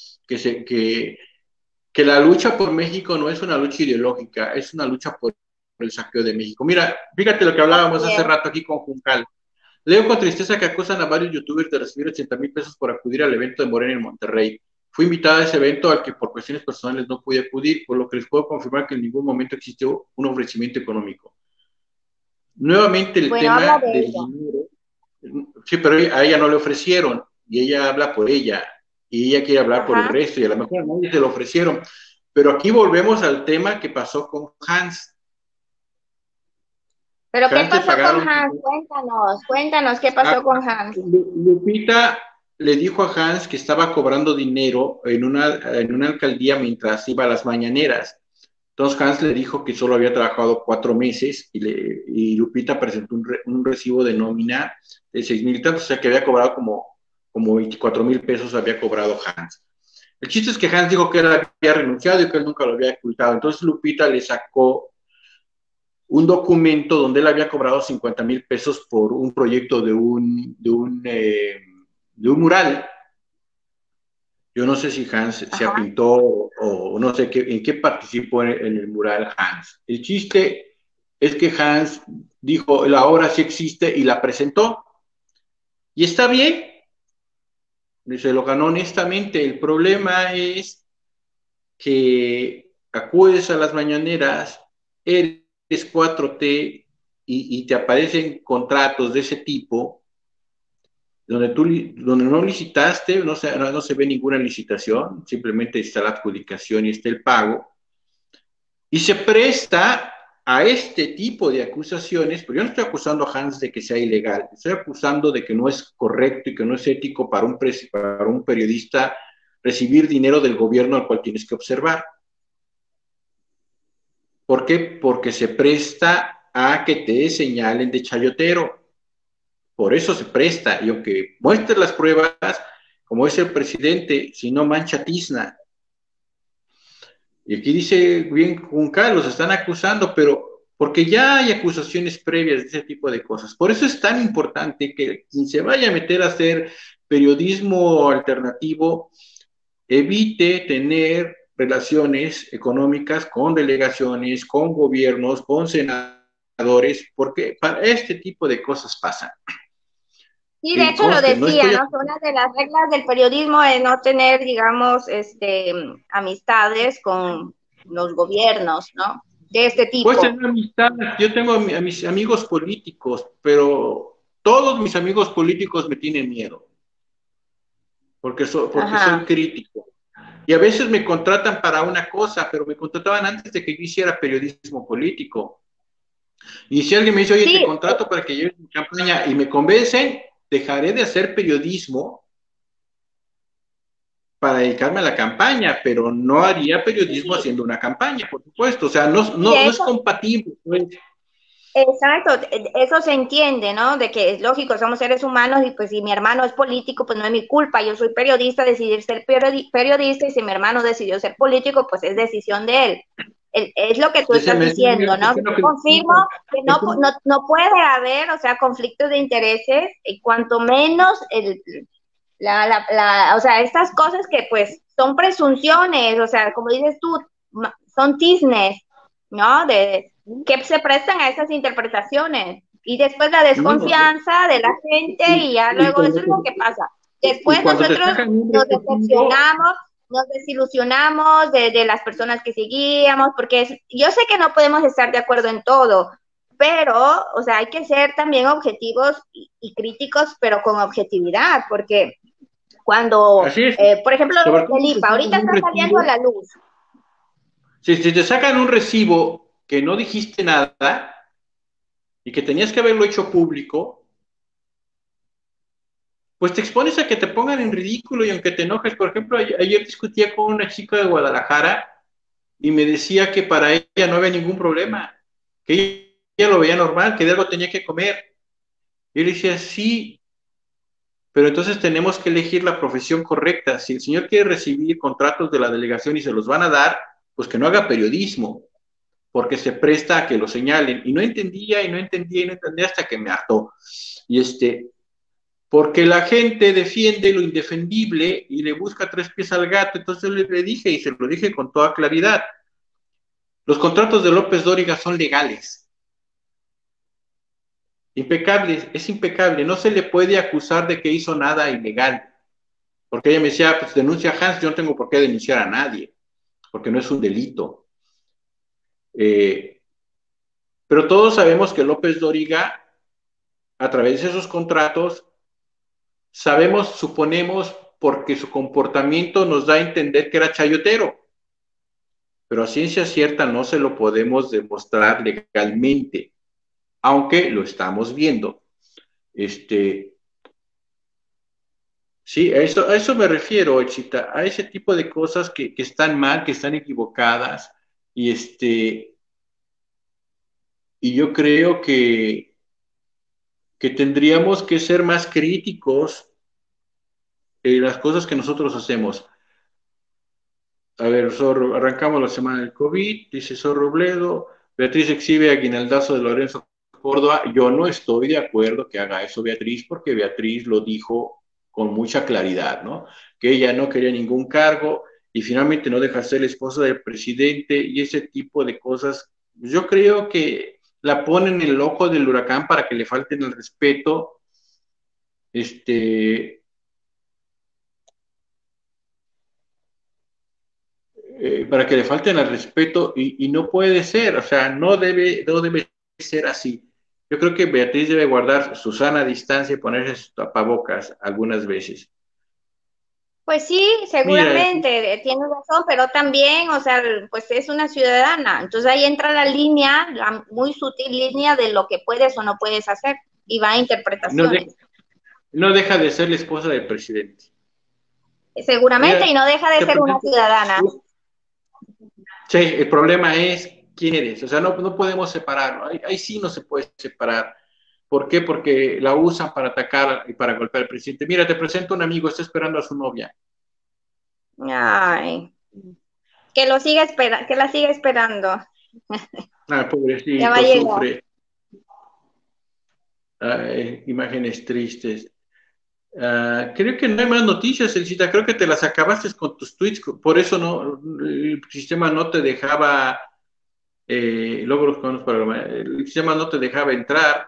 que la lucha por México no es una lucha ideológica, es una lucha por el saqueo de México. Mira, fíjate lo que hablábamos hace rato aquí con Juncal. Leo con tristeza que acusan a varios youtubers de recibir 80,000 pesos por acudir al evento de Morena en Monterrey. Fui invitada a ese evento al que por cuestiones personales no pude acudir, por lo que les puedo confirmar que en ningún momento existió un ofrecimiento económico. Nuevamente el Bueno, habla tema de del ello. dinero. Sí, pero a ella no le ofrecieron y ella habla por ella y ella quiere hablar por el Ajá. resto y a lo mejor a nadie se lo ofrecieron. Pero aquí volvemos al tema que pasó con Hans. ¿Pero qué Hans le pasó con pagaron. Hans? Cuéntanos qué pasó con Hans. Lupita le dijo a Hans que estaba cobrando dinero en una alcaldía mientras iba a las mañaneras. Entonces Hans le dijo que solo había trabajado 4 meses y Lupita presentó un recibo de nómina de 6,000 y tantos, o sea que había cobrado como 24,000 pesos había cobrado Hans. El chiste es que Hans dijo que él había renunciado y que él nunca lo había ocultado. Entonces Lupita le sacó un documento donde él había cobrado 50,000 pesos por un proyecto de un mural. Yo no sé si Hans se Ajá. apintó o no sé en qué participó en el mural Hans. El chiste es que Hans dijo, la obra sí existe y la presentó. Y está bien, se lo ganó honestamente. El problema es que acudes a las mañaneras, eres 4T y te aparecen contratos de ese tipo donde no licitaste, no se ve ninguna licitación, simplemente está la adjudicación y está el pago, y se presta a este tipo de acusaciones, pero yo no estoy acusando a Hans de que sea ilegal, estoy acusando de que no es correcto y que no es ético para un periodista recibir dinero del gobierno al cual tienes que observar. ¿Por qué? Porque se presta a que te señalen de chayotero. Por eso se presta, y aunque muestres las pruebas, como es el presidente, si no mancha tizna. Y aquí dice bien Juncal, los están acusando, pero porque ya hay acusaciones previas de ese tipo de cosas. Por eso es tan importante que quien se vaya a meter a hacer periodismo alternativo evite tener relaciones económicas con delegaciones, con gobiernos, con senadores, porque para este tipo de cosas pasan. Y de Y hecho lo conste, no decía, estoy. ¿no? Que una de las reglas del periodismo es no tener, digamos, amistades con los gobiernos, ¿no? De este Puedes tipo. tener amistad. Yo tengo a mis amigos políticos, pero todos mis amigos políticos me tienen miedo, porque soy Ajá. crítico. Y a veces me contratan para una cosa, pero me contrataban antes de que yo hiciera periodismo político. Y si alguien me dice, oye, te Sí, contrato para que lleves mi campaña y me convencen, dejaré de hacer periodismo para dedicarme a la campaña, pero no haría periodismo sí. haciendo una campaña, por supuesto. O sea, no, Y no, no es eso, compatible, pues. exacto, eso se entiende, ¿no? De que es lógico, somos seres humanos y pues si mi hermano es político, pues no es mi culpa. Yo soy periodista, decidí ser periodista y si mi hermano decidió ser político, pues es decisión de él. Es lo que tú estás diciendo, ¿no? Yo confirmo que no puede haber, o sea, conflictos de intereses, y cuanto menos o sea, estas cosas que pues son presunciones, o sea, como dices tú, son tiznes, ¿no? Que se prestan a esas interpretaciones. Y después la desconfianza de la gente y ya Y luego eso cuando es te, lo que pasa. y Después cuando te nosotros sacan un nos recibo, decepcionamos, nos desilusionamos de las personas que seguíamos, porque yo sé que no podemos estar de acuerdo en todo, pero, o sea, hay que ser también objetivos y críticos, pero con objetividad, porque cuando, así es, por ejemplo, sobre todo el si te IPA, sacan ahorita un está saliendo a recibo, la luz. Si te sacan un recibo que no dijiste nada y que tenías que haberlo hecho público, pues te expones a que te pongan en ridículo y aunque te enojes. Por ejemplo, ayer discutía con una chica de Guadalajara y me decía que para ella no había ningún problema, que ella lo veía normal, que de algo tenía que comer. Y yo le decía, sí, pero entonces tenemos que elegir la profesión correcta. Si el señor quiere recibir contratos de la delegación y se los van a dar, pues que no haga periodismo, porque se presta a que lo señalen. Y no entendía, y no entendía, y no entendía hasta que me hartó. Y porque la gente defiende lo indefendible y le busca tres pies al gato. Entonces le dije, y se lo dije con toda claridad, los contratos de López Dóriga son legales. Impecable, es impecable. No se le puede acusar de que hizo nada ilegal. Porque ella me decía, pues denuncia a Hans, yo no tengo por qué denunciar a nadie, porque no es un delito. Pero todos sabemos que López Dóriga, a través de esos contratos, sabemos, suponemos, porque su comportamiento nos da a entender que era chayotero, pero a ciencia cierta no se lo podemos demostrar legalmente, aunque lo estamos viendo. Sí, a eso me refiero, Chita, a ese tipo de cosas que están mal, que están equivocadas, y y yo creo que tendríamos que ser más críticos en las cosas que nosotros hacemos. A ver, Zorro, arrancamos la semana del COVID, dice Zorro Robledo, Beatriz exhibe aguinaldazo de Lorenzo Córdoba. Yo no estoy de acuerdo que haga eso Beatriz, porque Beatriz lo dijo con mucha claridad, ¿no? Que ella no quería ningún cargo y finalmente no deja ser la esposa del presidente y ese tipo de cosas. Yo creo que la ponen en el ojo del huracán para que le falten el respeto, este, para que le falten al respeto y no puede ser, o sea, no debe ser así. Yo creo que Beatriz debe guardar su sana distancia y ponerse sus tapabocas algunas veces. Pues sí, Mira, seguramente, tienes razón, pero también, o sea, pues es una ciudadana. Entonces ahí entra la línea, la muy sutil línea de lo que puedes o no puedes hacer y va a no, de, interpretaciones. no deja de ser la esposa del presidente. Seguramente, y Mira, no deja de te ser una presento. ciudadana. Sí, el problema es quién eres, o sea, no podemos separarlo, ahí sí no se puede separar. ¿Por qué? Porque la usan para atacar y para golpear al presidente. Mira, te presento un amigo, está esperando a su novia. Ay, que lo siga que la siga esperando. Ah, Ya va a pobrecito, llegar. sufre. Ay, imágenes tristes. Creo que no hay más noticias, Elcita. Creo que te las acabaste con tus tweets. Por eso no, el sistema no te dejaba, luego los ponemos para el sistema no te dejaba entrar.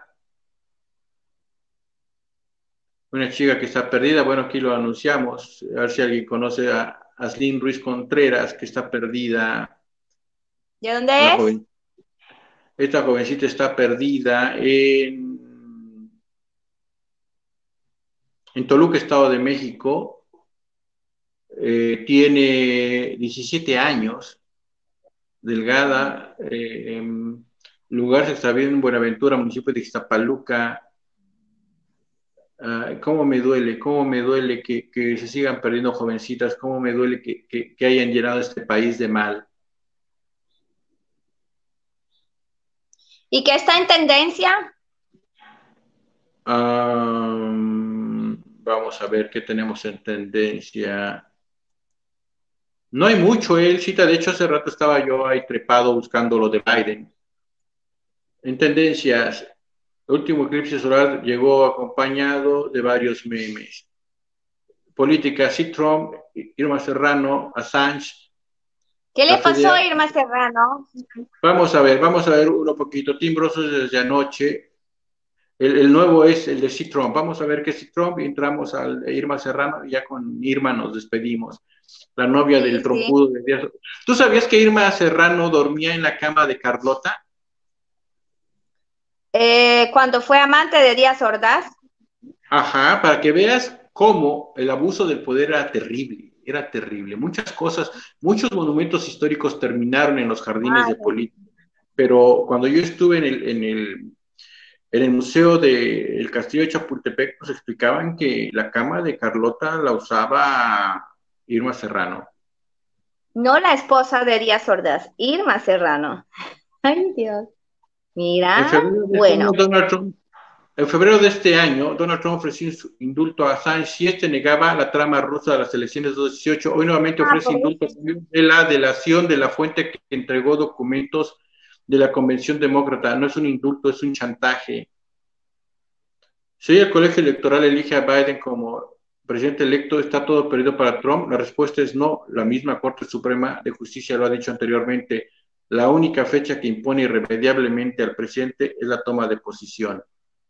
Una chica que está perdida. Bueno, aquí lo anunciamos. A ver si alguien conoce a Aslin Ruiz Contreras, que está perdida. ¿De dónde Una es? joven, esta jovencita está perdida en Toluca, Estado de México. Tiene 17 años, delgada, lugar se extravió en Buenaventura, municipio de Ixtapaluca. Cómo me duele que se sigan perdiendo jovencitas, cómo me duele que hayan llenado este país de mal. ¿Y qué está en tendencia? Vamos a ver qué tenemos en tendencia. No hay mucho, Cita. De hecho, hace rato estaba yo ahí trepado buscando lo de Biden. En tendencias, el último eclipse solar llegó acompañado de varios memes. Política, sí, Trump, Irma Serrano, Assange, ¿Qué le la pasó a federal. Irma Serrano? Vamos a ver uno poquito. Tim Brosos desde anoche. El nuevo es el de sí, Trump. Vamos a ver qué es sí, Trump y entramos al Irma Serrano y ya con Irma nos despedimos. La novia del Sí, sí. trompudo de Díaz. ¿Tú sabías que Irma Serrano dormía en la cama de Carlota? Cuando fue amante de Díaz Ordaz. Ajá, para que veas cómo el abuso del poder era terrible. era terrible. Muchas cosas, muchos monumentos históricos terminaron en los jardines de política, pero cuando yo estuve en el museo del Castillo de Chapultepec, nos explicaban que la cama de Carlota la usaba Irma Serrano. No la esposa de Díaz Ordaz, Irma Serrano. Ay, Dios. En Mira, febrero de este bueno. año, en febrero de este año, Donald Trump ofreció indulto a Assange si este negaba la trama rusa de las elecciones de 2018. Hoy nuevamente ofrece Por indulto eso. de la delación de la fuente que entregó documentos de la Convención Demócrata. No es un indulto, es un chantaje. Si el colegio electoral elige a Biden como presidente electo, ¿está todo perdido para Trump? La respuesta es no. La misma Corte Suprema de Justicia lo ha dicho anteriormente. La única fecha que impone irremediablemente al presidente es la toma de posición.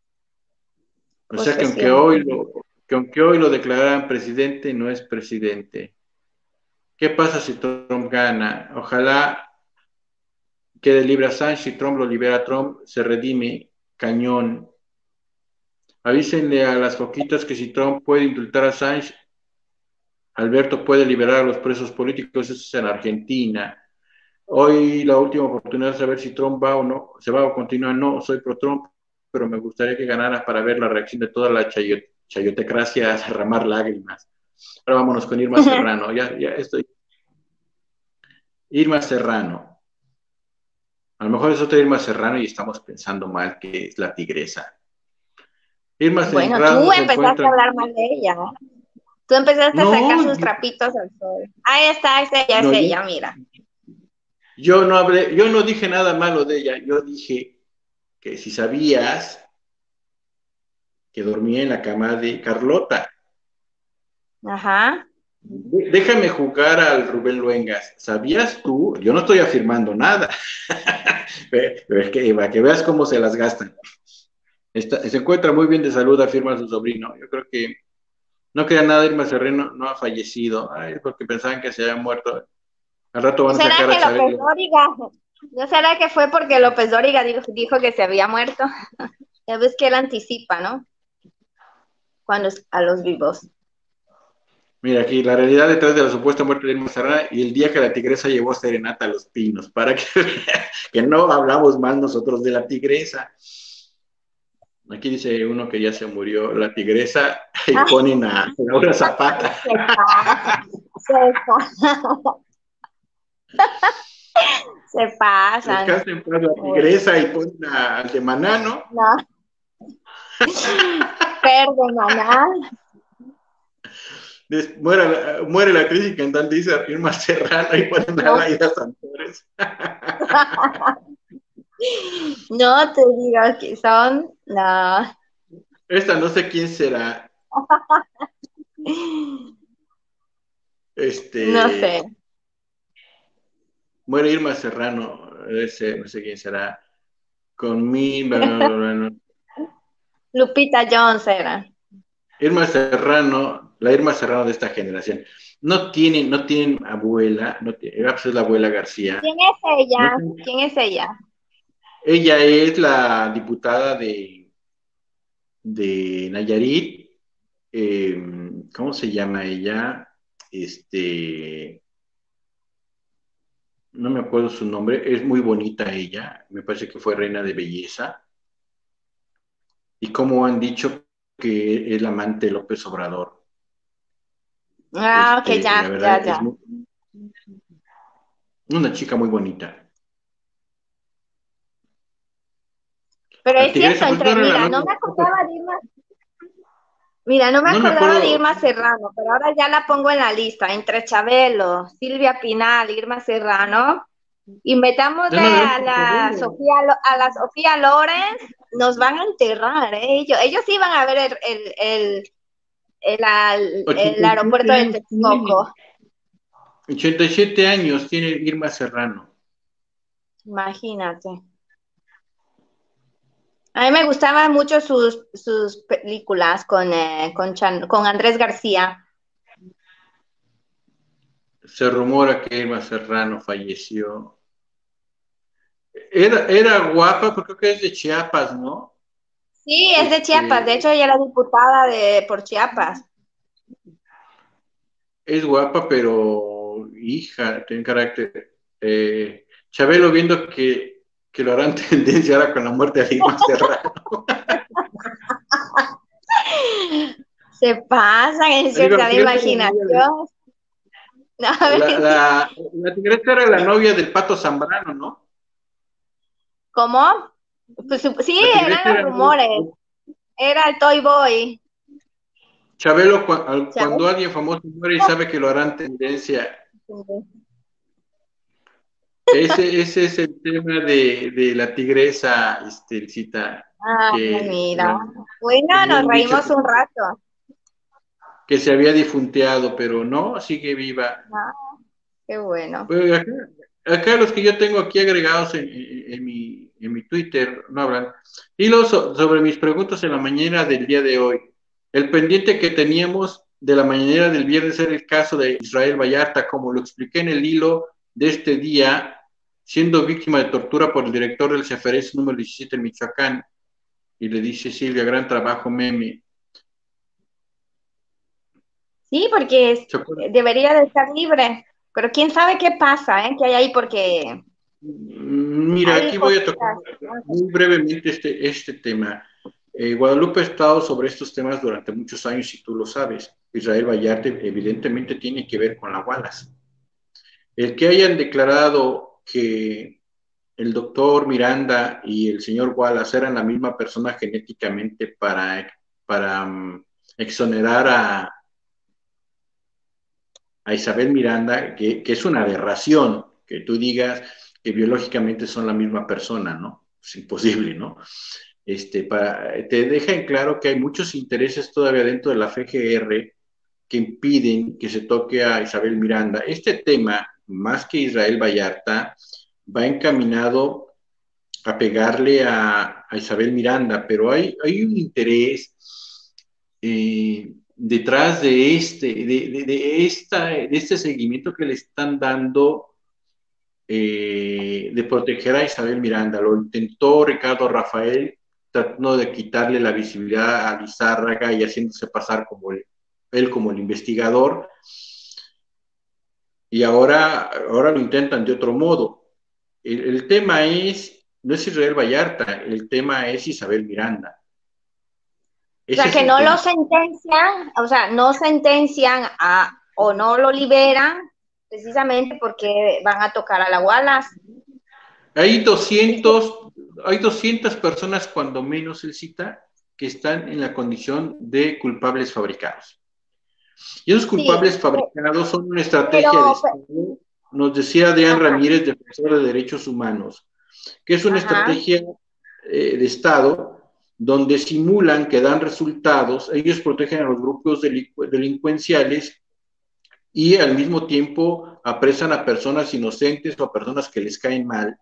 O sea que aunque hoy lo declararan presidente, no es presidente. ¿Qué pasa si Trump gana? Ojalá quede libre a Assange. Si Trump lo libera a Trump, se redime cañón. Avísenle a las foquitas que si Trump puede indultar a Assange, Alberto puede liberar a los presos políticos. Eso es en Argentina. Hoy la última oportunidad de saber si Trump va o no, se va o continúa. No, soy pro Trump, pero me gustaría que ganara para ver la reacción de toda la chayotecracia a derramar lágrimas. Ahora vámonos con Irma Serrano. Ya estoy. Irma Serrano. A lo mejor es otra Irma Serrano y estamos pensando mal que es la tigresa. Irma Bueno, Serrano tú se empezaste encuentra... a hablar mal de ella, ¿no? Tú empezaste a sacar sus No, trapitos al sol. Ahí está, es no, ella, mira. yo no dije nada malo de ella. Yo dije que si sabías que dormía en la cama de Carlota. Ajá. Déjame jugar al Rubén Luengas. ¿Sabías tú? Yo no estoy afirmando nada. Pero es que para que veas cómo se las gastan. Se encuentra muy bien de salud, afirma su sobrino. Yo creo que no queda nada, Irma Serrano no ha fallecido. Ay, porque pensaban que se había muerto. Al rato van a ¿Será sacar que a López Chabelo. Dóriga? ¿No será que fue porque López Dóriga dijo que se había muerto? Ya ves que él anticipa, ¿no? Cuando a los vivos. Mira, aquí la realidad detrás de la supuesta muerte de Irma Serrano y el día que la tigresa llevó serenata a los pinos, para que no hablamos mal nosotros de la tigresa. Aquí dice uno que ya se murió la tigresa y ponen a Laura Zapata. Se pasan. Descansa en paz la tigresa y ponen al de Maná, ¿no? No. Perdón, Maná. Muere la actriz y cantante dice Irma Serrano y ponen a Laida Santores. No te digas que son, no. Esta no sé quién será. No sé. Muere Irma Serrano, no sé quién será. Con mi... Lupita Jones era. Irma Serrano, la Irma Serrano de esta generación. No tienen abuela, es la abuela García. ¿Quién es ella? ¿Quién es ella? Ella es la diputada de Nayarit. ¿Cómo se llama ella? No me acuerdo su nombre, es muy bonita ella, me parece que fue reina de belleza. Y como han dicho que es la amante de López Obrador. Ah, ok, ya, la verdad, ya. Una chica muy bonita. Pero es cierto, mira, no me acordaba de Irma. Mira, no me acordaba de Irma Serrano, pero ahora ya la pongo en la lista, entre Chabelo, Silvia Pinal, Irma Serrano, y metámosle a la Sofía Loren, nos van a enterrar, ¿eh? Ellos iban a ver el aeropuerto de Texcoco. 87 años tiene Irma Serrano. Imagínate. A mí me gustaban mucho sus películas con Andrés García. Se rumora que Irma Serrano falleció. Era guapa, porque creo que es de Chiapas, ¿no? Sí, es de Chiapas. De hecho, ella era diputada por Chiapas. es guapa, pero hija, tiene carácter. Chabelo viendo que lo harán tendencia ahora con la muerte de Lima Serrano. Se pasan en Digo, cierta de imaginación. No, la tigresa era la novia del Pato Zambrano, ¿no? ¿Cómo? Pues, sí, La eran tigresa los era rumores. Era el Toy Boy. Chabelo, ¿Sabes? cuando alguien famoso muere y sabe que lo harán tendencia. Ese es el tema de la tigresa, Cita, Ah, que mira. Bueno, nos habían dicho reímos un rato. que se había difunteado, pero no, sigue viva. Ah, qué bueno. Pues acá los que yo tengo aquí agregados en mi Twitter no hablan. Y sobre mis preguntas en la mañana del día de hoy. El pendiente que teníamos de la mañanera del viernes era el caso de Israel Vallarta, como lo expliqué en el hilo de este día, siendo víctima de tortura por el director del CEFERES número 17 en Michoacán. Y le dice Silvia, gran trabajo, meme. Sí, porque debería de estar libre. Pero quién sabe qué pasa, ¿eh? ¿Qué hay ahí? Porque Mira, hay aquí voy a tocar cositas. muy brevemente este tema. Guadalupe ha estado sobre estos temas durante muchos años y tú lo sabes. Israel Vallarta evidentemente tiene que ver con la Wallace. El que hayan declarado que el doctor Miranda y el señor Wallace eran la misma persona genéticamente para exonerar a Isabel Miranda, que es una aberración que tú digas que biológicamente son la misma persona, ¿no? Es imposible, ¿no? Te deja en claro que hay muchos intereses todavía dentro de la FGR que impiden que se toque a Isabel Miranda. Este tema, más que Israel Vallarta, va encaminado a pegarle a Isabel Miranda, pero hay un interés detrás de este seguimiento que le están dando de proteger a Isabel Miranda. Lo intentó Ricardo Rafael tratando de quitarle la visibilidad a Lizárraga y haciéndose pasar como él como el investigador. Y ahora lo intentan de otro modo. El tema no es Israel Vallarta, el tema es Isabel Miranda. O sea, Ese es que el no lo tema. sentencian, o sea, no sentencian o no lo liberan precisamente porque van a tocar a la Wallace. Hay 200 personas, cuando menos él cita, que están en la condición de culpables fabricados. Y esos Sí, culpables fabricados son una estrategia de pero, Estado, nos decía Adrián ajá, Ramírez, defensor de derechos humanos, que es una ajá. estrategia de Estado donde simulan que dan resultados, ellos protegen a los grupos delincuenciales y al mismo tiempo apresan a personas inocentes o a personas que les caen mal.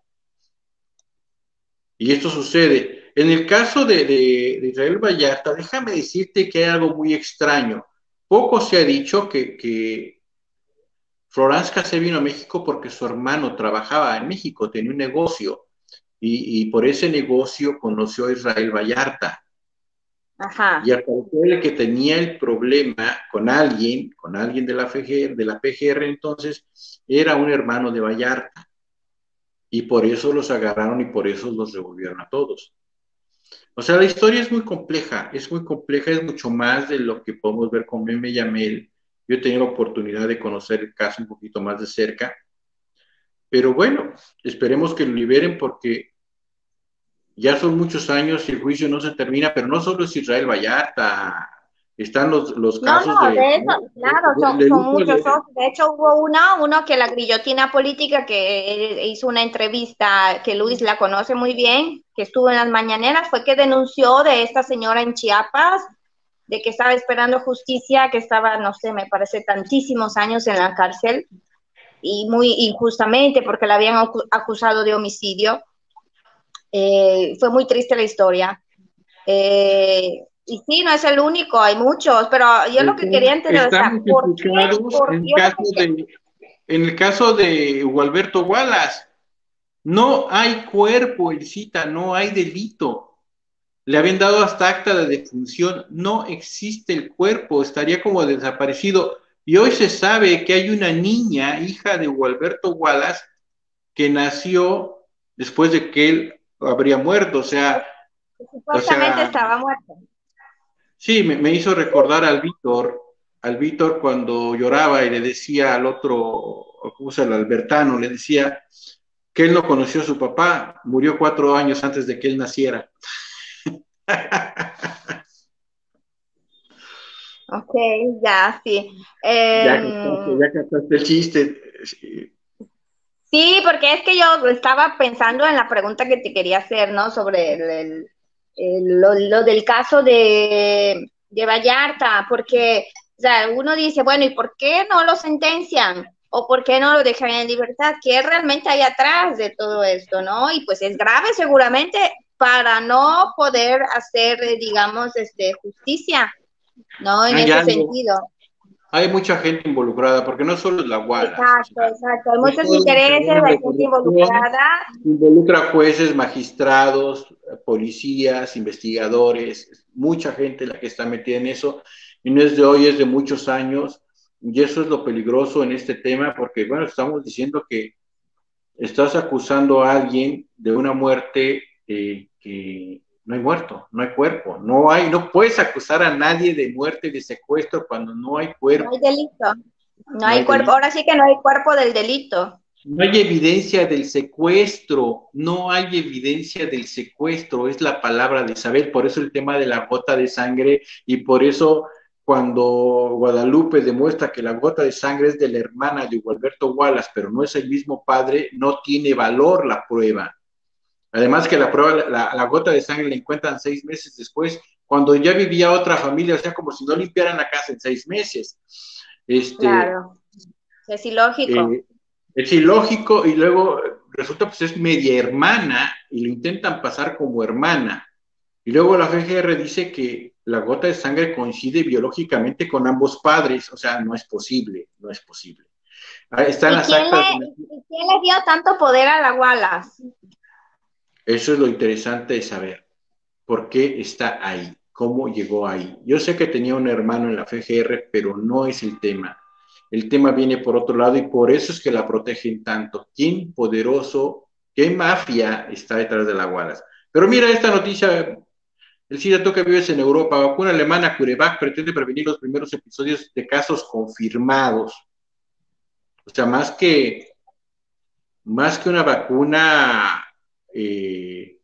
Y esto sucede. En el caso de Israel Vallarta, déjame decirte que hay algo muy extraño. Poco se ha dicho que Florence se vino a México porque su hermano trabajaba en México, tenía un negocio y por ese negocio conoció a Israel Vallarta. Y Ajá. al parecer el que tenía el problema con alguien de la PGR entonces, era un hermano de Vallarta. Y por eso los agarraron y por eso los revolvieron a todos. O sea, la historia es muy compleja, es mucho más de lo que podemos ver con Meme Yamel. Yo he tenido la oportunidad de conocer el caso un poquito más de cerca, pero bueno, esperemos que lo liberen porque ya son muchos años y el juicio no se termina, pero no solo es Israel Vallarta, están los No, casos no, de eso, claro, son muchos de, otros. De hecho, hubo uno que la grillotina política que hizo una entrevista, que Luis la conoce muy bien, que estuvo en las mañaneras, fue que denunció de esta señora en Chiapas, de que estaba esperando justicia, que estaba, no sé, me parece tantísimos años en la cárcel, y muy injustamente porque la habían acusado de homicidio. Fue muy triste la historia. Y sí, no es el único, hay muchos, pero yo lo que quería entender, o sea, estamos implicados ¿por qué? Yo lo que, en el caso de Gualberto Wallace. No hay cuerpo, Elisita, no hay delito. Le habían dado hasta acta de defunción, no existe el cuerpo, estaría como desaparecido. Y hoy se sabe que hay una niña, hija de Gualberto Wallace, que nació después de que él habría muerto. O Supuestamente sea, estaba muerto. sí, me hizo recordar al Víctor cuando lloraba y le decía al otro, ¿cómo se llama? Al Albertano, le decía que él no conoció a su papá, murió 4 años antes de que él naciera. Ok, ya, sí. Ya captaste el chiste. Sí. Sí, porque es que yo estaba pensando en la pregunta que te quería hacer, ¿no? Sobre lo del caso de Vallarta, porque, o sea, uno dice, bueno, ¿y por qué no lo sentencian? ¿O por qué no lo dejan en libertad? ¿Qué realmente hay atrás de todo esto, no? Y pues es grave seguramente para no poder hacer, digamos, justicia, ¿no? En Hay ese algo, sentido. hay mucha gente involucrada, porque no solo es la Wallace, o Exacto, sea, exacto. Hay es muchos todo un intereses, cadena hay de gente corrupción, involucrada. involucra jueces, magistrados, policías, investigadores, mucha gente la que está metida en eso, y no es de hoy, es de muchos años, y eso es lo peligroso en este tema, porque, bueno, estamos diciendo que estás acusando a alguien de una muerte que no hay muerto, no hay cuerpo, no puedes acusar a nadie de muerte, de secuestro cuando no hay No hay cuerpo, delito, no no hay hay cuerpo. delito. Ahora sí que no hay cuerpo del delito. No hay evidencia del secuestro, no hay evidencia del secuestro, es la palabra de Isabel, por eso el tema de la gota de sangre y por eso cuando Guadalupe demuestra que la gota de sangre es de la hermana de Gualberto Wallace, pero no es el mismo padre, no tiene valor la prueba. Además que la prueba, la gota de sangre la encuentran 6 meses después, cuando ya vivía otra familia, o sea, como si no limpiaran la casa en 6 meses. Este, Claro, es ilógico. eh, es ilógico y luego resulta pues es media hermana y lo intentan pasar como hermana. Y luego la FGR dice que la gota de sangre coincide biológicamente con ambos padres, o sea, no es posible, no es posible. Están ¿Y las actas de quién le dio tanto poder a la Wallace? eso es lo interesante de saber por qué está ahí, cómo llegó ahí. Yo sé que tenía un hermano en la FGR, pero no es el tema. El tema viene por otro lado y por eso es que la protegen tanto. ¿Quién poderoso, qué mafia está detrás de la Wallace? Pero mira esta noticia, el SIDA, tú que vives en Europa, vacuna alemana CureVac pretende prevenir los primeros episodios de casos confirmados. O sea, más que una vacuna, eh,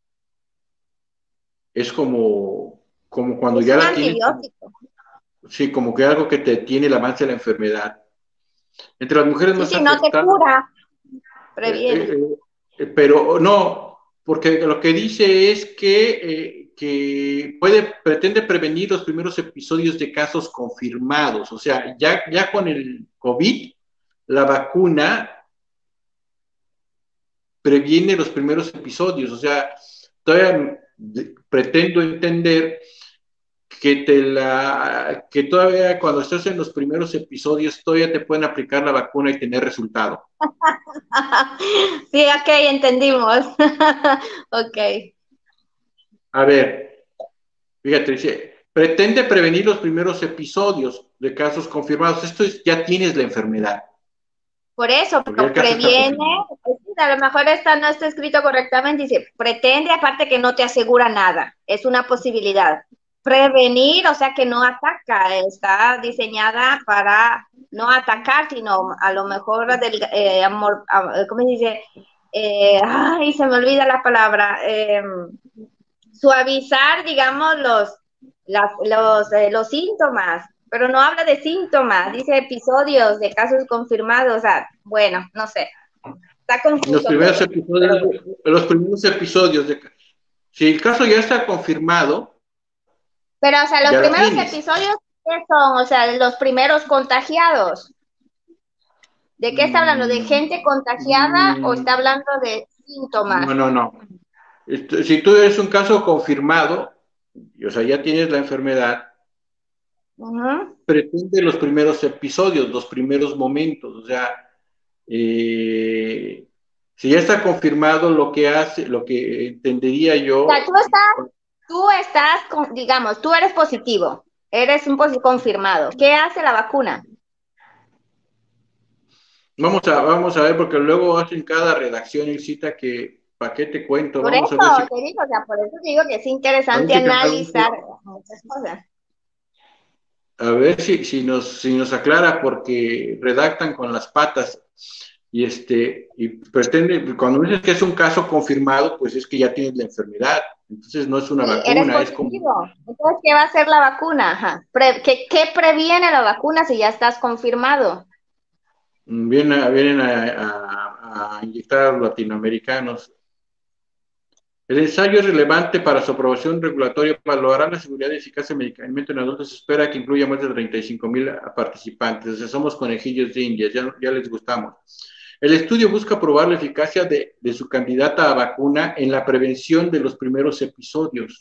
es como cuando Es ya un la tienes, antibiótico. sí, como que algo que te tiene el avance de la enfermedad. Entre las mujeres Sí, más sí, no te afectadas, cura, eh, previene. pero no, porque lo que dice es que pretende prevenir los primeros episodios de casos confirmados. O sea, ya con el COVID, la vacuna previene los primeros episodios. O sea, todavía pretendo entender que todavía cuando estás en los primeros episodios todavía te pueden aplicar la vacuna y tener resultado. Sí, ok, entendimos. Ok. A ver, fíjate, dice, pretende prevenir los primeros episodios de casos confirmados. Esto es, ya tienes la enfermedad, Por eso, porque el pero caso está previene, confirmado. a lo mejor esta no está escrito correctamente, dice, pretende aparte que no te asegura nada, es una posibilidad. Prevenir, o sea que no ataca, está diseñada para no atacar, sino a lo mejor amor, ¿cómo se dice? Ay, se me olvida la palabra, suavizar, digamos, los síntomas, pero no habla de síntomas, dice episodios de casos confirmados, o sea, bueno, no sé, está Los confuso primeros todo. episodios, los primeros episodios si el caso ya está confirmado, Pero, o sea, los ya la primeros tienes. episodios, ¿qué son? O sea, los primeros contagiados. ¿De qué está hablando? ¿De Mm, gente contagiada o está mm, hablando de síntomas? no, no, no. Si tú eres un caso confirmado, o sea, ya tienes la enfermedad, Ujú. pretende los primeros episodios, los primeros momentos, o sea, eh, si ya está confirmado lo que hace, lo que entendería O sea, yo, digamos, tú eres positivo, eres un confirmado. ¿Qué hace la vacuna? Vamos a ver, porque luego hacen cada redacción y cita que, ¿para qué te cuento? Por Vamos eso a ver si te digo, o sea, por eso digo que es interesante parece que analizar muchas cosas. a ver si nos aclara, porque redactan con las patas y pretende, cuando dices que es un caso confirmado, pues es que ya tienes la enfermedad. Entonces no es una Sí, eres vacuna, es como positivo. Entonces, ¿qué va a hacer la vacuna? Ajá. ¿Qué previene la vacuna si ya estás confirmado? vienen a inyectar a los latinoamericanos. El ensayo es relevante para su aprobación regulatoria, valorará la seguridad y eficacia del medicamento en adultos. Se espera que incluya más de 35,000 participantes. O sea, somos conejillos de Indias, ya les gustamos. El estudio busca probar la eficacia de su candidata a vacuna en la prevención de los primeros episodios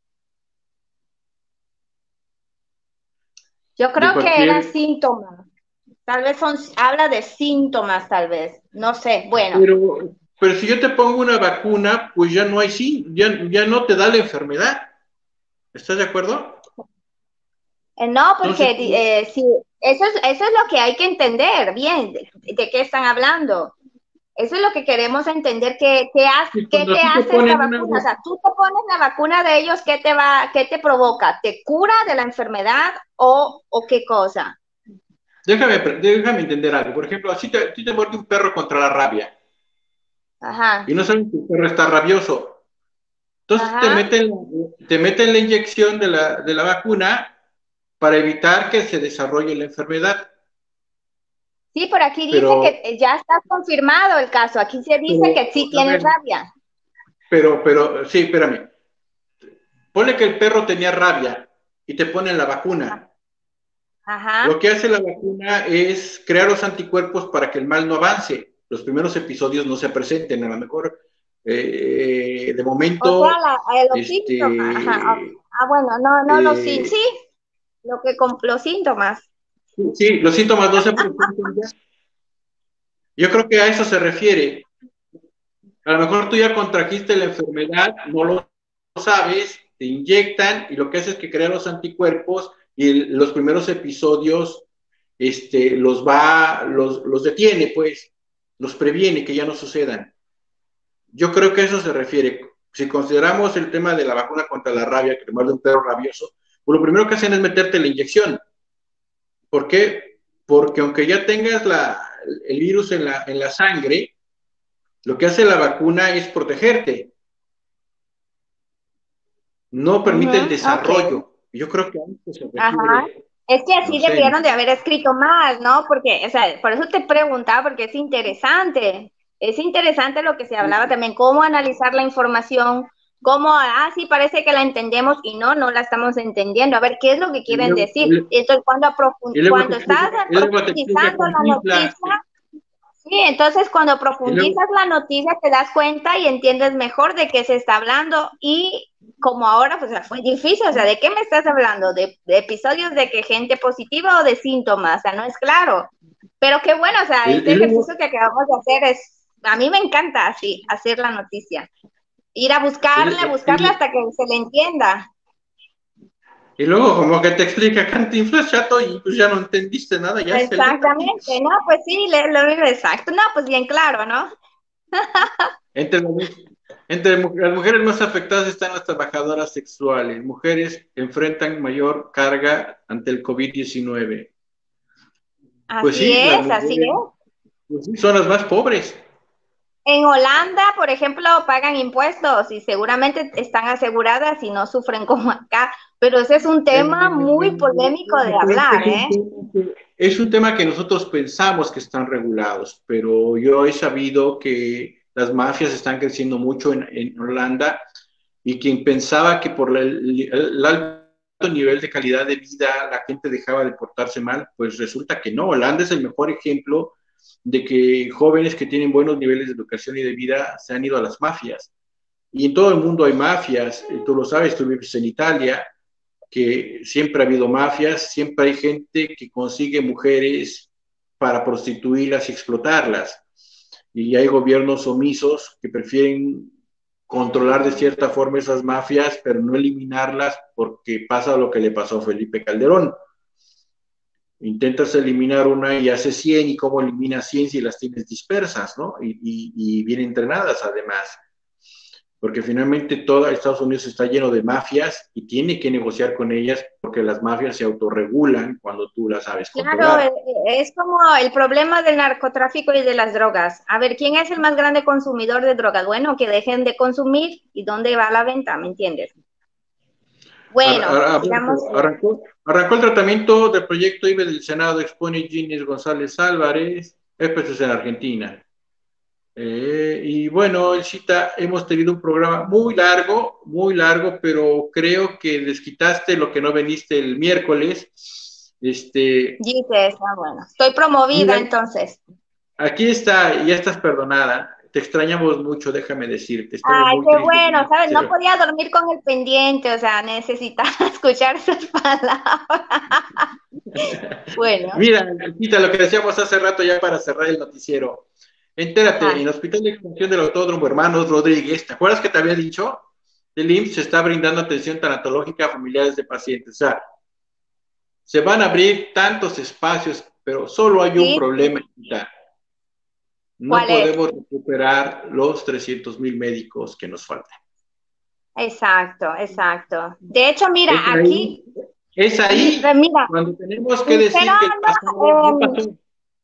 Yo de creo que eran cualquier. síntomas. Tal vez habla de síntomas, tal vez. No sé. Bueno, Pero si yo te pongo una vacuna, pues ya no hay sí, ya no te da la enfermedad. ¿Estás de acuerdo? no, Entonces, porque sí, eso es lo que hay que entender bien, de qué están hablando. Eso es lo que queremos entender, qué cuando a te ti te hace esta ponen una. vacuna. O sea, tú te pones la vacuna de ellos, qué te provoca? ¿Te cura de la enfermedad o qué cosa? Déjame entender algo. Por ejemplo, a ti te muerde un perro contra la rabia y Ajá, no saben que el perro está rabioso. Entonces ajá. te meten la inyección de la vacuna para evitar que se desarrolle la enfermedad. Sí, por aquí dice Pero, que ya está confirmado el caso. Aquí se dice que sí a tienes ver, rabia. sí, espérame. Pone que el perro tenía rabia y te ponen la vacuna. Lo Ajá. que hace la vacuna es crear los anticuerpos para que el mal no avance. Los primeros episodios no se presenten, a lo mejor de O sea, momento, los síntomas. Ajá. Bueno, no, sí, eh, sí, los síntomas. sí, los síntomas no se presentan ya. Yo creo que a eso se refiere. A lo mejor tú ya contrajiste la enfermedad, no lo sabes, te inyectan y lo que hace es que crea los anticuerpos y los primeros episodios los detiene, pues, los previene que ya no sucedan. Yo creo que a eso se refiere. Si consideramos el tema de la vacuna contra la rabia, que te muerde un perro rabioso, pues lo primero que hacen es meterte la inyección. ¿Por qué? Porque aunque ya tengas el virus en la sangre, lo que hace la vacuna es protegerte, no permite el Ujú, ok. desarrollo. Yo creo que a eso se Ajá. refiere, Es que no así sé. debieron de haber escrito más, ¿no? Porque, o sea, por eso te preguntaba, porque es interesante. Es interesante lo que se hablaba también, cómo analizar la información, sí, parece que la entendemos y no la estamos entendiendo. A ver, ¿qué es lo que Y quieren luego, decir? Entonces, cuando estás y luego te explica profundizando la Cantinflas, noticia, sí, entonces cuando y luego, profundizas la noticia te das cuenta y entiendes mejor de qué se está hablando y como ahora pues fue difícil, o sea, ¿de qué me estás hablando? ¿De episodios de que gente positiva o de síntomas? O sea, no es claro. Pero qué bueno, o sea, este y luego, ejercicio que acabamos de hacer a mí me encanta así, hacer la noticia. Ir a buscarle y- hasta que se le entienda. y luego como que te explica Cantinflas, chato, y pues ya no entendiste nada, ya se le para ti. Exactamente, no, pues sí, lo mismo exacto. No, pues bien claro, ¿no? Entre, las mujeres más afectadas están las trabajadoras sexuales. Mujeres enfrentan mayor carga ante el COVID-19. Pues Así sí, las es, así mujeres es. pues sí, son las más pobres. En Holanda, por ejemplo, pagan impuestos y seguramente están aseguradas y no sufren como acá, pero ese es un tema muy polémico de hablar, ¿eh? Es un tema que nosotros pensamos que están regulados, pero yo he sabido que las mafias están creciendo mucho en Holanda y quien pensaba que por el alto nivel de calidad de vida la gente dejaba de portarse mal, pues resulta que no. Holanda es el mejor ejemplo de que jóvenes que tienen buenos niveles de educación y de vida se han ido a las mafias. Y en todo el mundo hay mafias, tú lo sabes, tú vives en Italia, que siempre ha habido mafias, siempre hay gente que consigue mujeres para prostituirlas y explotarlas. Y hay gobiernos omisos que prefieren controlar de cierta forma esas mafias, pero no eliminarlas porque pasa lo que le pasó a Felipe Calderón. intentas eliminar una y haces 100, y cómo eliminas 100 si las tienes dispersas, ¿no? Y bien entrenadas además, porque finalmente todo Estados Unidos está lleno de mafias y tiene que negociar con ellas porque las mafias se autorregulan cuando tú las sabes Claro, controlar. es como el problema del narcotráfico y de las drogas. A ver, ¿quién es el más grande consumidor de drogas? Bueno, que dejen de consumir y dónde va la venta, ¿me entiendes? Bueno, sigamos. Arrancó el tratamiento del proyecto IBE del Senado, expone Ginés González Álvarez, esto es en Argentina. Y bueno, Elcita, hemos tenido un programa muy largo, pero creo que desquitaste lo que no veniste el miércoles. Dices, bueno, estoy promovida Mira, entonces. aquí está, ya estás perdonada. Te extrañamos mucho, déjame decirte. Estamos Ay, muy qué tristes. bueno, ¿sabes? No podía dormir con el pendiente, o sea, necesitaba escuchar sus palabras. Bueno, Mira, Elcita, lo que decíamos hace rato ya para cerrar el noticiero. Entérate, en ajá. el Hospital de Extensión del Autódromo Hermanos Rodríguez, ¿te acuerdas que te había dicho? El IMSS se está brindando atención tanatológica a familiares de pacientes. O sea, se van a abrir tantos espacios, pero solo hay un Sí, problema. No ¿cuál es? podemos recuperar los 300,000 médicos que nos faltan. Exacto, exacto. De hecho, mira, Es ahí, aquí, es ahí mira, cuando tenemos que pero decir que el pasado no pasó.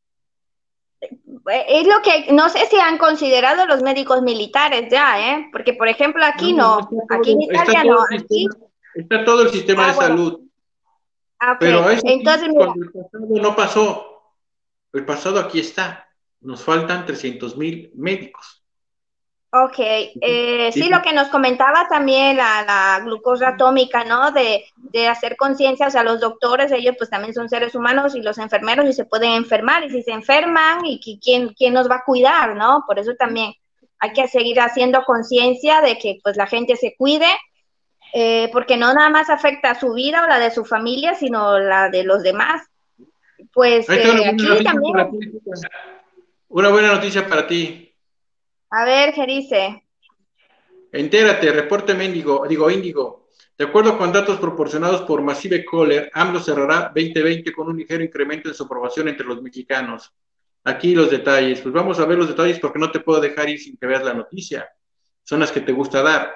es lo que, no sé si han considerado los médicos militares ya, ¿eh? Porque, por ejemplo, No, aquí no, aquí en Italia no, aquí, está todo el sistema de bueno, salud, pero ok. es Entonces, así mira, cuando el pasado no pasó. El pasado aquí está. Nos faltan 300,000 médicos. ok, sí, lo Y que nos comentaba también la glucosa atómica, ¿no? De hacer conciencia, o sea, los doctores, ellos pues también son seres humanos y los enfermeros y se pueden enfermar y si se enferman y quién nos va a cuidar, ¿no? Por eso también hay que seguir haciendo conciencia de que pues la gente se cuide, porque no nada más afecta a su vida o la de su familia, sino la de los demás. Pues ahí está una buena aquí noticia también, para ti. Una buena noticia para ti. a ver, ¿qué dice? Entérate, reporte Índigo. De acuerdo con datos proporcionados por Massive Caller, AMLO cerrará 2020 con un ligero incremento en su aprobación entre los mexicanos. Aquí los detalles. Pues vamos a ver los detalles porque no te puedo dejar ir sin que veas la noticia. Son las que te gusta dar.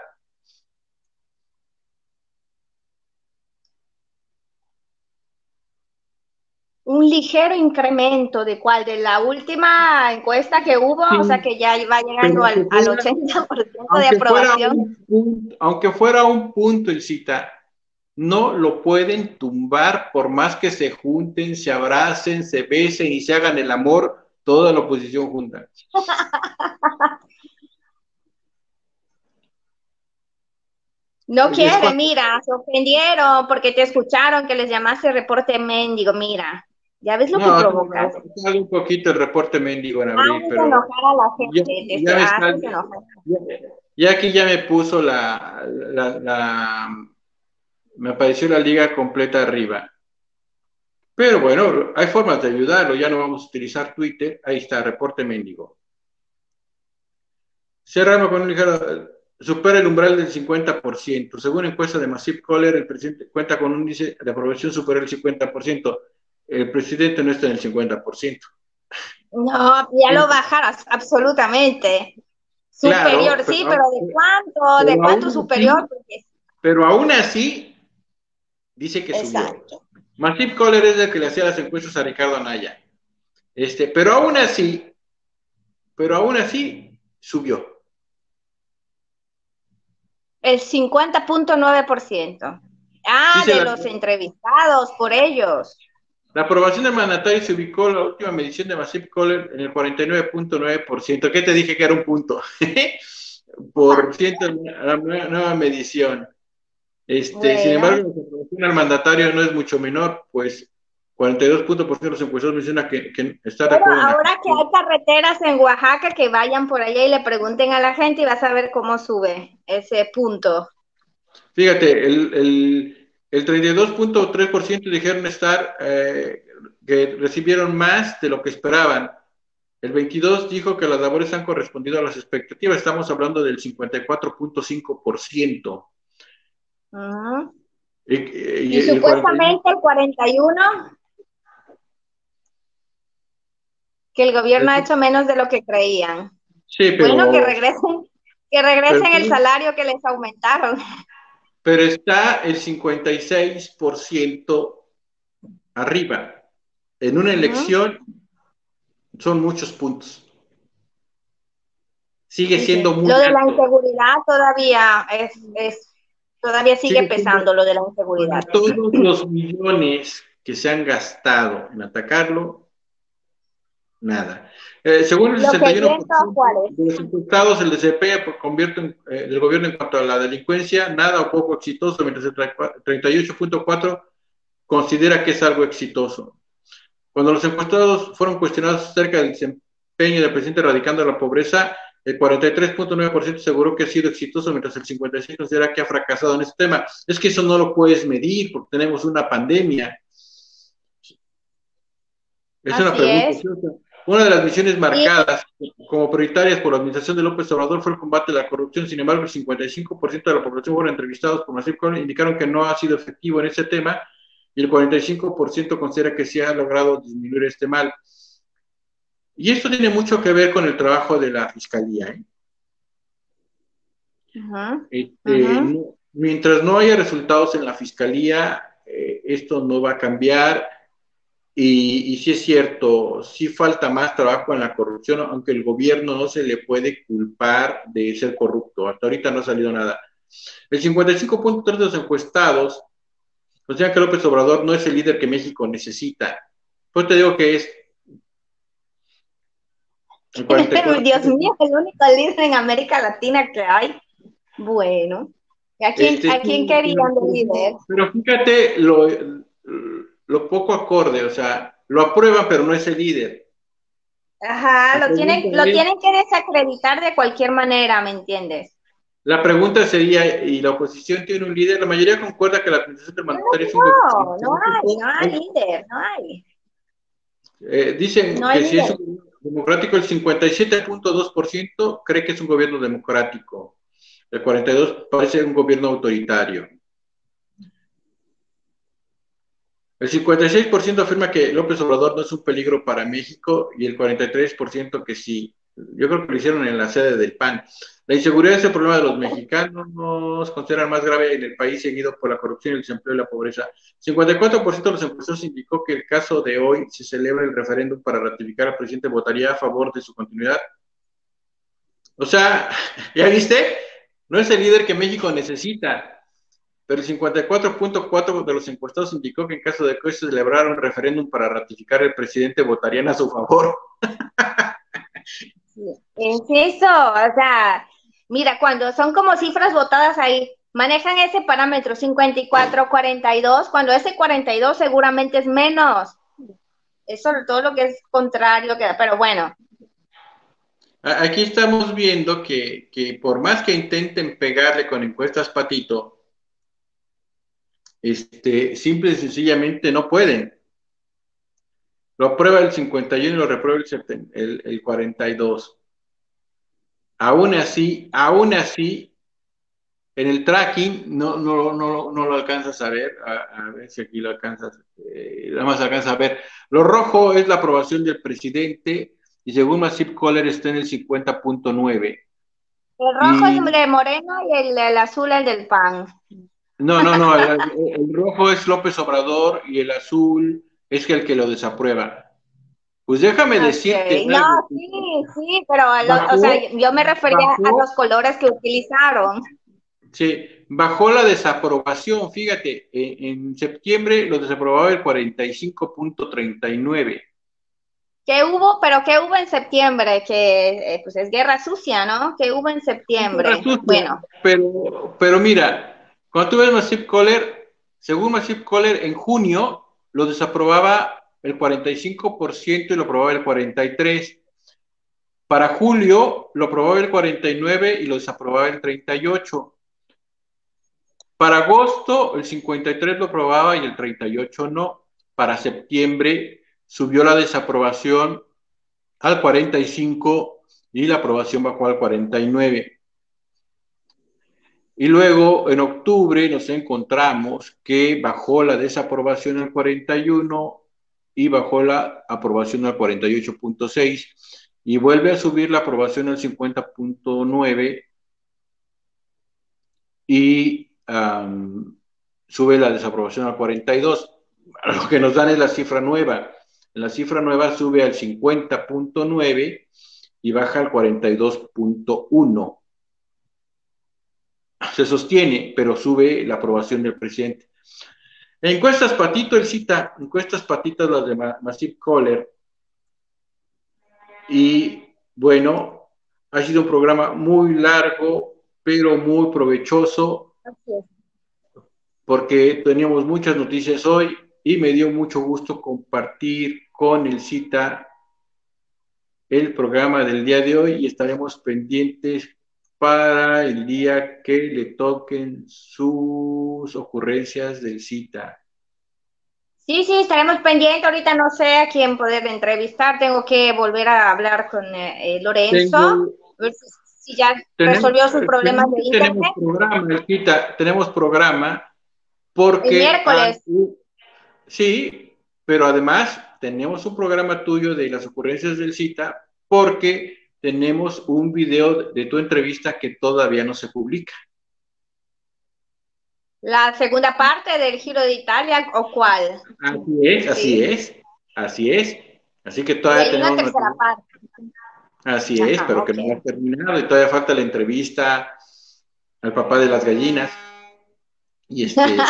Un ligero incremento de cuál, de la última encuesta que hubo, o sea Sí, que ya va llegando pero al 80% de aprobación. aunque fuera un punto el cita, no lo pueden tumbar por más que se junten, se abracen, se besen y se hagan el amor, toda la oposición junta. No Y es quiere, cuando mira, se ofendieron porque te escucharon que les llamaste reporte mendigo, mira, ya ves lo que no, provocas. hago un poquito el reporte mendigo en abril, Haces pero enojar a la ya, gente, ya me está, haces enojar. ya, ya aquí ya me puso me apareció la liga completa arriba. Pero bueno, hay formas de ayudarlo, ya no vamos a utilizar Twitter, ahí está, reporte mendigo. Cerramos con un ligero, supera el umbral del 50%. Según encuesta de Massive Caller, el presidente cuenta con un índice de aprobación superior al 50%. El presidente no está en el 50%. No, ya lo bajaras, absolutamente. Claro, Superior, sí, pero ¿de cuánto? ¿De pero cuánto aún superior? así, pero aún así dice que subió. Exacto. Massive Caller es el que le hacía las encuestas a Ricardo Anaya. Pero aún así subió. El 50,9%. Ah, Dice de los entrevistados por ellos. la aprobación del mandatario se ubicó en la última medición de Massive Caller en el 49,9%. ¿Qué te dije que era un punto? Por ciento la nueva medición. Sin Bueno, embargo, la aprobación al mandatario no es mucho menor, pues 42% de los encuestados mencionan que está de pero acuerdo en la ahora que gestión. hay carreteras en Oaxaca, que vayan por allá y le pregunten a la gente y vas a ver cómo sube ese punto. Fíjate, el 32,3% dijeron que recibieron más de lo que esperaban. El 22 dijo que las labores han correspondido a las expectativas. Estamos hablando del 54,5%. Uh -huh. Y Y el 41, supuestamente el 41. que el gobierno ha hecho menos de lo que creían. Sí, Bueno, que regresen el pero, salario que les aumentaron. pero está el 56% arriba. En una Ujú. elección son muchos puntos. Sigue Sí, sí. siendo muy Lo de la alto. inseguridad todavía todavía sigue Sigue siendo, pesando lo de la para inseguridad. todos los millones que se han gastado en atacarlo, nada. Según el Lo que 61% viento, ¿cuál es? de los encuestados, el desempeño del gobierno en cuanto a la delincuencia, nada o poco exitoso, mientras el 38.4% considera que es algo exitoso. Cuando los encuestados fueron cuestionados acerca del desempeño del presidente erradicando la pobreza, el 43.9% aseguró que ha sido exitoso, mientras el 56% considera que ha fracasado en este tema. Es que eso no lo puedes medir porque tenemos una pandemia. Es una Así pregunta. es. Una de las misiones Y marcadas como prioritarias por la administración de López Obrador fue el combate a la corrupción. Sin embargo, el 55% de la población fueron entrevistados por Nasib Cohen indicaron que no ha sido efectivo en ese tema y el 45% considera que se ha logrado disminuir este mal. Y esto tiene mucho que ver con el trabajo de la fiscalía. ujú, ujú. Mientras no haya resultados en la fiscalía, esto no va a cambiar. Y sí es cierto, sí falta más trabajo en la corrupción, aunque el gobierno no se le puede culpar de ser corrupto. Hasta ahorita no ha salido nada. El 55.3% de los encuestados consideran que López Obrador no es el líder que México necesita. Pues te digo que es el 44%. Dios mío, el único líder en América Latina que hay. Bueno, a quién Sí, querían de líder? pero fíjate lo poco acorde, o sea, lo aprueban, pero no es el líder. Ajá, La pregunta lo es, tienen que desacreditar de cualquier manera, ¿me entiendes? la pregunta sería, ¿y la oposición tiene un líder? La mayoría concuerda que la administración del No, mandatario es un gobierno no hay democrático. líder, no hay. No Dicen hay que si es líder. un gobierno democrático, el 57.2% cree que es un gobierno democrático. El 42% parece un gobierno autoritario. El 56% afirma que López Obrador no es un peligro para México y el 43% que sí. Yo creo que lo hicieron en la sede del PAN. La inseguridad es el problema de los mexicanos, nos consideran más grave en el país, seguido por la corrupción, el desempleo y la pobreza. 54% de los encuestados indicó que el caso de hoy se celebra el referéndum para ratificar al presidente votaría a favor de su continuidad. O sea, ¿ya viste? No es el líder que México necesita, pero el 54.4% de los encuestados indicó que en caso de que se celebrara un referéndum para ratificar el presidente votarían a su favor. Es eso, o sea, mira, cuando son como cifras votadas ahí, manejan ese parámetro 54, 42, cuando ese 42 seguramente es menos. Eso todo lo que es contrario, pero bueno. Aquí estamos viendo que por más que intenten pegarle con encuestas patito, simple y sencillamente no pueden. Lo aprueba el 51 y lo reprueba el 42. Aún así, en el tracking no lo alcanzas a ver. A ver si aquí lo alcanzas. Nada más alcanzas a ver. Lo rojo es la aprobación del presidente y según Masip Kohler está en el 50.9. El rojo es Y de Moreno y el azul el del PAN. no, el rojo es López Obrador y el azul es el que lo desaprueba. Pues déjame decirte Ok, no, algo. sí, pero o sea, Bajó, yo me refería a bajó, los colores que utilizaron. sí, bajó la desaprobación. Fíjate, en septiembre lo desaprobaba el 45.39. ¿Qué hubo en septiembre? Que pues es guerra sucia, ¿no? ¿Qué hubo en septiembre? Bueno, Pero mira, cuando tú ves Masip Kohler, según Masip Kohler, en junio lo desaprobaba el 45% y lo aprobaba el 43%. Para julio lo aprobaba el 49% y lo desaprobaba el 38%. Para agosto el 53% lo aprobaba y el 38% no. Para septiembre subió la desaprobación al 45% y la aprobación bajó al 49%. Y luego en octubre nos encontramos que bajó la desaprobación al 41% y bajó la aprobación al 48.6 y vuelve a subir la aprobación al 50.9 y sube la desaprobación al 42. Lo que nos dan es la cifra nueva. La cifra nueva sube al 50.9 y baja al 42.1. Se sostiene, pero sube la aprobación del presidente. Encuestas Patito, él cita encuestas Patitas, las de Massive Caller. Y bueno, ha sido un programa muy largo, pero muy provechoso, porque teníamos muchas noticias hoy y me dio mucho gusto compartir con el Cita el programa del día de hoy y estaremos pendientes para el día que le toquen sus ocurrencias del Cita. Sí, sí, estaremos pendientes. Ahorita no sé a quién poder entrevistar. Tengo que volver a hablar con Lorenzo, a ver si ya resolvió sus problemas de internet. Tenemos programa porque... El miércoles. Sí, pero además tenemos un programa tuyo de las ocurrencias del Cita porque tenemos un video de tu entrevista que todavía no se publica. ¿La segunda parte del Giro de Italia o cuál? Así es. Así que todavía tenemos una tercera parte. Así es, pero que no ha terminado y todavía falta la entrevista al papá de las gallinas. Y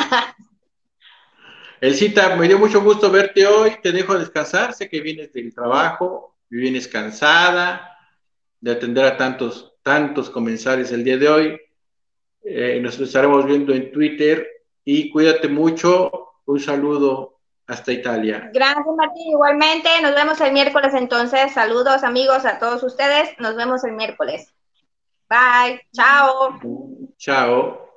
el Cita, me dio mucho gusto verte hoy, te dejo descansar, sé que vienes del trabajo, vienes cansada de atender a tantos comensales el día de hoy. Nos estaremos viendo en Twitter y cuídate mucho. Un saludo hasta Italia. Gracias, Martín. Igualmente, nos vemos el miércoles entonces. Saludos, amigos, a todos ustedes. Nos vemos el miércoles. Bye. Chao. Chao.